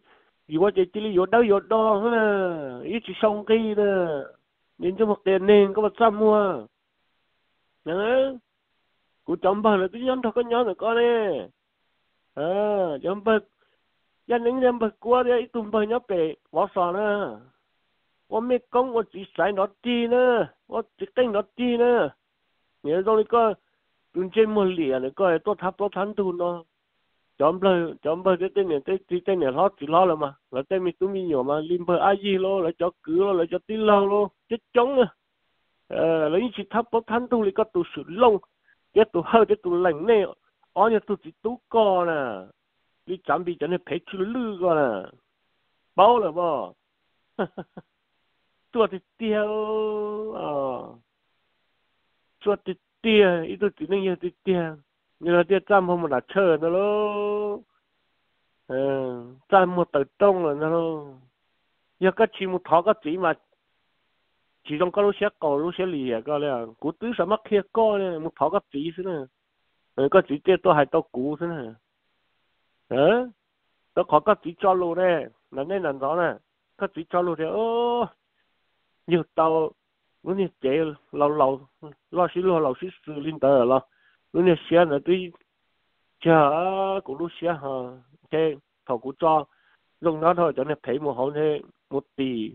dù có chỉ chỉ dù đâu dù đó thôi nè ít chỉ xong kia nè nên cho một tiền nên có một trăm mua nè cú chấm bờ là tôi nhắm thôi có nhớ được con nè à chấm bờ gia đình chấm bờ qua đi ít tụm bờ nhớ về bỏ sò nè我没讲我只使攞啲呢，我只盯攞啲呢。你講你個短期冇連，你個係多ทับ多ทันทุน咯。chọn bờ chọn bờ cái tên này cái cái tên này nó chỉ lo là mà là tên mình cũng nhiều mà lim bờ ai gì lo lại cho cứ lo lại cho tí lâu lo chết chống à ờ lấy chỉ thắp có thán tu thì có tu sử lông cái tu hơi cái tu lạnh này ở nhà tu chỉ tu co nè đi chạm bị cho nên phải chịu lư co nè bao là bao chuột thì tiêu ờ chuột thì tiêu ít tu chỉ nên như thì tiêu như là tiêu trăm hôm mà đã chơi nó lo ờ trăm một tờ tông rồi nó lo giờ cái chỉ một thọ cái chỉ mà chỉ trong cái lúc xé cầu lúc xé lì à cái này cú tứ sao mắc kia co này một thọ cái chỉ thế này rồi cái chỉ tiêu tôi hay tao cú thế này ờ tôi có cái chỉ cho luôn đây là nên làm đó nè cái chỉ cho luôn thì ô nhiều tàu lúc này chế lâu lâu lo xí lo lâu xí xử linh tờ lo lúc này xé là tôi chờ cũng lúc xé hả cái thầu cũng cho dùng nó thôi cho nên thấy một hậu thế một tỷ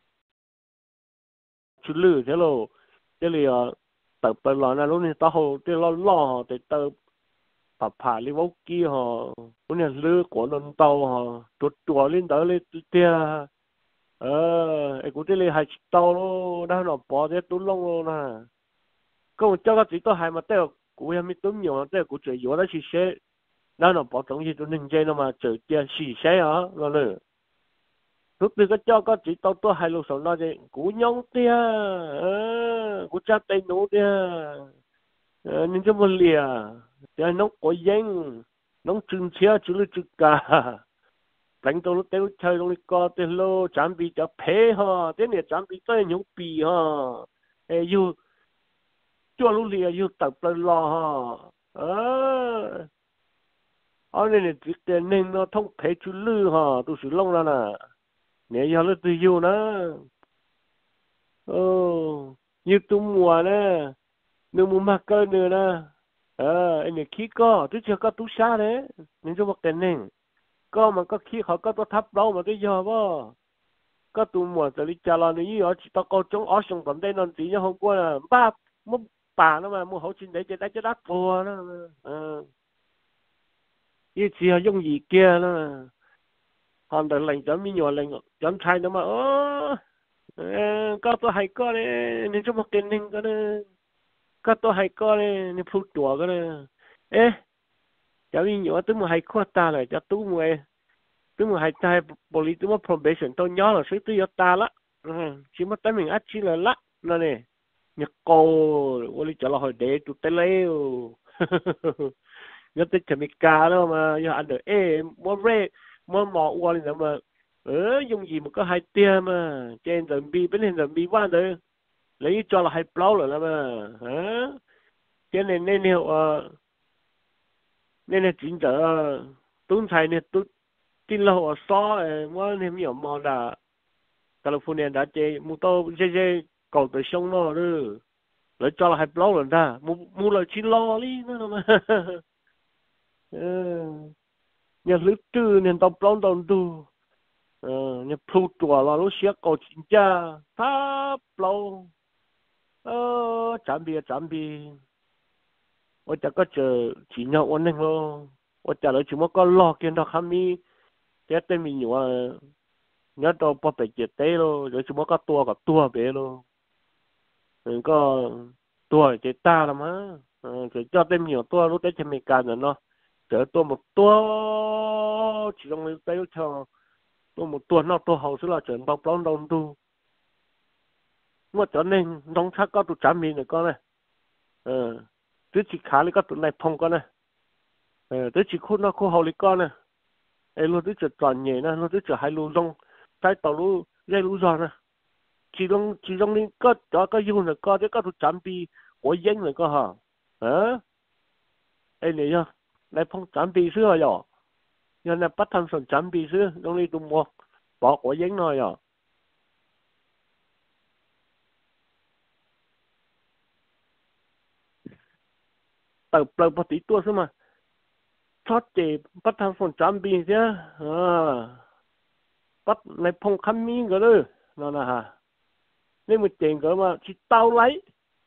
chú lử thế lo cái này tập bên lo này lúc này tao hồ cái lo lo để tao tập phá đi vô kia họ lúc này lử của nó tàu họ chuột chuột lên tới lên tia ờ cái cái này hai tàu lo đang nó bỏ thế tốn lông luôn nè có một cho cái chỉ tao hai mà tao cú em mới tốn nhiều tao cú chỉ yếu đó chỉ xe đang nó bỏ trống gì tao nên chơi nó mà chơi tia xì xe á rồi nữa lúc từ cái cho có chỉ tao tôi hai lô sầu nó gì cú nhông tia ờ cú cha tay nổ tia ờ nên cho một lìa tia nó có danh nó chừng chia chừng lư chừng cả đánh tôi lúc tao chơi lúc co tia lô chạm bị cho phê ha thế này chạm bị tới nhúng bì ha ê yêu cho lúc lìa yêu tập lên lo ha ờ ở đây này chỉ tiền nên nó thông phê chữ lư ha tôi sử lông ra nè nếu giờ nó tự yêu nữa, oh, như tôi mua nè, nếu mua mắc cơ nữa nè, ờ, anh này khí có, tôi chưa có tú xa đấy, nên cho một cái nền, có mà có khí họ có tôi thắp đâu mà cái giờ vô, có tôi mua từ đi trả lời này ở chỉ tao có trong ở sông tận đây nó chỉ như hôm qua là ba mua bà nó mà mua hậu trình để cho đá cho đắt bùa nó, ờ, như chỉ là dùng gì kia nó. Hôm đó lệnh chấm mi nhỏ lệnh chấm thay nó mà ơ có tôi hay có đấy nên cho một cái ninh cái đấy có tôi hay có đấy nên phụ chùa cái đấy ê chấm mi nhỏ tôi mà hay khoa ta lại cho tôi mà tôi mà hay thay bộ lý tôi mà probation tôi nhớ là suy tôi nhớ ta lá chỉ mà tới mình ắt chỉ là lá nó này nhớ cô bộ lý trả lời hỏi để tụt tay leo nhớ tới chấm mi cá đó mà nhớ ăn được ê mua rê mua mỏ qua lên mà ờ dùng gì mà có hai tia mà trên tầng bi bên trên tầng bi quan đấy lấy cho là hai plau rồi mà hả cái này nên hiểu ờ nên là chính trở tuấn thầy này tôi tin là họ xóa mua thêm nhiều món đã California đã chơi mua tàu chơi chơi cầu tới sông nó rồi lấy cho là hai plau rồi ta mua mua là chín lo đi nữa mà nhà lưới trừ nên tao plong tao tu ờ nhà phu chùa là lúc xưa cầu chính cha tháp lâu ờ chạm bia chạm bia tôi chắc có chờ chỉ nhau ổn định luôn tôi chắc là chỉ muốn có lo kiến đó khám mi cái tên mình nhiều nhớ đâu bỏ bể chết tế luôn rồi chỉ muốn có tua có tua bể luôn rồi có tua chết ta là má rồi cho tên nhiều tua lúc đấy thì mình càn rồi nó trở tôi một tua chỉ trong tay cho tôi một tua nó tôi hậu sẽ là chuyển bao bao đông tu mà cho nên nông thác có tụ chạm mình này con này ờ tôi chỉ khá lấy các tụ này phong con này ờ tôi chỉ khôn nó khô hậu lấy con này ấy luôn tôi chỉ toàn nhẹ nè luôn tôi chỉ hai lú rong trái tàu lú dây lú giòn nè chỉ trong chỉ trong này có cho có dùng là có cái các tụ chạm bi của dân này có hả hả ấy này nhá này phong chạm bị xưa rồi giờ này bắt tham sân chấm bị xứ trong đi tụm một bỏ quả giấy nói à tập tập bắt tí tua xứ mà thoát chế bắt tham sân chấm bị chứ à bắt này phong khăm mi cái đó nó là ha nên một tiền cái mà chỉ tao lấy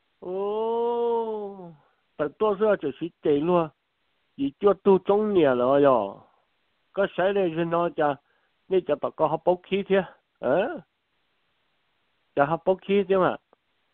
ô tập tua xưa chỉ chỉ chế luôn chỉ cho tu trong nhà rồi rồi có sẽ đây cho nó cho nên cho bà con học bốc khí thế ờ cho học bốc khí thế mà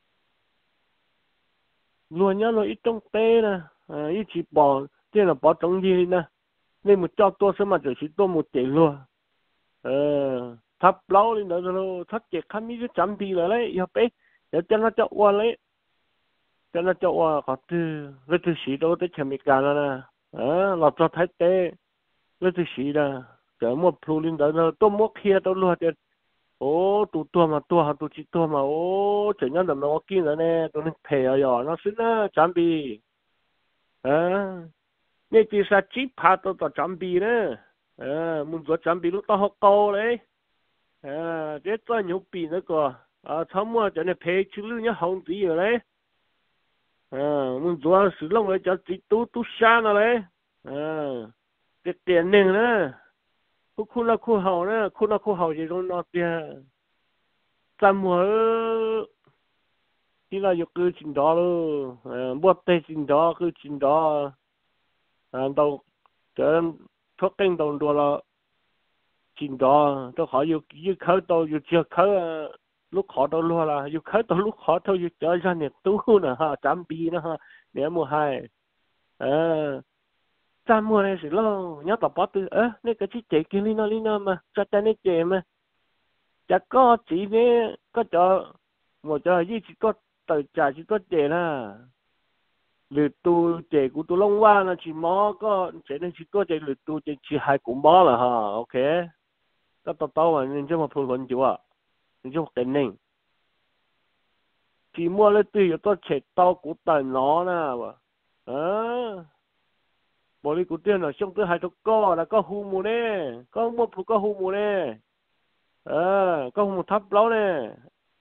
luôn nhớ nó ít trong tê nè ít chỉ bỏ thế là bỏ trong gì nè nên một cho tôi sẽ mà chỉ tôi một tỷ luôn ờ thắp lâu lên đó rồi thắp chết khám đi cái chấm đi lại lấy giờ bé để cho nó cho qua lấy cho nó cho qua có từ lấy từ sĩ đâu tới chấm ít cả nè ờ là cho thấy tê lấy từ sĩ là giờ một plu lên đó rồi tôi mua kia tôi luôn để ô tụ tua mà tua hả tụ chỉ tua mà ô chỉ nhớ là nó kia rồi nè tôi nên phê ở giờ nó xí nó chấm đi ờ nên chỉ là chỉ phá tôi cho chấm đi nữa ờ muốn cho chấm đi lúc tao học câu đấy ờ để tôi nhục bị nữa cơ ờ thằng mua cho nên phê chứ lưu nhớ hồng gì rồi đấy ờ muốn cho sử dụng rồi cho chỉ tu tu xa nó đấy ờ cái tiền nền nữa khu khu là khu hậu nữa khu là khu hậu gì trong nó tiền trăm mua chỉ là dục cứ trình đó luôn ờ bớt tê trình đó cứ trình đó à đâu cho thuốc kinh đồng đồ là trình đó tôi hỏi dục dục khởi đâu dục chưa khởi lúc khó đâu luôn là dục khởi đâu lúc khó thôi dục cho ra nhiệt tu nè ha trăm bi nữa ha để mua hai ờ trăm mua này sẽ lo nhớ tập bắt từ ơ này cái chiếc chạy kia lina lina mà cho ta này chạy mà chắc có chỉ này có cho một cho gì chỉ có tự trả chỉ có chạy là lừa tu chạy của tu long hoa là chỉ mò có chạy nên chỉ có chạy lừa tu chạy chỉ hai cũng mò là ha ok có tao tao mà nên cho mà phun phun chịu à nên cho cái nền chỉ mua lấy tu có chạy tao của tài nó nè ờ bộ đi của tiền là xong tới hai chục co là có hu mù nè có một phụ có hu mù nè ờ có hu mù thấp lâu nè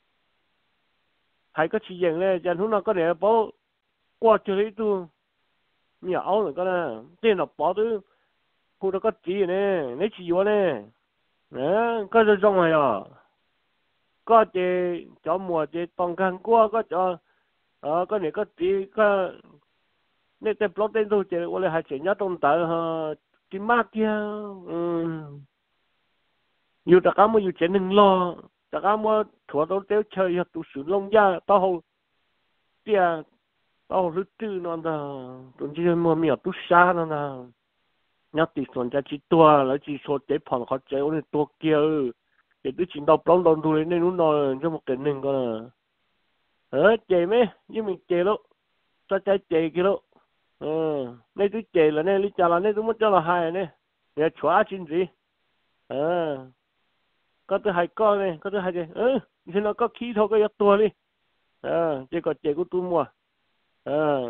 hay có chỉ dạng nè chẳng hôm nào có để bố qua chơi lấy tu nhà áo rồi có nè tiền là bỏ tới khu đó có chỉ nè lấy chỉ vô nè nè có cho trong này à có chơi cho mùa chơi tòng khăn qua có cho ờ có này có chỉ có nên tên plot tên tôi chơi qua lại hai chuyện nhớ trong tờ ha chỉ mát kia um nhiều tất cả mọi nhiều chuyện đừng lo tất cả mọi thua đâu tiêu chơi hoặc tụ sử lông ra tao hồ tia tao hồ tư nó là tụi chỉ mua miếng tụ xa nó là nhớ tỷ số ra chỉ tua là chỉ số để phòng họ chơi ở tua kia để tụi chỉ đào plot đồn tụi nên nó nói cho một cái nền coi ờ chơi mấy nhưng mình chơi lúc cho chơi chơi kia lúc ừ nên tôi chơi là nên lý trả là nên tôi muốn cho là hai này để xóa chuyện gì ờ có tôi hai con này có tôi hai cái ừ thì nó có khí thôi cái tua đi ờ chơi có chơi của tôi mua ờ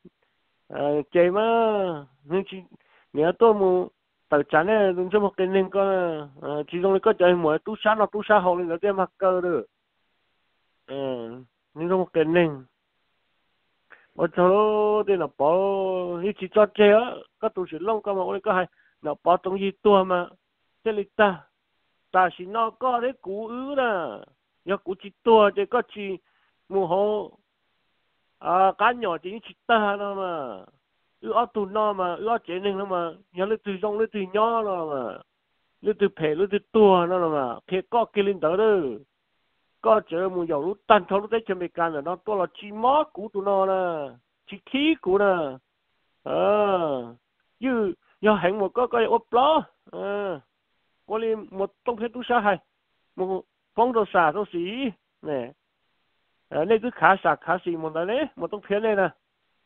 ờ chơi mà nên chỉ nếu tôi mua tài sản này đúng cho một cái nên có ờ chỉ trong có chơi mua tu sát nó tu sát hậu nên nó cái mặt cơ được ờ nên trong một cái nên ở chỗ đây là bỏ như chỉ cho chơi á các tổ chức long các mà ôi có hay là bỏ trong gì tua mà cái lịch ta ta chỉ nó có đấy cú ứ nè nhớ cú chỉ tua thì có chỉ mù hồ à cá nhỏ chỉ chỉ ta nó mà ứ ở tù nó mà ứ ở chế nên nó mà nhớ lấy từ trong lấy từ nhỏ nó mà lấy từ phê lấy từ tua nó mà phê có cái linh đó đó có chờ một dòng lúc tan thấu lúc đấy cho mình can là nó to là chỉ mót của tụi nó nè chỉ khí của nè ờ như do hẹn một có cái ốp ló ờ có li một tông phép tu sa hay một phong đồ xả đồ xí nè ờ nên cứ khá xả khá xí một đấy đấy một tông phép này nè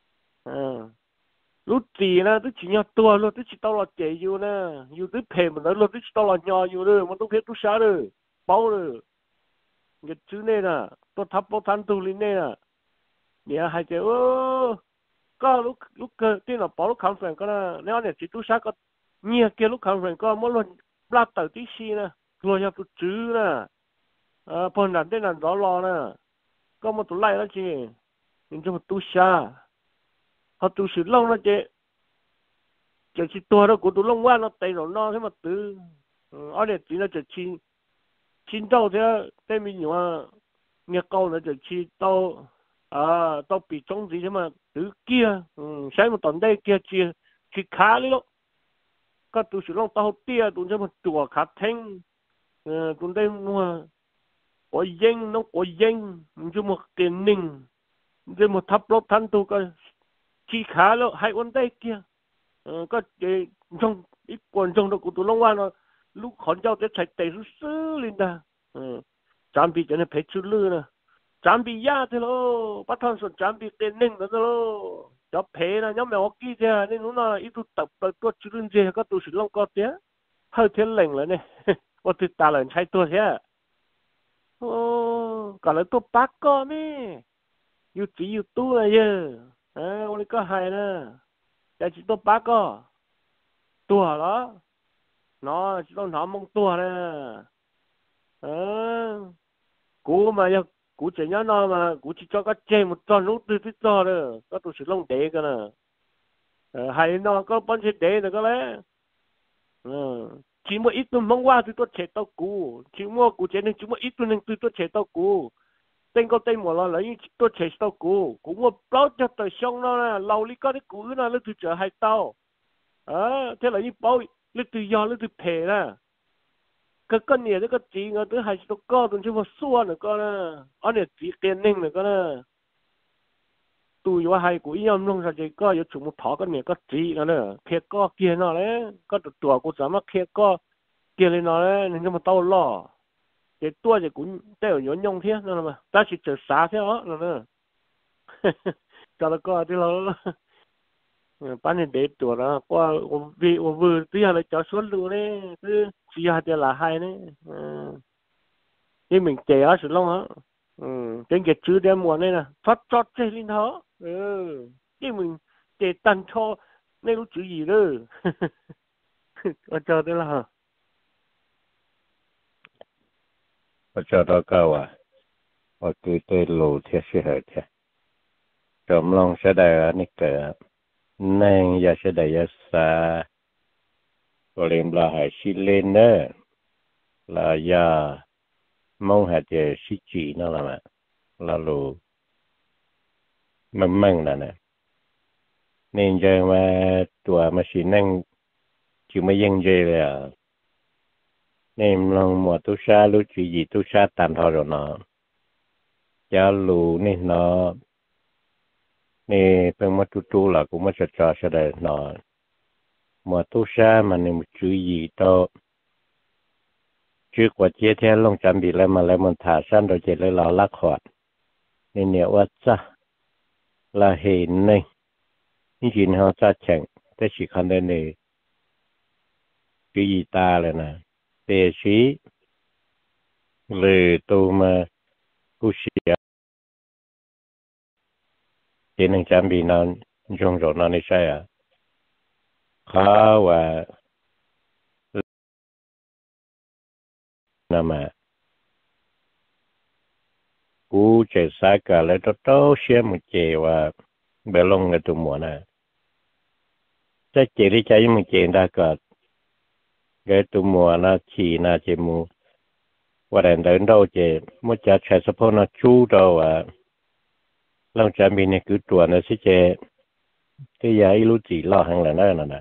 ờ lúc gì nè tức chỉ nhau tua luôn tức chỉ tao là chạy vô nè vô tức phê một đấy luôn tức chỉ tao là nhỏ vô rồi một tông phép tu sa rồi bao rồi cái chữ này nè tôi thắp bao thanh tu lên này nè nhà hai chữ có lúc lúc cái tên là bảo lúc khám phèn có nè nếu này chỉ tu sát có nhiều kia lúc khám phản con mỗi lần ra tờ tí xì nè rồi cho tụi chứ nè à phần nào tên là đó lo nè có một tụi lại đó chị nhưng cho một tụi xa họ tụi sự lâu đó chị chỉ chỉ tua đó của tụi lông qua nó tay rồi nó thế mà từ ở đây chỉ là chỉ chín chín đâu thế tên mình nhớ nghe câu là chỉ chi đâu à đâu bị trống gì thế mà từ kia sáng một tuần đây kia chia chỉ khá đi đó có tụi sự lông tao tia tụi cho một chùa khá thanh tụi đây mua có danh nó có danh cho một tiền ninh cho một tháp lót thanh tụi cái chỉ khá đó hai con đây kia có cái trong ít quần trong đó của tụi lông qua nó lúc khẩn trao để chạy tẩy rú sư lên ta chạm bị cho nên phải chú lư nè chạm bị ya thế lo bắt thằng sốt chạm bị tên ninh đó lo cho phải là nhóm mèo ok thế nên nó là ít tụt tập tới tụt chú lư gì có tụt sử lông có thế hơi thiên lệnh rồi nè có tụt ta là chạy tụt thế ô cả là tụt bác có nè yêu chỉ yêu tu là giờ à ông ấy có hay nè để chỉ tụt bác có tua đó nó chỉ tao nó mong tua nè ờ cú mà giờ cú chỉ nhớ nó mà cú chỉ cho cái chơi một tròn lúc từ từ cho rồi có tụi sử lông đế cái nè ờ hay nó có bao nhiêu đế nữa cái đấy ờ chỉ mua ít tôi mong qua tôi tôi chế tao cú chỉ mua cú chế nên chỉ mua ít tôi nên tôi tôi chế tao cú tên có tên một là lấy tôi chế tao cú cú mua bao cho tao xong nó nè lâu đi có cái cú nó nó tôi chờ hai tao ờ thế là như bao lúc từ do lúc từ phê nè cái con này cái chỉ người thứ hai số co tụi chúng mà xua nữa con nè anh này chỉ tiền ninh nữa con nè tụi yo hai của yếm long ra chỉ có yo chúng một thọ cái này có chỉ nữa nè kia co kia nó đấy có tụi tụi của sao mà kia co kia lên nó đấy nên cho mà tao lo cái tua thì cũng đều nhớ nhung thế nữa mà ta chỉ chờ xả thế đó nữa cho nó co thì nó bán nên để tụi nó qua vì vừa tí là cho xuống luôn đấy cứ chỉ hai tiền là hai đấy nhưng mình trẻ ở sự long á trên cái chữ đem mùa này nè phát chót trên linh thó ừ nhưng mình trẻ tần cho nên lúc chữ gì đó ở chờ đây là hả ở chờ đó câu à ở cứ tới lù thiệt sự hết thiệt trộm long sẽ đại ở nít cái nên giờ sẽ đại sa có liền là hay xí lên nữa là giờ mong hạt giờ xí chỉ nó là mà là lù mầm măng là nè nên giờ mà tụi mà xí năng chỉ mới dân dây là nên lòng mùa tu sa lúc chỉ gì tu sa tạm thôi rồi nó cho lù nên nó nên bên mà tu tu là cũng mới cho cho sẽ để nó mà tu sa mà nên một chữ gì đó trước qua chia theo long chạm bị lại mà lại mình thả sang rồi chỉ lại là lắc hoạt nên nhiều quá cha là hiện này những chuyện họ cha chẳng thế chỉ khăn đây này chữ gì ta là nè đề sĩ lời tu mà cú sĩ chỉ nên chạm bị nó dùng rồi nó này sai à khó và nằm mà cú chạy xa cả lại đó đó xem một chế và bê lông người tụi mùa nè chắc chế đi chạy một chế đã cả cái tụi mùa nó chỉ là chế mù và đèn đến đâu chế một chả chạy sắp nó chú đâu à lòng chạm bị này cứ tuần nó sẽ chế cái giá lúc chỉ lo hàng là nó nè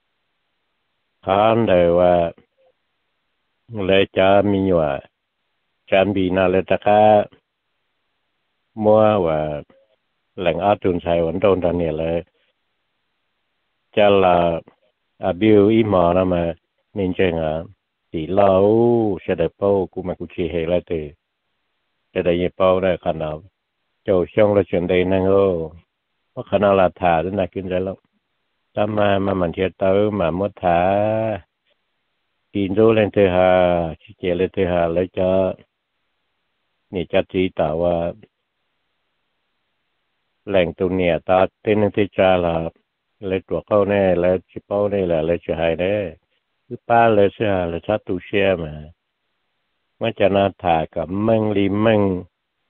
khán đời và lấy cho mình và chạm bị nào lấy tất cả mua và lệnh áp dụng sai vẫn đồn ra này là cho là à biểu ý mà nó mà nên chừng à chỉ lâu sẽ được bao cũng mà cũng chỉ hệ lại từ để đại diện bao đây khả năng châu xong là chuyện đây năng ô có khả năng là thả đến là kinh tế lắm tắm mà mà mình chưa tới mà muốn thả kinh đô lên từ hà chỉ chế lên từ hà lấy cho nhị cho chỉ tạo lệnh tụ nhẹ ta tên nên thì cha là lấy chuột câu này lấy chỉ bao này là lấy chỉ hai đấy cứ ba lấy xe lấy sát tu xe mà mà cho nó thả cả măng li măng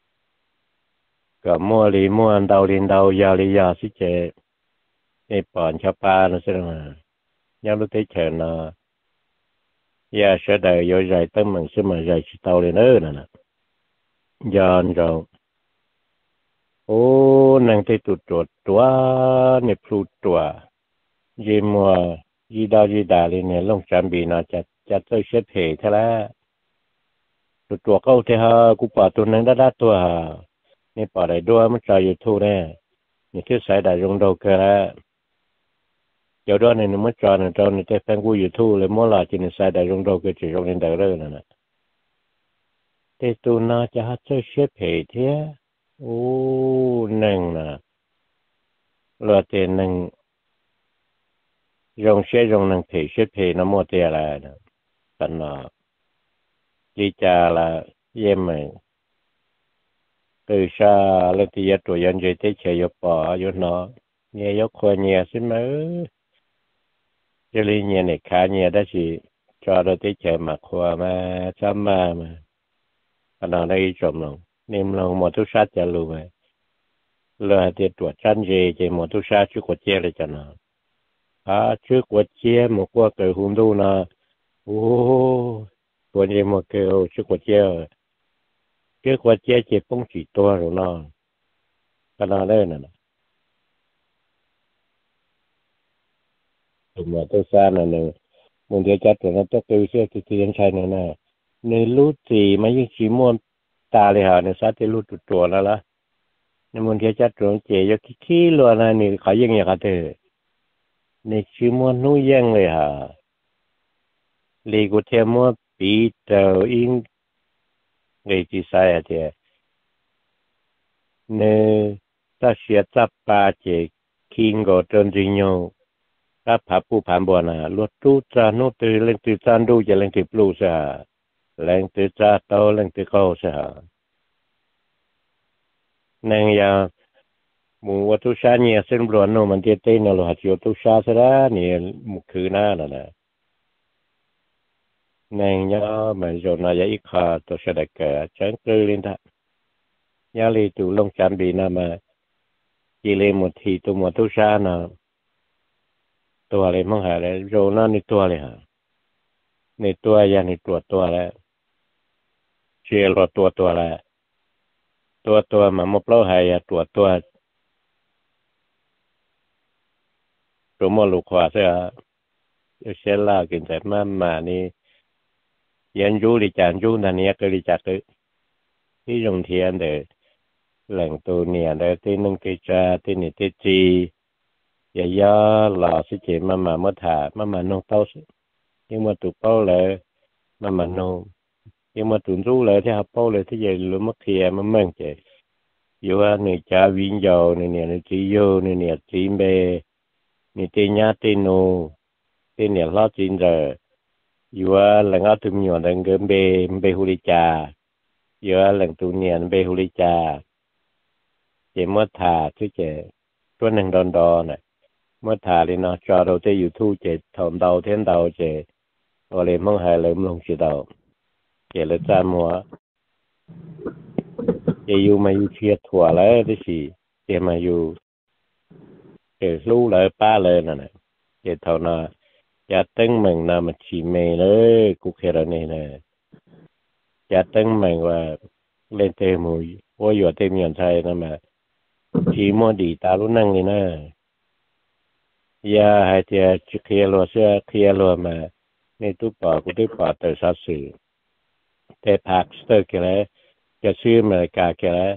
cả mua li mua ăn đau li đau già li già xí chế cái bọn cho ba nó sẽ mà nhau lúc tới chờ nó giờ sẽ đợi vô dạy tới mình sẽ mà dạy chỉ tàu lên nữa nè giờ rồi ô nàng thấy tụt tụt tua nè phu tua gì mua gì đào gì đào lên nè lông chạm bị nó chặt chặt tới xếp hệ thế là tụt tua câu thế ha cũng bảo tụi nàng đã đã tua nè bảo đại đua mới cho YouTube nè nè thứ sai đại dùng đầu cơ là giờ đó này nó mới cho nên cho nên cái fan của YouTubeเลยmỗi lần chỉ nên sai đại dùng đầu cơ chỉ dùng lên đầu rồi nè thế tụi nó chặt tới xếp hệ thế ô nâng nè lo tiền nâng dùng xe dùng nâng thể xếp hệ nó mua tiền là thành là đi cha là em mày từ xa lên thì giờ tuổi dân chơi tới chơi bỏ vô nó nghe gió khoa nhẹ xin mới cho nên nhẹ này khá nhẹ đó chỉ cho nó tới chơi mà khoa mà chăm mà mà anh nói đây trộm lòng niệm lòng một thứ sát cho luôn mà là thì tuổi chăn gì thì một thứ sát trước quạt che lại cho nó à trước quạt che một qua cái hùng đu nó ô quạt gì một cái trước quạt che trước quạt che chỉ phong chỉ to rồi nó cái nào đây nè tụi mà tôi xa nè nè mình để chắc rồi nó tất từ xưa từ từ đến sai nè nè nên lúc thì mấy cái chỉ muốn taเลยhảเนี่ยซะที่รู้ตัวตัวแล้วล่ะเนี่ยมันแค่จัดตรงเจยกขี้ๆล้วนนี่เขายังอย่างกันเถอะเนี่ยชิมวนนู้ยังเลยฮะลีกูเทมวปีเตออิงไงที่ใส่เถอะเนี่ยถ้าเสียจับปลาเจคิงก็จนจริงโยถ้าผับผู้ผ่านบัวน่ะลวดตู้จานนู้ตื่นเล่นตื่นจานดูจะเล่นตื่นปลูกซะแรงตื่นจ้าโตแรงตื่นเข้าใช่ฮะนั่งยาหมู่วัตถุชาเนี่ยเส้นบรวนโนมันเตี้ยเต้นเราหัดโยตุชาซะแล้วเนี่ยมุขคือหน้าน่ะนะนั่งยามันโยนายาอีกขาตัวเสด็จแก่ฉันเกลือลินทะยาลีตูลงจันบีนามาจีเลหมดทีตัวหมดทุชาน่ะตัวอะไรมั่งหาเลยโยน่าในตัวเลยฮะในตัวยาในตัวตัวแล้วเชื่อรตัวตัวละตัวตัวมันมบเล่าให้ตัวตัวตัวมลูกขวาเสียเชื่อล่ากินแต่มามานี่ยันยูริจานยูนันเนี้ยก็ริจักเลยที่โรงเทียนเดอแหล่งตัวเนี่ยเดอที่นึงกิจาที่นี่ที่จีอย่าย่อหล่อสิเจมามาเมื่อถ่ามามาโนเต้ายังมาตุกเป้าเลยมามาโนnhưng mà tụi rú lại thì học bao lại thế vậy luôn mất kia mà mang chạy dù à này cha viên dầu này nè này chỉ vô này nè chỉ bê này tên nhá tên nô tên nè lo chuyện rồi dù à là ngõ tụi nhỏ đang gom bê bê hu li trà dù à là tụi nhẹ bê hu li trà chỉ mất thà chứ chị tôi năng đòn đò này mất thà thì nó cho đầu tới YouTube chị thòng đầu thiên đầu chị rồi liền mong hai lần mong chị đầu chị là cha mua chị yêu mà yêu chia thua lại thế gì chị mà yêu chị lưu lại ba lần này chị thầu nó cha tấn mình là mà chỉ mày đấy cũng kia rồi này nè cha tấn mình và lên thêm mùi ôi giờ thêm nhận thay nó mà chỉ mua đi ta lúc năng này nè ya hai chị chỉ kia lo xe kia lo mà nên tôi bỏ cũng tôi bỏ từ sát sựแต่ผักสเตอร์กี่แล้วจะซื้อมาในกากี่แล้ว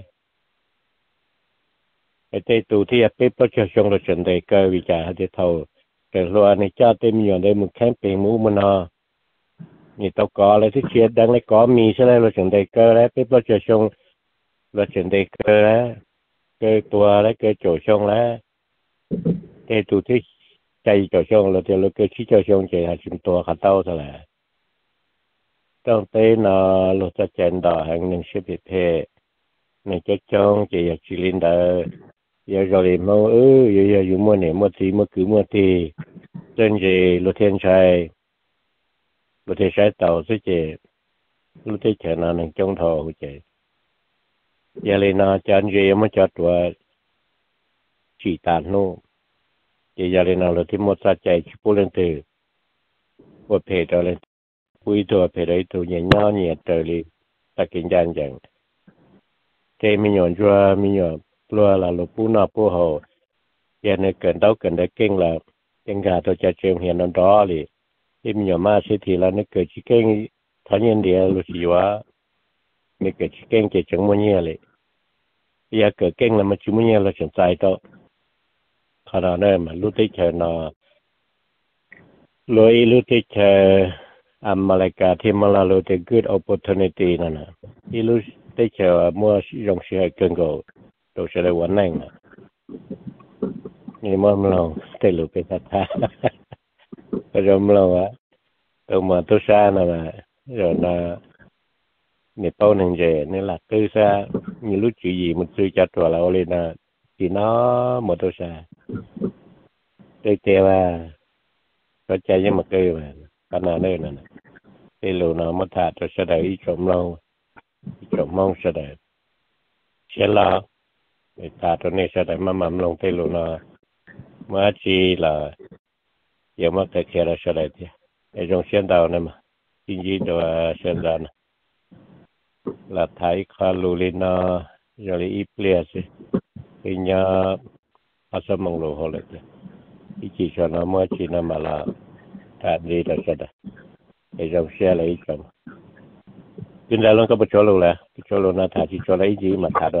ไอ้เต้ตัวที่จะเป็นประชาชนเราสนใจก็วิจารณ์ที่เท่าแต่รัวในเจ้าเต็มอยู่ในมือแค่เป็นมูมันอ่ะนี่ตัวก่ออะไรที่เชียร์ดังในก่อมีใช่ไหมเราสนใจก็แล้วเป็นประชาชนเราสนใจก็แล้วเกิดตัวแล้วเกิดโจชงแล้วแต่ตัวที่ใจโจชงเราจะเราเกิดที่โจชงใจหาชิมตัวขัดเต้าเท่าไหร่ต้องเต้นอ่ะรถจะเจนดอแห่งหนึ่งชื่อพิเภในเจ้าจงจะอยากชิลินเดอร์ giờ rồi thì mau ư giờ giờ dùng mua này mua gì mua cứ mua thì trên gì lúa thiên trai lúa thiên trai tàu sẽ chỉ lúa thiên trai nào nâng trong thò của chị giờ lên nó chân gì mới cho tuổi chỉ tàn nô chị giờ lên nào là thì một sa chạy chỉ bố lên từ một phe đó lên cuốiตัวphe đấyตัวnhẹ nhõm nhẹ trời đi ta kinh doanh chẳng thế mình nhọn cho mình nhọn lúa là lúa bún nọ bún hồ giờ này cần đâu cần đấy kinh là kinh gà tôi cho trường hiện nó đó thì thì mình nhọn mà sẽ thì là nó cần chỉ kinh thằng nhân địa lúa gì quá mình cần chỉ kinh chỉ chẳng mua nhiềuเลยgiờ cần kinh là mình chỉ mua nhiều là chẳng sai đâu khả năng này mà lúc tới chờ nó lối lúc tới chờ America thì mà là lúc tới good opportunity nè nè thì lúc tới chờ mua dùng sự hay cần go đồ sẽ là vấn đề nè nhưng mà mình lòng tới lúc cái thật ha rồi mình lòng á rồi mà tôi xa nè mà rồi là người bao nhiêu giờ nên là tôi xa như lúc chuyện gì mình suy cho tôi là lên nè thì nó một tôi xa tôi kêu à có chạy với một cây mà cái nào đây nè cái lúa nó mất thả tôi sẽ đợi trộm lâu trộm mong sẽ đợi sẽ là người ta tôi này sẽ đợi mà mắm lông cái lúa nó mà chỉ là giờ mà cái kia là sẽ đợi thì cái trong sen đào này mà kinh济đồ sen đào này là thái khai lúa lên nó rồi ít lia chứ cái nhà áp dụng mong lúa hồ lại thì chỉ cho nó mới chỉ là mà là thà đi là sẽ đấy để trong xe lấy chồng kinh ra luôn có một chỗ luôn là chỗ luôn là thà chỉ cho lấy gì mà thà đó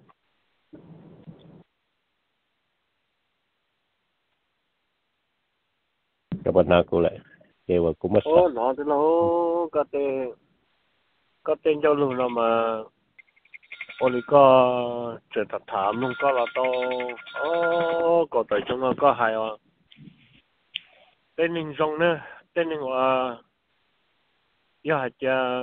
các bạn nào cũng lại kêu vào cũng mất ô nó thì nó có tên có tên cho luôn là mà ôi có trở thật thảm luôn có là to ô có tại trong nó có hài à tên mình rong nữa tên mình là giờ hạt cha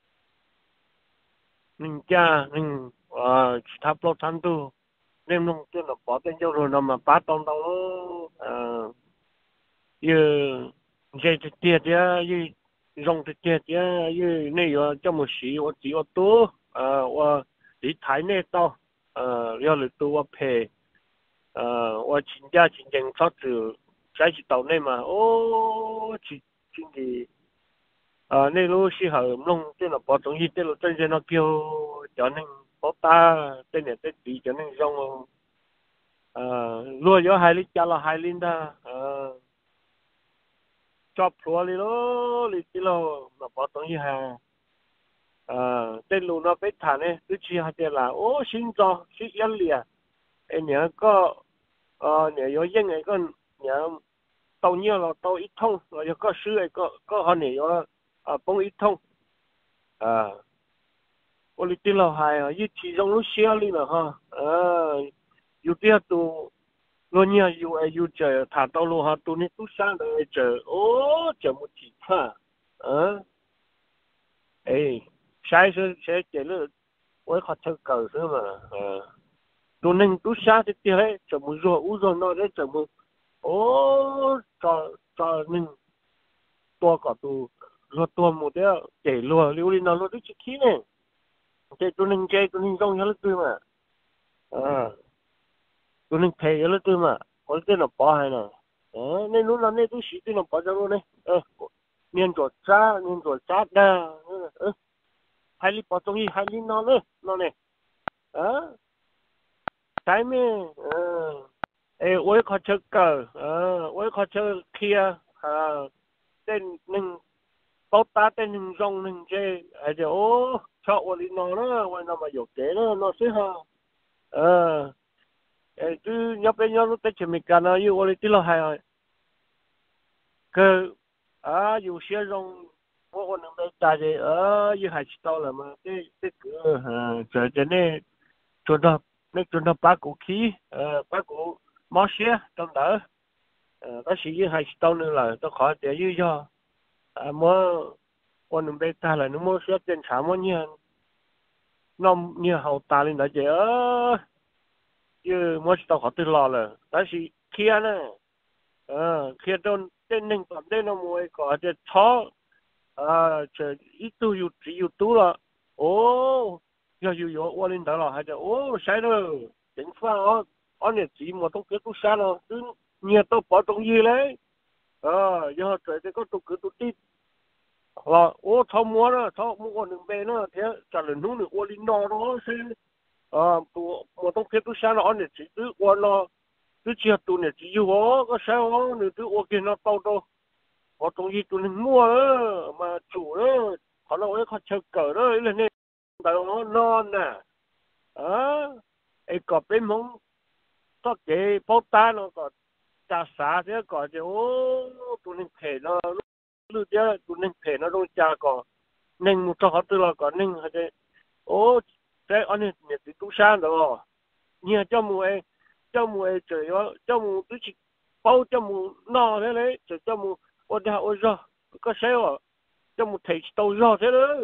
mình cha mình à tháp lót thang tu nên luôn tên là bỏ tên cho rồi nó mà bắt tông tông à như dây tiệt ya như rong tiệt ya như này ở trong một xí ở chỉ ở tu à ở đi thái này tao à giờ là tu ở phe à ở chính gia chính danh phát từ trái chỉ tàu này mà ô chỉ chính gì à này lúc xí hở long tên là bỏ trong gì tên là tên nó kêu cho nên bỏ ta tên này tên gì cho nên rong à lúa giờ hai lít cha là hai lít đó à chop lúa đi đó lít kilo mà bỏ trong gì ha à tên lúa nó biết thà này cứ chỉ hai tên là ô xin cho xin yên liền em nhớ có ờ nhớ có những cái con nhớ tàu nhiều là tàu ít thông rồi có sữa có có họ này có à bông ít thông à ô lít kilo hai à ít chỉ trong lúc xưa đi là ha à yêu tiếc tu luôn nhiều yêu yêu chờ thả tàu luôn ha tu này tu sang đời chờ ô chờ một chỉ ha à ấy sai sự sẽ chờ nữa với họ chơi cờ nữa mà à tu nên tu sang thì tiếc đấy chờ một rồi u rồi nó đấy chờ một ô cho cho nên tua cả tu rồi tua một đứa để lùa liu đi nó lùa đứa chỉ khí này để tu nên chơi tu nên rong nhớ tôi mà à tu nên thề nhớ tôi mà có cái nó bỏ hay nè ờ nên lúc nào nên tu sĩ tôi nó bỏ ra luôn này ờ nên rồi cha nên rồi cha đa ờ hai lít bỏ trong gì hai lít nó nữa nó này ờ trái mê ờ ê ôi khó chơi cờ ờ ôi khó chơi kia à tên nên tốt ta tên nên rong nên chơi ai giờ ô cho ôi đi nó nó ôi nó mà dục kế nó nó sẽ ha ờ ê cứ nhấp bên nhau nó tới chỉ mình cần yêu ôi tí lo hay rồi cơ à yêu xe rong ôi ôi nó tới ta gì ờ yêu hai tao là mà cái cái cửa ờ chờ chờ này chuẩn đó nên chuẩn đó bác cụ khí ờ bác cụ mỏ xe trong đó ờ bác sĩ hai tao nữa là tao khỏi để dưới cho à mua ôi nó tới ta là nó mua xe trên xã mua nhiều nó nhiều hậu ta lên đó chứ ơ như mỗi tàu họ tự lo là đó là kia nè ờ kia đơn tên nên còn tên nó mua có cái chó à chờ ít tu yêu chỉ yêu tu là ô giờ yêu yêu qua lên đó là hay là ô sai rồi chính pha ó ó này chỉ một trong cái tu sai rồi cứ nhiều tao bỏ trong gì đấy ờ giờ trời thì có tu cứ tu tít là ô thao mua đó thao mua con đường bè nữa thế trả lờiนู้นqua lên đó đó xem ờ tu một trong cái tu sai là ó này chỉ cứ qua nó cứ chia tu này chỉ yêu ó có sao ó này cứ qua kia nó tao đâu họ trong gì tụi mình mua đó mà chủ đó họ nói với họ chơi cờ đó là nên tao nó non nè ờ ấy có bên mông có cái bao ta nó có trà xá thế có chứ ô tụi mình thể nó lưu chứ tụi mình thể nó đâu trà có nên một số họ tự là có nên họ thế ô thế anh ấy nhiệt thì tu san rồi nhiều cho mùa ấy cho mùa ấy trời ơi cho mùa cứ chỉ bao cho mùa no thế đấy trời cho mùa ôi đào ôi gió có sao à cho một thầy tàu gió thế đó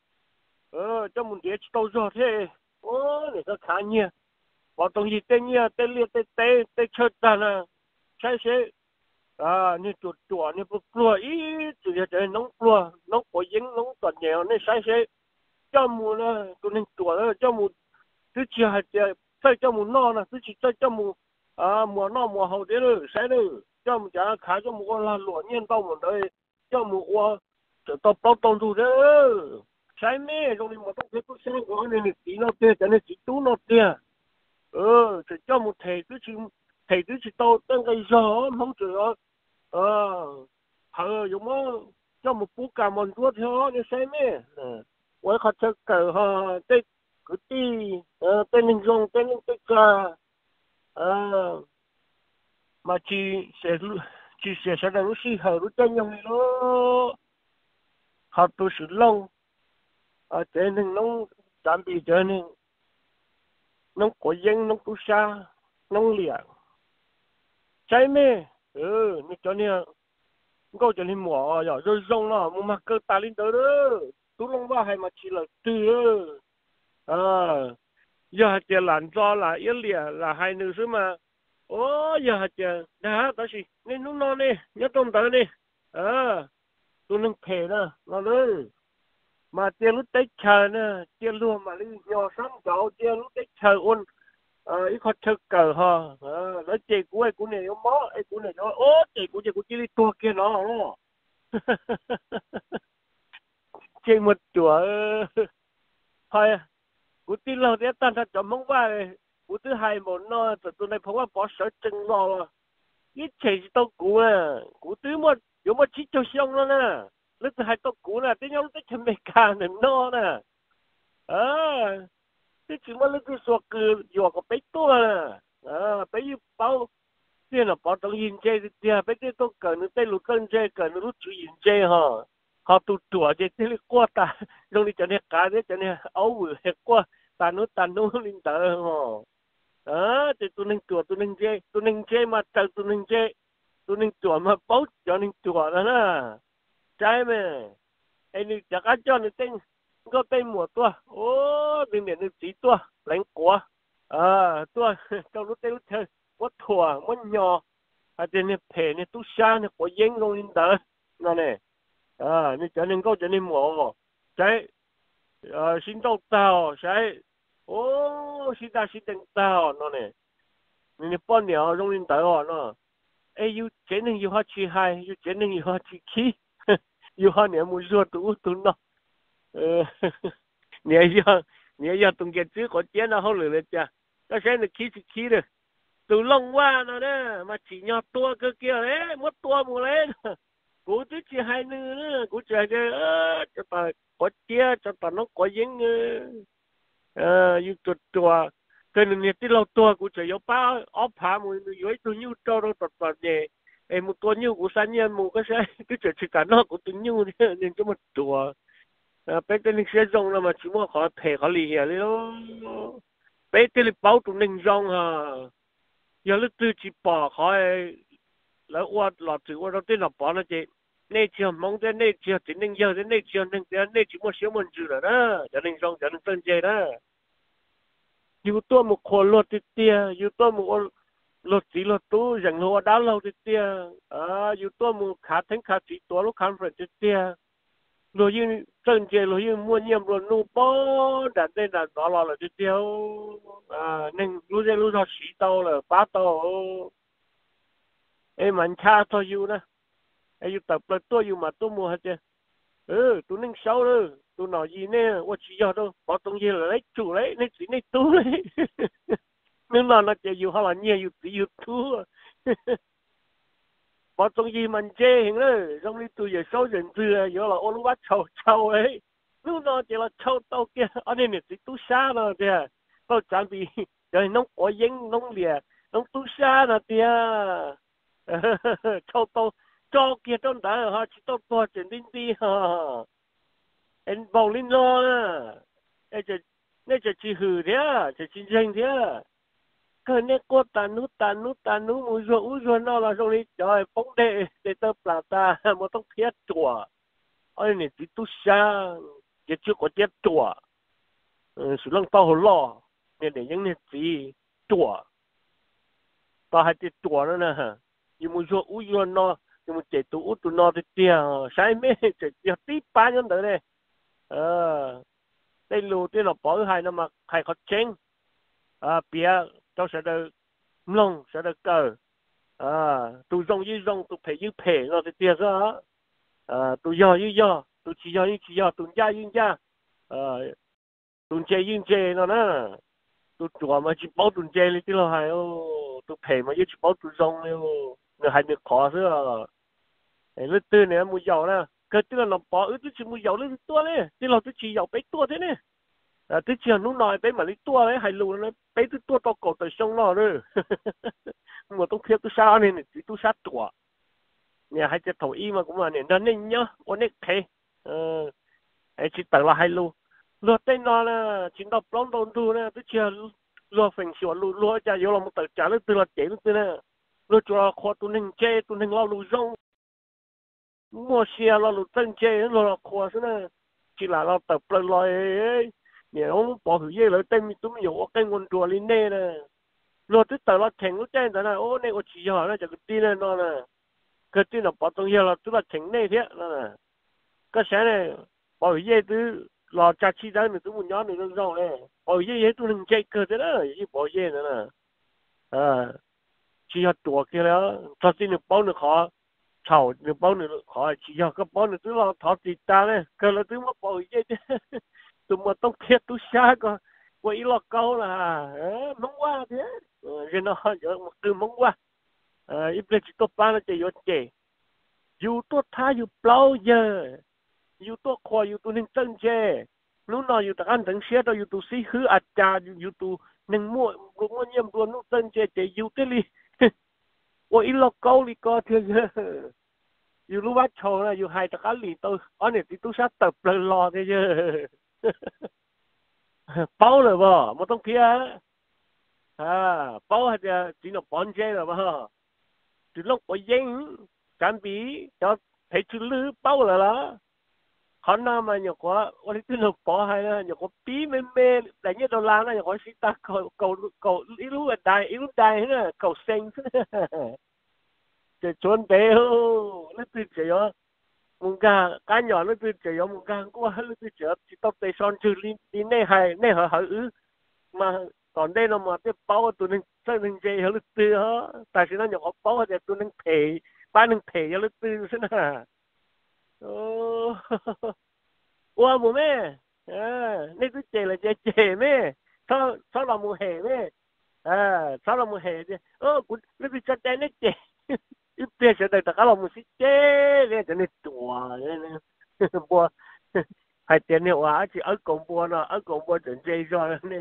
ờ cho một đĩa tàu gió thế ô này có khá nhiều bảo tông gì tên nhiều tên liệt tên tên tên chơi ta nè sai sẽ à như chuột chuột như bút lùa ý chỉ là trời nóng lùa nóng có dính nóng toàn nhẹo nên sai sẽ cho mùa nè tụi nên chuột đó cho mùa thứ chia hạt chơi cho mùa no nè thứ chỉ chơi cho mùa à mùa no mùa hậu thế rồi sai rồi cho một chả khá cho một con là lụa nhiên tao một đây cho một con cho tao tao tao thu thế sai mê rồi mà tao thấy tôi xem có nên tí nó tiền cho nên chỉ tú nó tiền ờ chỉ cho một thầy cứ chỉ thầy cứ chỉ tao tên cái gió không chịu ờ hờ giống như cho một cú cà mòn tua theo nên sai mê quay khó chơi cờ ha tên cứ ti ờ tên hình dung tên tên cờ ờ mà chỉ sẽ chỉ sẽ sẽ là lúc xí hở lúc chân nhau nó học tôi sử long ở trên nên nó giảm bị cho nên nó có dân nó cũng xa nó liền trái mê ừ nó cho nên câu cho nên mỏ rồi rồi rong nó mà mặc cơ ta lên tới đó tú long ba hay mà chỉ là từ à giờ chỉ làm do là yếu liền là hai nữ chứ mà ô giờ hả chờ đã đó gì nên lúc nó đi nhớ tôm tới đi ờ tôi nâng thể nè nó lên mà tiền lúc tết chờ nè tiền luôn mà đi nhỏ sáng cháu tiền lúc tết chờ ôn ờ ít khó chơi cờ ha ờ nó chơi của ai của này nó mó ai của này nó ô chơi của chơi của chỉ đi tua kia nó chơi một chùa thôi của tin lâu thế tan ra chọn mong vai cú thứ hai một nó từ từ này phóng qua bỏ sở chân nó ít chạy tao cú à cú thứ một nếu mà chỉ cho xong nó nè lúc thứ hai tao cú nè tới nhau tới chân mày càng nè nó nè à thế chỉ mà lúc thứ sáu cứ vừa có bé tua nè à bé như bao tiền là bỏ tao yên chơi thì bé cái tao cần nó tay lục cân chơi cần nó lúc chịu yên chơi ha họ tụt tuổi chơi thế qua ta rồi đi cho nên cá đấy cho nên ấu vừa hết qua ta nó ta nó lên tờ ha ờ thì tụi mình chùa tụi mình chơi tụi mình chơi mà chơi tụi mình chơi tụi mình chùa mà bấu cho mình chùa đó nè trái mà anh đi chắc ăn cho nó tên có tên mùa tua ô đừng để nó chỉ tua lãnh của à tua trong lúc tên lúc chơi mất thua mất nhỏ à thì này phê này tu sa này có dính luôn lên đó nó này à nên cho nên có cho nên mùa trái à xin đâu tao trái ô xin ta xin tên tao nó này nên bao nhiêu trong lên tao nó ấy yêu chế nên yêu họ chỉ hai yêu chế nên yêu họ chỉ khí yêu họ nếu muốn做đủ đủ nó你要你要东家只个钱那好了了家，那现在起是起的，都弄完了呢，嘛钱要多个叫嘞，没多么嘞，我只是还呢呢，我只是呃，就把个钱就把那个人呃，要做做，跟人家啲老多，我就要把安排么，有一种牛做到做做嘢，诶，么多牛我三年么个噻，就就去干那个多牛呢，人这么做。à bé tên linh xe rong là mà chỉ muốn họ thể họ lì hè đó bé tên linh bảo tụi linh rong à giờ lúc tư chỉ bỏ họ là qua lọt từ qua đó tên là bỏ nó chị nên chỉ mong đến nên chỉ chỉ linh giờ đến nên chỉ nên nên chỉ muốn xíu mình chữ rồi đó cho linh rong cho linh tên chơi đó อยู่ตัวมุคนรถเตี้ยอยู่ตัวมุรถสีรถตู้อย่างหัวดาวเราเตี้ยเอออยู่ตัวมุขาทั้งขาสีตัวลูกคันเฟรนเตี้ยเรายืนเส้นเจเรายืนม้วนเยี่ยมรถนู่ป้อดัดได้ดัดต่อเราเลยเดียวอ่าหนึ่งรู้จะรู้เขาสีโตเลยป้าโตเอ้มันชาตัวอยู่นะไอ้อยู่แต่เปิดตัวอยู่มาตัวมัวเจ้เออตัวนึงเศร้าเลยตัวหน่อยยีเนี่ยว่าชียอดđâu bỏ tông gì là lấy chủ lấy lấy chỉ lấy tu lấy nên là nó chỉ อยู่ họ là nhiều อยู่ อยู่ tu bỏ tông gì mình chê hình đấy trong đi tu về sâu dần dừa giờ là ôn bắt chầu chầu ấy lúc nó chỉ là chầu tao kia ở đây này chỉ tu xa rồi kìa tao chẳng bị rồi nông có dính nông lìa nông tu xa rồi kìa chầu tao cho kia trong đó họ chỉ tao to chuyện đi đi ha anh bảo linh lo à cái chỉ cái chỉ chỉ hử thế à chỉ chiến tranh thế à cái này có tàn nút tàn nút tàn nút mùi ruột mùi ruột nó là rồi trời bóng đệ để tao là ta mà tao thiết chùa ơi này chỉ tu xa chỉ chưa có thiết chùa sự lăng tao hồ lo nên để những này chỉ chùa tao hay thiết chùa nữa nè nhưng mùi ruột mùi ruột nó nhưng mà chỉ tu tu nó thì tiền sai mê chỉ chỉ tí ba nhân tới đây ờ đây lù tí là bỏ hai nó mà hai khó chén à bia cháu sẽ được lông sẽ được cờ à tu rong như rong tu phải như phải nó thì tiền đó à tu do như do tu chỉ do như chỉ do tu gia như gia ờ tu chơi như chơi nó nè tu chùa mà chỉ bảo tu chơi thì là hay ô tu phải mà chỉ bảo tu rong luôn người hay được khó nữa lúc tư này mua dầu nè cái tức là nó bỏ ứ chỉ mua dầu lên tua đấy tức là tôi chỉ dầu bấy tua thế này à tôi chỉ lúc nói bấy mà lấy tua đấy hay lù nó bấy tôi tua to cổ tới sông nó rồi mà tôi khiếp tôi sao nên chỉ tôi sát tua nhà hay chơi thầu y mà cũng là nên nó nên nhá có nên thế ờ ấy chỉ tự là hay lù lúa tên nó là chỉ đọc lông đồn tu nè tôi chỉ lúa phèn xỉu lúa lúa chả yếu là một tờ chả lúc từ là chế lúc từ nè lúa cho khó tu nên chơi tu nên lao lúa rong mua xe lo lụt chân chê lo là khoa thế này chỉ là lo tập lên lo ấy nhà ông bỏ thử dây lại tên mình tụi mình có cái nguồn chùa lên đây nè lo tới tờ lo thành lúc trên thế này ô này có chỉ hỏi nó chỉ cái tin này nó nè cái tin là bỏ trong dây là tức là thành này thế nè cái sáng này bỏ thử dây từ lo cha chi đấy mình tụi mình nhớ mình nó rong này bỏ dây ấy tụi mình chơi cơ thế đó chỉ bỏ dây nữa nè à chỉ học chùa kia đó cho tin được bao được khó chào được bao nhiêu khỏi chỉ cho các bao nhiêu thứ lo thọ tịt ta đấy cơ là thứ mà bao nhiêu chứ tụi mà tông thiết tụi xa cơ quay lo câu là mong qua thế rồi nó giờ một từ mong qua ít lên chỉ tốt ba nó chỉ vô chỉ dù tốt tha dù bao giờ dù tốt khoa dù tụi nên chân chê lúc nào dù tất ăn từng xe đâu dù tụi sĩ hư ạt trà dù tụi nên mua cũng mua nhiệm luôn lúc chân chê chỉ dù cái li ôi ít lo câu đi co thôi dù lúc bắt chầu là dù hai tất cả lì tôi ở này thì tôi sát tập lên lo thế chứ bao rồi bà một tông kia à bao hay là chỉ là bón chơi rồi bà từ lúc có dính cán bí cho thấy chú lư bao rồi đó họ nào mà nhờ có ở đây từ lúc bỏ hay là nhờ có bí mê mê đánh như đồ lang là nhờ có sĩ ta cầu cầu cầu ít lúc là đài ít lúc đài thế này cầu xanh để trốn bé hô nó từ chỉ có một gà cá nhỏ nó từ chỉ có một gà quá nó từ chỉ chỉ tóc tay son trừ đi đi này hay này họ họ ư mà còn đây là mà cái bao tụi mình sao mình chơi họ lực từ họ tại sao nó nhỏ bao thì tụi mình thể ba mình thể cho lực từ thế nào ô qua mùa mẹ à này cứ chơi là chơi chơi mẹ sao sao là mùa hè mẹ à sao là mùa hè chứ ơ cũng nó bị chặt tay nó chơi ít biết sẽ được tất cả là một cái chế này cho nên chùa này bùa hay tiền nhiều quá chỉ ở cổng bùa nó ở cổng bùa chuẩn chơi rồi nè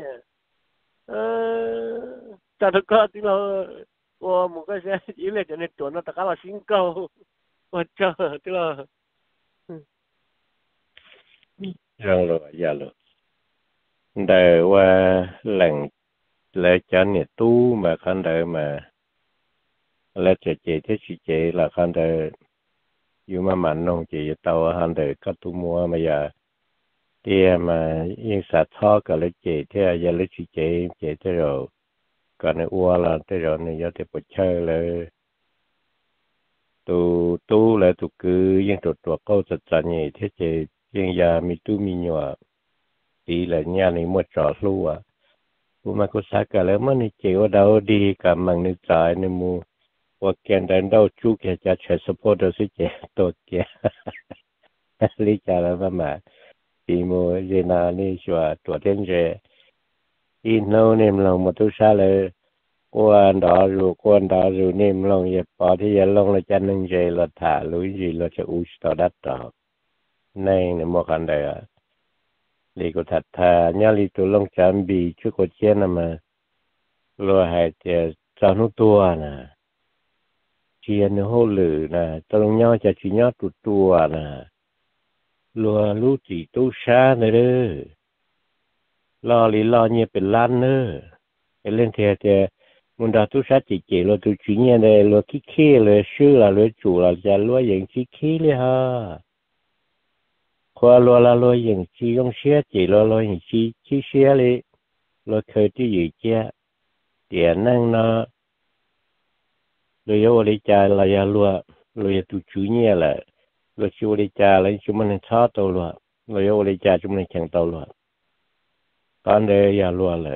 ờ cho được có tí là bùa một cái xe chỉ là cho nên chùa nó tất cả là xin câu bùa chờ tí là răng rồi dạ rồi đời qua làng lễ cho nhiệt tu mà khăn đời mà lẽ chế chế thế chỉ chế là khăn đời yêu mà mạnh nông chế tàu khăn đời cắt tu mua mà giờ thì mà yên sát thọ cả lấy chế thế giờ lấy chỉ chế chế thế rồi còn này ua là thế rồi này giờ thì phải chơi là tu tu là tu cứ yên tụt tụt câu chặt chặt nhỉ thế chế yên giờ mi tu mi nhỏ thì là nhà này mua trò lu à mà có sao cả lấy mà này chế ở đâu đi cả mang này trái này mua và kiện đến đâu chú kia cho chơi support được sự chế tốt kia lý trả là mà thì mua gì nào này cho tuổi đến rồi in lâu niệm lòng mà tôi xa là quan đó rồi quan đó rồi niệm lòng vậy bỏ thì giờ lòng là chân nên gì là thả lối gì là cho u sờ đất đó này là một cái này à lý có thật thà nhà lý tôi lòng chạm bị chút có chuyện mà lo hay thì cho nó tua nè chia nó hô lử nè tôi nhau cho chỉ nhau tụt tua nè lo lú chỉ tu xa nữa đó lo lý lo nhưเป็นล้านเนอะไอ้เรื่องเทียเทียมันดาตุชาจิเจเราตุจีเนี่ยเลยเราคิดเคเลยชื่อเราเลยจูเราจะรัวอย่างคิดเคเลยฮะควารัวเรารัวอย่างชีต้องเชื่อจีเรารัวอย่างชีชีเชื่อเลยเราเคยที่อยู่เจ้าเดี๋ยวนั่งเนาะเราอยู่บริจาคเราอย่ารัวเราอย่าตุจีเนี่ยแหละเราชิวบริจาคแล้วชิวมันท้อตัวรัวเราอยู่บริจาคชิวมันแข็งตัวรัวตอนเดียวอย่ารัวเลย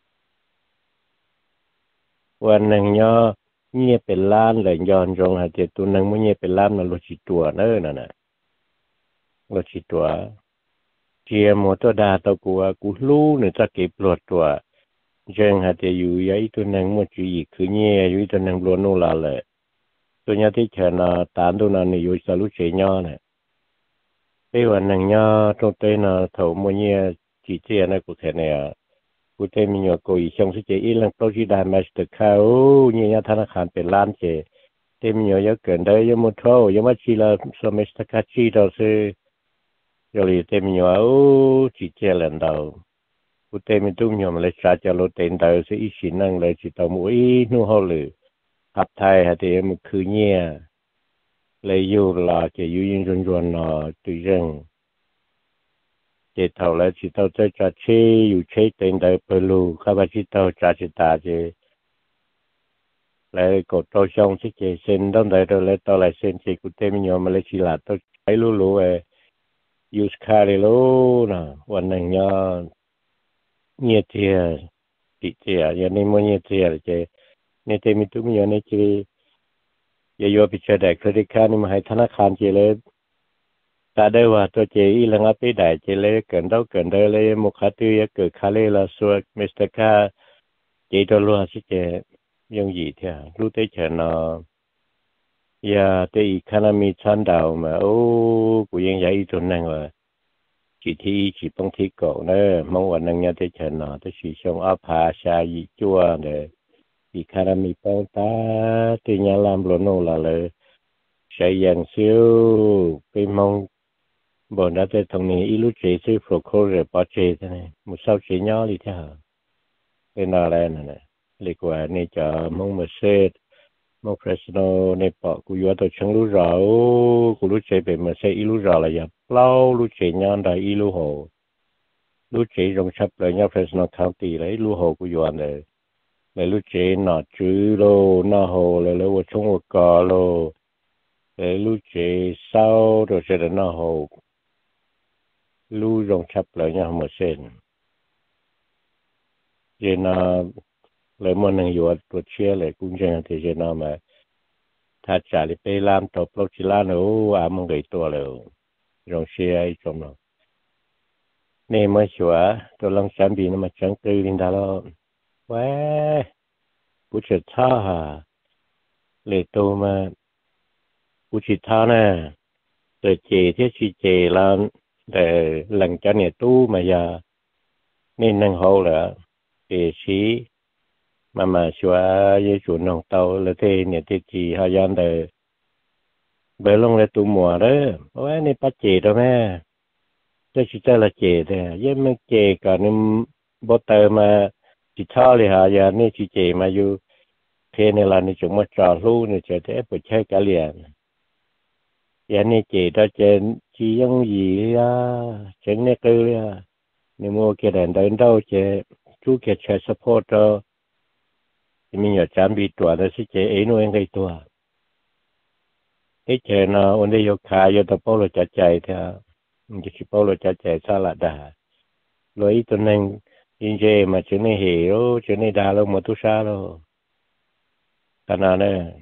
วันหนึ่งย่อเงียบเป็นล้านเลยย้อนจงหาเจตุนังไม่เงียบเป็นล้านมันลดจิตตัวเนอะนั่นน่ะลดจิตตัวเทียมหัวตัวดาตัวกูกูรู้เนี่ยจะเก็บปลดตัวเจงหาเจอยู่ยัยตัวนังมันจีคือเงียอยู่ตัวนังบล้วนนู่นละเลยตัวนี้ที่เชิญน่ะตามตัวนั้นนี่อยู่สรุปเชียย่อเนี่ยไปวันหนึ่งย่อตรงเต้นน่ะเท่ามันเงียจีเจียนะกูเห็นเนี่ยกูเทมีอยู่กูอีช่องสิเจอีหลังโปรจีดามาสเตอร์เขาเนี่ยธนาคารเป็นล้านเจเทมีอยู่เยอะเกินได้ยังมุดเท่ายังมาชีละสมัยสกัดชีเราซื้อยอลีเทมีอยู่โอ้จีเจริญดาวกูเทมีตุ้มอยู่มาเลยชาจะลดเต็นดาวซื้ออีสินั่งเลยจิตตมุ้ยนู่นเขาเลยขับไทยฮะเทมันคือเนี่ยเลยอยู่ละจะอยู่ยิงจนจวนเนาะตุยเร่งเจ้าเท่าไรจิตเท่าใจจะเชี่ยอยู่เชี่ยเต็นได้เปลูข้าพเจ้าจะจิตตาเจแล้วกดตัวช่องสิเจเส้นต้องได้ตัวแล้วตัวไรเส้นเจกุเตมิโยมาเลชิลาตัวใช้รู้รู้เอยูสคาริโลนะวันหนึ่งยอเงียเทียติเทียยันนี่มันเงียเทียเจเนี่ยเตมิตุมิโยเนี่ยเจยโยพิจารณาเครดิตการ์ดนี่มาให้ธนาคารเจเลยตาได้ว่าตัวเจอีหลังอัปได้เจเลยเกินเท่าเกินได้เลยมุขตุยเกิดคาเลละส่วนมิสเตอร์ค่าเจตัวรัวสิเจยังยีเถอะรู้ได้เฉยเนาะอย่าแต่อีกขณะมีชั้นดาวมาโอ้กูยังใหญ่อีตัวนั่งว่าจีที่จีบางทีเก่าเนอะมองวันนั้นยังได้เฉยเนาะแต่สีชงอาภาชายีจั่วเลยอีกขณะมีป้องตาที่ยังลำโลโนละเลยใช้ยังเสียวไปมองบนนั้นแต่ตรงนี้อีลูเจซื้อโปรโคเรปอเจใช่ไหมมุสาวเชียย่อลิเถอะเป็นอะไรนั่นแหละเรียกว่านี่จะมองมาเสดมองเพรสโนในปอกูอยู่ตัวช่างรู้ราวกูรู้เจเป็นมาเสดอีรู้ราวอะไรอย่างเปล่ารู้เจย่อได้อีรู้โหรู้เจรงชับเลยย่อเพรสโนคาวตีเลยรู้โหกูอยู่อันเลยเลยรู้เจหนอจื้อโลหน้าโหเลยเลยว่าช่วงว่ากอโลเลยรู้เจเศร้าตัวเจริญหน้าโหรู้รงชับเลยย่อมาเสดเจน่าเลยมันยังอยู่ตัวเชื่อเลยกุ้งเจนที่เจน่ามาถ้าจ่ายไปล้านต่อปลอกชิลานโอ้อามันเกยตัวเลยรองเชียร์ไอ้ชมเราเนี่ยเมื่อชัวตัวลังสามปีนั่นมาจังตือลินดาแล้วว้ากูจะท่าเลยตัวมากูจะท่าน่ะแต่เจที่ชีเจแล้วแต่หลังจากเนี่ยตู้มายาเนี่ยนั่งเขาเหรอเอชีmà mà xóa với chủ nông tàu là thếเนี่ยที่จีหายันแต่เบลงเลยตัวหมัวเด้อโอ้ยนี่ป้าเจตัวแม่จะชิเตอร์ละเจแต่ยังไม่เจก่อนนี่บอเตอร์มาจิท่าเลยหายันนี่ชิเจมาอยู่เพนในลานนี่จงมาจอดลู่นี่เจอแต่ปวดใช้กะเหลี่ยนยันนี่เจตัวเจเจ chỉ giống gì à chẳng nghe cơ à nếu mua cái đèn đến đâu chế chú cái chơi support đó thì mình nhớ chạm bị tua đó sẽ chế ấy nuôi cái tua cái chế nó ổn định yok khai yo tập bao chạy chạy thì mình chỉ bao lo chạy chạy sao là đã rồi tụi nên in chế mà chuyện này hiểu chuyện này đã lâu mà tu sa rồi cái nào nè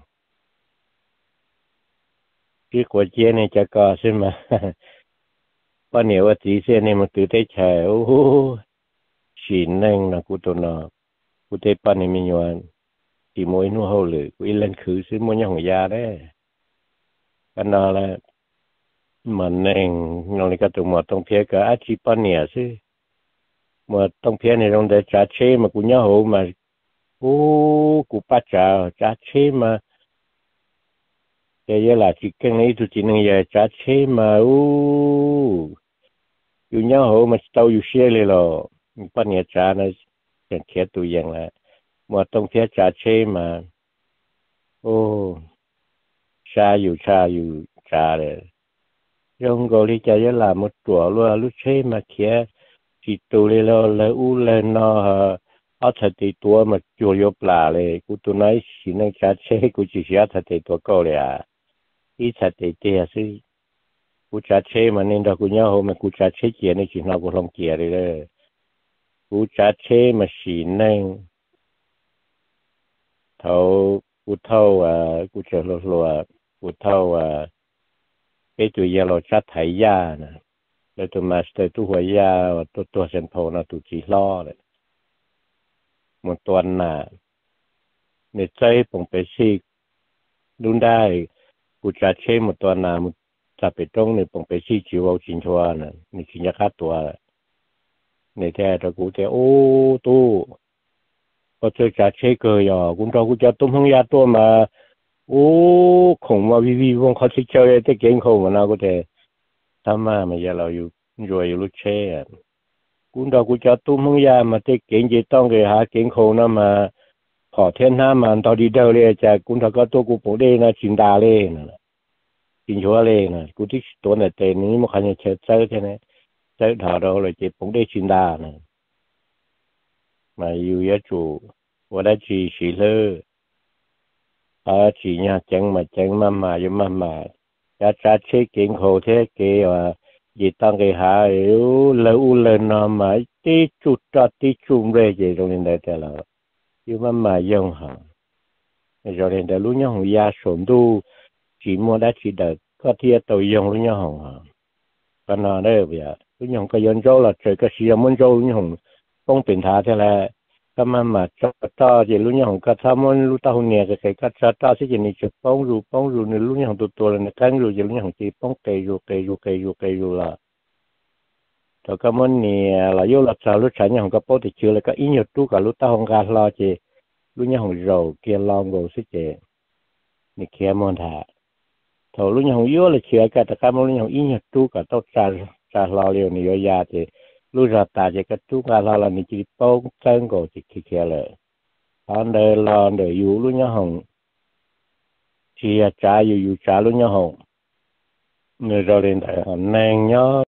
cái quả chế này chắc có xem mà bao nhiêu ở chỉ xem này mà tự thấy chạy ô xin nên là của tụi nó của tụi bạn này mình nhớ thì mỗi nô hậu lử của lên khử xứ mỗi nhà hồng gia đấy cái nào là mà nên nó là cái tụi mà trong phía cả chỉ bao nhiêu xứ mà trong phía này trong để trả chế mà của nhà hậu mà ô của ba trả trả chế mà cái giờ là chỉ cái này tụi chỉ nên giờ trả chế mà ô của nhà hậu mà tàu yêu xeเลย咯bao nhiêu trả nó chẳng kia tụi dạng là mà trong phía trả chế mà ô xaอยู่xaอยู่trả rồi trong gọi đi chạy là một tuổi luôn lúc chế mà kia chỉ tụi này là là u lên nó ở thật thì tuổi mà chưa có plàเลยกูตัวนั้นสินั่งtrả chếกูchỉ sẽ thật thì tuổi caoเลยà ít thật thì thế chứกูtrả chế mà nên đóกูnhớ hôm màกูtrả chế kia này chỉ nàoกูkhông kia rồi đấyกูtrả chế mà xì nên thâuกูthâu àกูเจอรัวๆกูthâu à cái tụi giờ lo chát thấy ya nè rồi tụi master tụiหัวยาตัวตัวเซนโพนะตụi chỉ lo đấy một tuần nèในใจผมไปซีดุนได้กูจะเช่หมดตัวน่ะมันจะไปตรงในผมไปซีจิวเอาจินชัวน่ะนี่กินยาฆ่าตัวในแท้ตะกูแต่โอ้ตู้พอเจอจะเช่เกยอ่ะกูจะกูจะต้มห้องยาตัวมาโอ้คงว่าวิวีวงเขาที่เจอได้เก่งเขามานะกูแต่ทำมาไม่ยาเราอยู่รวยอยู่ลุเช่กูจะกูจะต้มห้องยามาได้เก่งจะต้องไปหาเก่งเขานะมาขอเทียนห้ามันตอนดีเดียวเลยจะกูถ้าก็ตัวกูปวดได้นะจินดาเลยนะจินชัวเลยนะกูที่ตัวเนี่ยเต็มนี้มันขันจะเชิดเจอใช่ไหมเจอถอดเราเลยจะปวดได้จินดานะมาอยู่ยะจูว่าได้จีสีเลออาจีเนี่ยจังมาจังมามาอยู่มามาจะจัดเช็คเก่งเขาเทเกี่ยวยี่ตั้งเกี่ยหาอยู่เล่าเล่นน้ำมาที่จุดจัดที่จุ่มเลยจะตรงนี้ได้แต่ละอยู่มามายังหาเราเรียนแต่รู้ยังหงยาสมดูchỉ mua đã chỉ đợi có thiệt tôi dùng luôn nhau hồng cái nào đấy bây giờ lúc nhau cái dân châu là trời cái gì muốn châu lúc nhau không bình thà thế là cái mà mà cho cho thì lúc nhau cái tham muốn lúc tao nghe cái cái cái cho cho cái gì này chụp bóng rồi bóng rồi này lúc nhau tụt tụt là cái rồi thì lúc nhau chỉ bóng cây rồi cây rồi cây rồi cây rồi là rồi cái món này là vô là sao lúc sáng nhau cái bó thì chưa là cái ý nhiều chú cả lúc tao không ra lo chứ lúc nhau rồi kia long rồi xí chứ này kia món thà thầu lúc nhau yếu là chuyện cả tất cả mọi lúc nhau ý nhật tu cả tao trả trả lo liệu này ở nhà thì lúc ra ta chỉ cái tu cả lo là mình chỉ bông chân cổ chỉ kia kia lại anh đây lo để yếu lúc nhau hồng chỉ trả yếu yếu trả lúc nhau hồng người rồi đến tại hồng nàng nhớ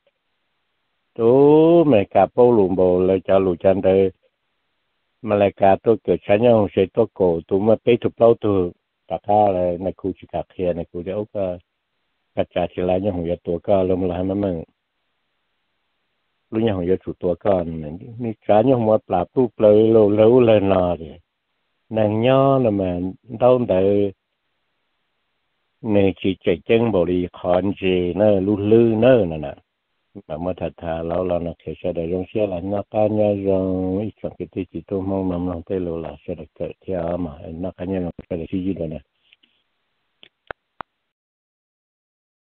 tú mẹ cả bao lùm bồ lại trả lù chân đây mà lại cả tôi kiểu trả nhau sẽ tôi cổ tú mà bê chụp lâu từ cả làในคูจิกาเคียในคูเดียวก็กระจายทีละอย่างของยาตัวก็ลงมาให้มันมั่งรู้อย่างของยาจุดตัวก็นี่การอย่างมาปราบตู้เปลือยโลเลวเลยนอเลยนางย่อน่ะมันต้องแต่ในจีเจจังบริคอนเจเนอลุ่นลื่นเนอน่ะนะmà mà thật thà lâu lâu nó kể sẽ để trong xe là nó cá nhân trong ít trong cái tí chỉ tôi mong mong lòng tây lộ là sẽ được cởi theo mà nó cá nhân là sẽ được gì đó nè